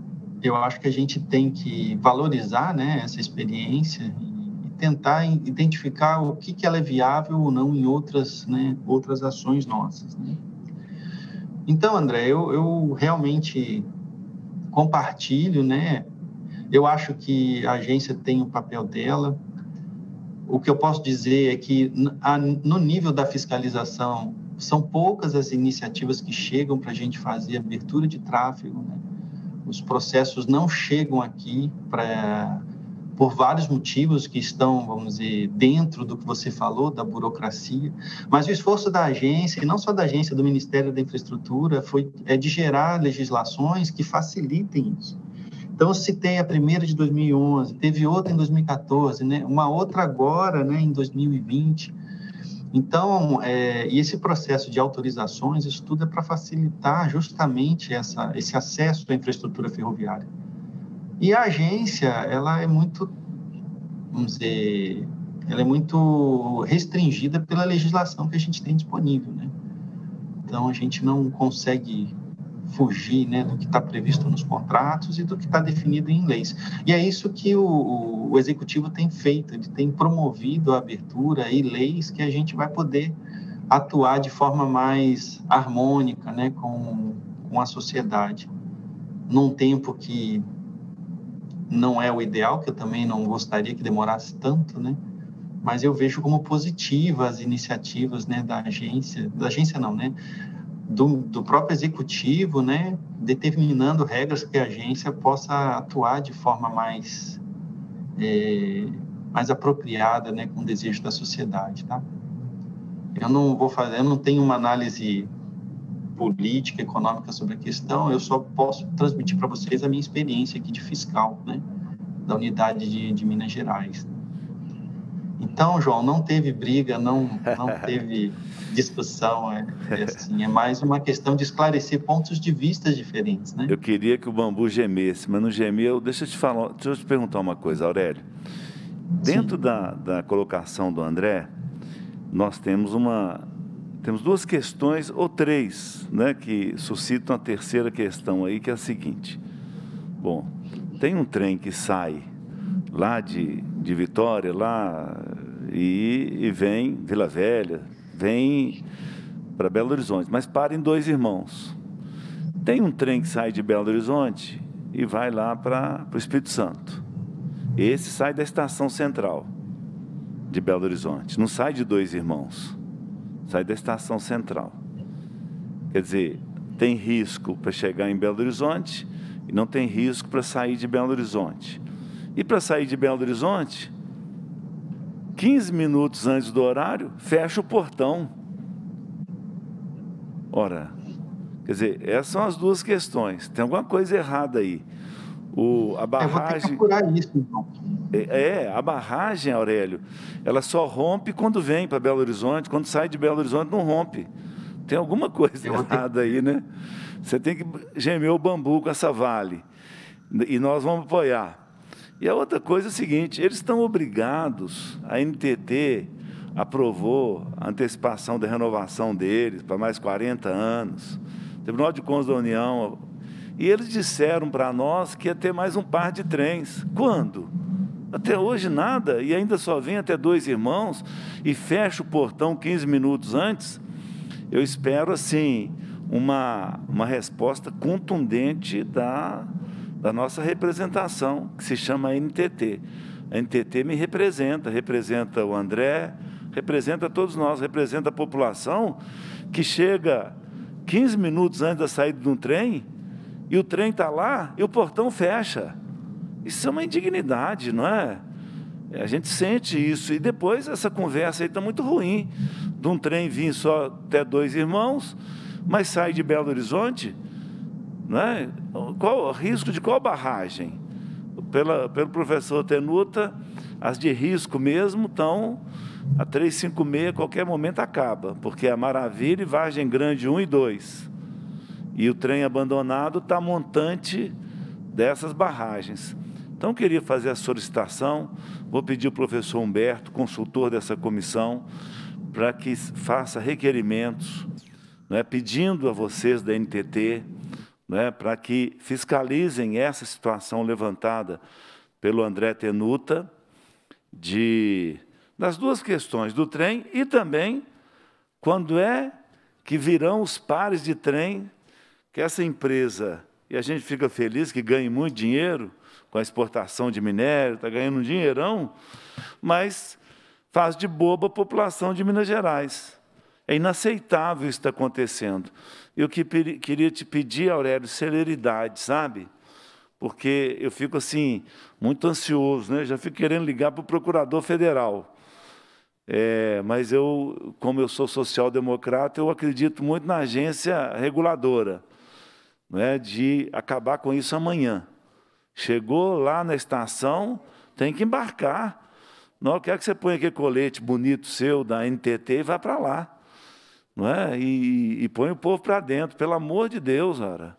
eu acho que a gente tem que valorizar, né, essa experiência e tentar identificar o que, que ela é viável ou não em outras, né, outras ações nossas, né? Então, André, eu, eu realmente compartilho, né? Eu acho que a agência tem o papel dela. O que eu posso dizer é que, no nível da fiscalização, são poucas as iniciativas que chegam para a gente fazer abertura de tráfego, né? Os processos não chegam aqui pra, por vários motivos que estão, vamos dizer, dentro do que você falou, da burocracia. Mas o esforço da agência, e não só da agência, do Ministério da Infraestrutura, foi, é de gerar legislações que facilitem isso. Então, se tem a primeira de dois mil e onze, teve outra em dois mil e quatorze, né? Uma outra agora, né, em dois mil e vinte. Então, é, e esse processo de autorizações, isso tudo é para facilitar justamente essa, esse acesso à infraestrutura ferroviária. E a agência, ela é muito, vamos dizer, ela é muito restringida pela legislação que a gente tem disponível, né? Então, a gente não consegue fugir, né, do que está previsto nos contratos e do que está definido em leis. E é isso que o, o Executivo tem feito, ele tem promovido a abertura e leis que a gente vai poder atuar de forma mais harmônica, né, com, com a sociedade. Num tempo que não é o ideal, que eu também não gostaria que demorasse tanto, né, mas eu vejo como positivas as iniciativas, né, da agência, da agência não, né, Do, do próprio executivo, né, determinando regras que a agência possa atuar de forma mais, é, mais apropriada, né, com o desejo da sociedade, tá? Eu não vou fazer, eu não tenho uma análise política, econômica sobre a questão, eu só posso transmitir para vocês a minha experiência aqui de fiscal, né, da unidade de, de Minas Gerais. Então, João, não teve briga, não, não teve discussão, é, é, assim, é mais uma questão de esclarecer pontos de vista diferentes, né? Eu queria que o bambu gemesse, mas não gemeu. Deixa eu te falar, deixa eu te perguntar uma coisa, Aurélio. Dentro da, da colocação do André, nós temos uma, temos duas questões, ou três, né, que suscitam a terceira questão aí, que é a seguinte. Bom, tem um trem que sai lá de, de Vitória, lá, e, e vem Vila Velha, vem para Belo Horizonte, mas para em Dois Irmãos. Tem um trem que sai de Belo Horizonte e vai lá para o Espírito Santo. Esse sai da estação central de Belo Horizonte, não sai de Dois Irmãos, sai da estação central. Quer dizer, tem risco para chegar em Belo Horizonte e não tem risco para sair de Belo Horizonte. E para sair de Belo Horizonte, quinze minutos antes do horário, fecha o portão. Ora, quer dizer, essas são as duas questões. Tem alguma coisa errada aí. O, a barragem... Eu vou ter que isso, então. É, a barragem, Aurélio, ela só rompe quando vem para Belo Horizonte, quando sai de Belo Horizonte não rompe. Tem alguma coisa Eu errada ter... aí, né? Você tem que gemer o bambu com essa Vale. E nós vamos apoiar. E a outra coisa é a seguinte, eles estão obrigados, a N T T aprovou a antecipação da renovação deles para mais quarenta anos, o Tribunal de Contas da União, e eles disseram para nós que ia ter mais um par de trens. Quando? Até hoje nada, e ainda só vem até Dois Irmãos e fecha o portão quinze minutos antes. Eu espero, assim, uma, uma resposta contundente da... da nossa representação, que se chama N T T. A N T T me representa, representa o André, representa todos nós, representa a população que chega quinze minutos antes da saída de um trem, e o trem está lá e o portão fecha. Isso é uma indignidade, não é? A gente sente isso. E depois essa conversa aí está muito ruim, de um trem vir só até Dois Irmãos, mas sai de Belo Horizonte, não é? Qual o risco de qual barragem? Pela, pelo professor Tenuta, as de risco mesmo estão a trezentos e cinquenta e seis, a qualquer momento acaba, porque a Maravilha e Vargem Grande um e dois. E o trem abandonado está montante dessas barragens. Então, eu queria fazer a solicitação, vou pedir ao professor Humberto, consultor dessa comissão, para que faça requerimentos, não é, pedindo a vocês da N T T, né, para que fiscalizem essa situação levantada pelo André Tenuta, de, das duas questões, do trem e também quando é que virão os pares de trem que essa empresa, e a gente fica feliz que ganhe muito dinheiro com a exportação de minério, está ganhando um dinheirão, mas faz de boba a população de Minas Gerais. É inaceitável isso que está acontecendo. Eu que queria te pedir, Aurélio, celeridade, sabe? Porque eu fico assim, muito ansioso, né? Já fico querendo ligar para o procurador federal. É, mas eu, como eu sou social-democrata, eu acredito muito na agência reguladora, né, de acabar com isso amanhã. Chegou lá na estação, tem que embarcar. Não quer que você ponha aquele colete bonito seu da N T T e vá para lá. Não é? E, e põe o povo para dentro, pelo amor de Deus, ora.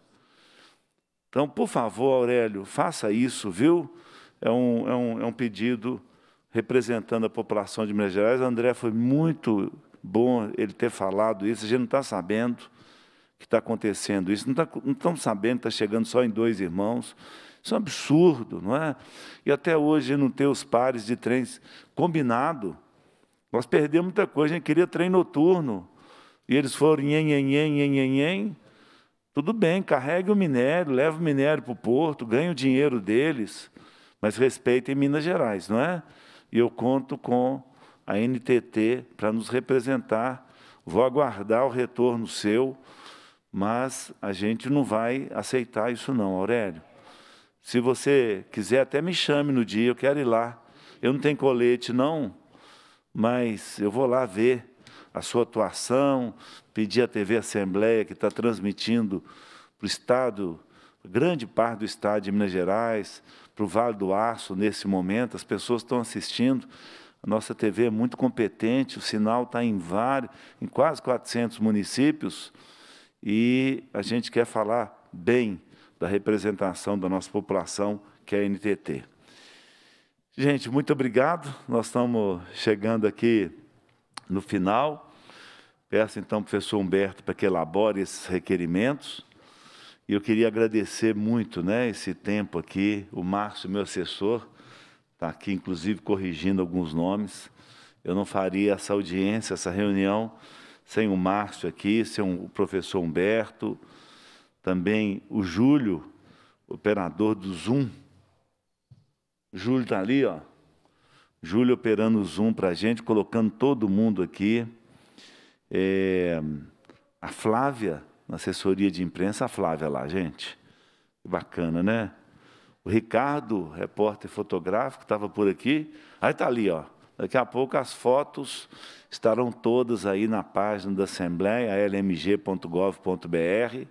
Então, por favor, Aurélio, faça isso, viu? É um, é um, é um pedido representando a população de Minas Gerais. André, foi muito bom ele ter falado isso. A gente não está sabendo que está acontecendo isso. Não, tá, não estamos sabendo que está chegando só em dois irmãos. Isso é um absurdo, não é? E até hoje não ter os pares de trens combinado. Nós perdemos muita coisa, a gente queria trem noturno. E eles foram nhen, nhen, nhen, nhen, nhen, nhen. Tudo bem, carregue o minério, leve o minério para o porto, ganhe o dinheiro deles, mas respeitem Minas Gerais, não é? E eu conto com a N T T para nos representar. Vou aguardar o retorno seu, mas a gente não vai aceitar isso não, Aurélio. Se você quiser, até me chame no dia, eu quero ir lá. Eu não tenho colete, não, mas eu vou lá ver a sua atuação, pedir à T V Assembleia, que está transmitindo para o Estado, grande parte do Estado de Minas Gerais, para o Vale do Aço, nesse momento, as pessoas estão assistindo. A nossa T V é muito competente, o sinal está em vários, em quase quatrocentos municípios, e a gente quer falar bem da representação da nossa população, que é a N T T. Gente, muito obrigado. Nós estamos chegando aqui no final. Peço, então, ao professor Humberto para que elabore esses requerimentos. E eu queria agradecer muito, né, esse tempo aqui. O Márcio, meu assessor, está aqui, inclusive, corrigindo alguns nomes. Eu não faria essa audiência, essa reunião, sem o Márcio aqui, sem o professor Humberto, também o Júlio, operador do Zoom. O Júlio está ali, ó. Júlio operando o Zoom para a gente, colocando todo mundo aqui. É, a Flávia, na assessoria de imprensa, a Flávia lá, gente. Que bacana, né? O Ricardo, repórter fotográfico, estava por aqui. Aí está ali, ó. Daqui a pouco as fotos estarão todas aí na página da Assembleia, l m g ponto gov ponto b r.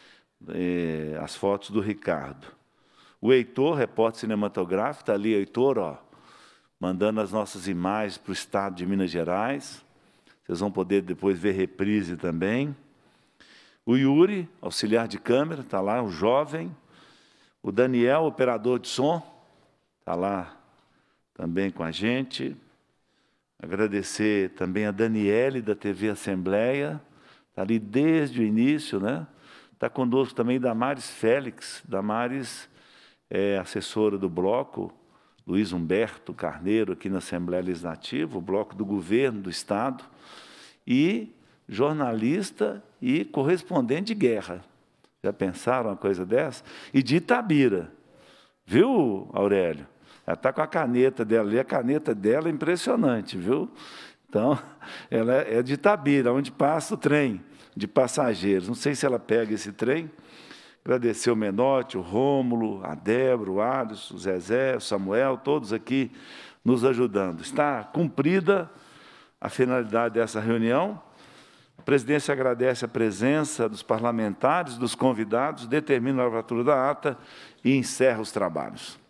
É, as fotos do Ricardo. O Heitor, repórter cinematográfico, está ali, Heitor, ó, mandando as nossas imagens para o Estado de Minas Gerais. Vocês vão poder depois ver reprise também. O Yuri, auxiliar de câmera, está lá, o jovem. O Daniel, operador de som, está lá também com a gente. Agradecer também a Daniele, da T V Assembleia, está ali desde o início, né? Está conosco também Damares Félix, Damares é assessora do bloco, Luiz Humberto Carneiro, aqui na Assembleia Legislativa, o bloco do governo do Estado, e jornalista e correspondente de guerra. Já pensaram uma coisa dessa? E de Itabira. Viu, Aurélio? Ela está com a caneta dela ali, a caneta dela é impressionante, viu? Então, ela é de Itabira, onde passa o trem de passageiros. Não sei se ela pega esse trem. Agradecer o Menotti, o Rômulo, a Débora, o Alisson, o Zezé, o Samuel, todos aqui nos ajudando. Está cumprida a finalidade dessa reunião. A presidência agradece a presença dos parlamentares, dos convidados, determina a lavratura da ata e encerra os trabalhos.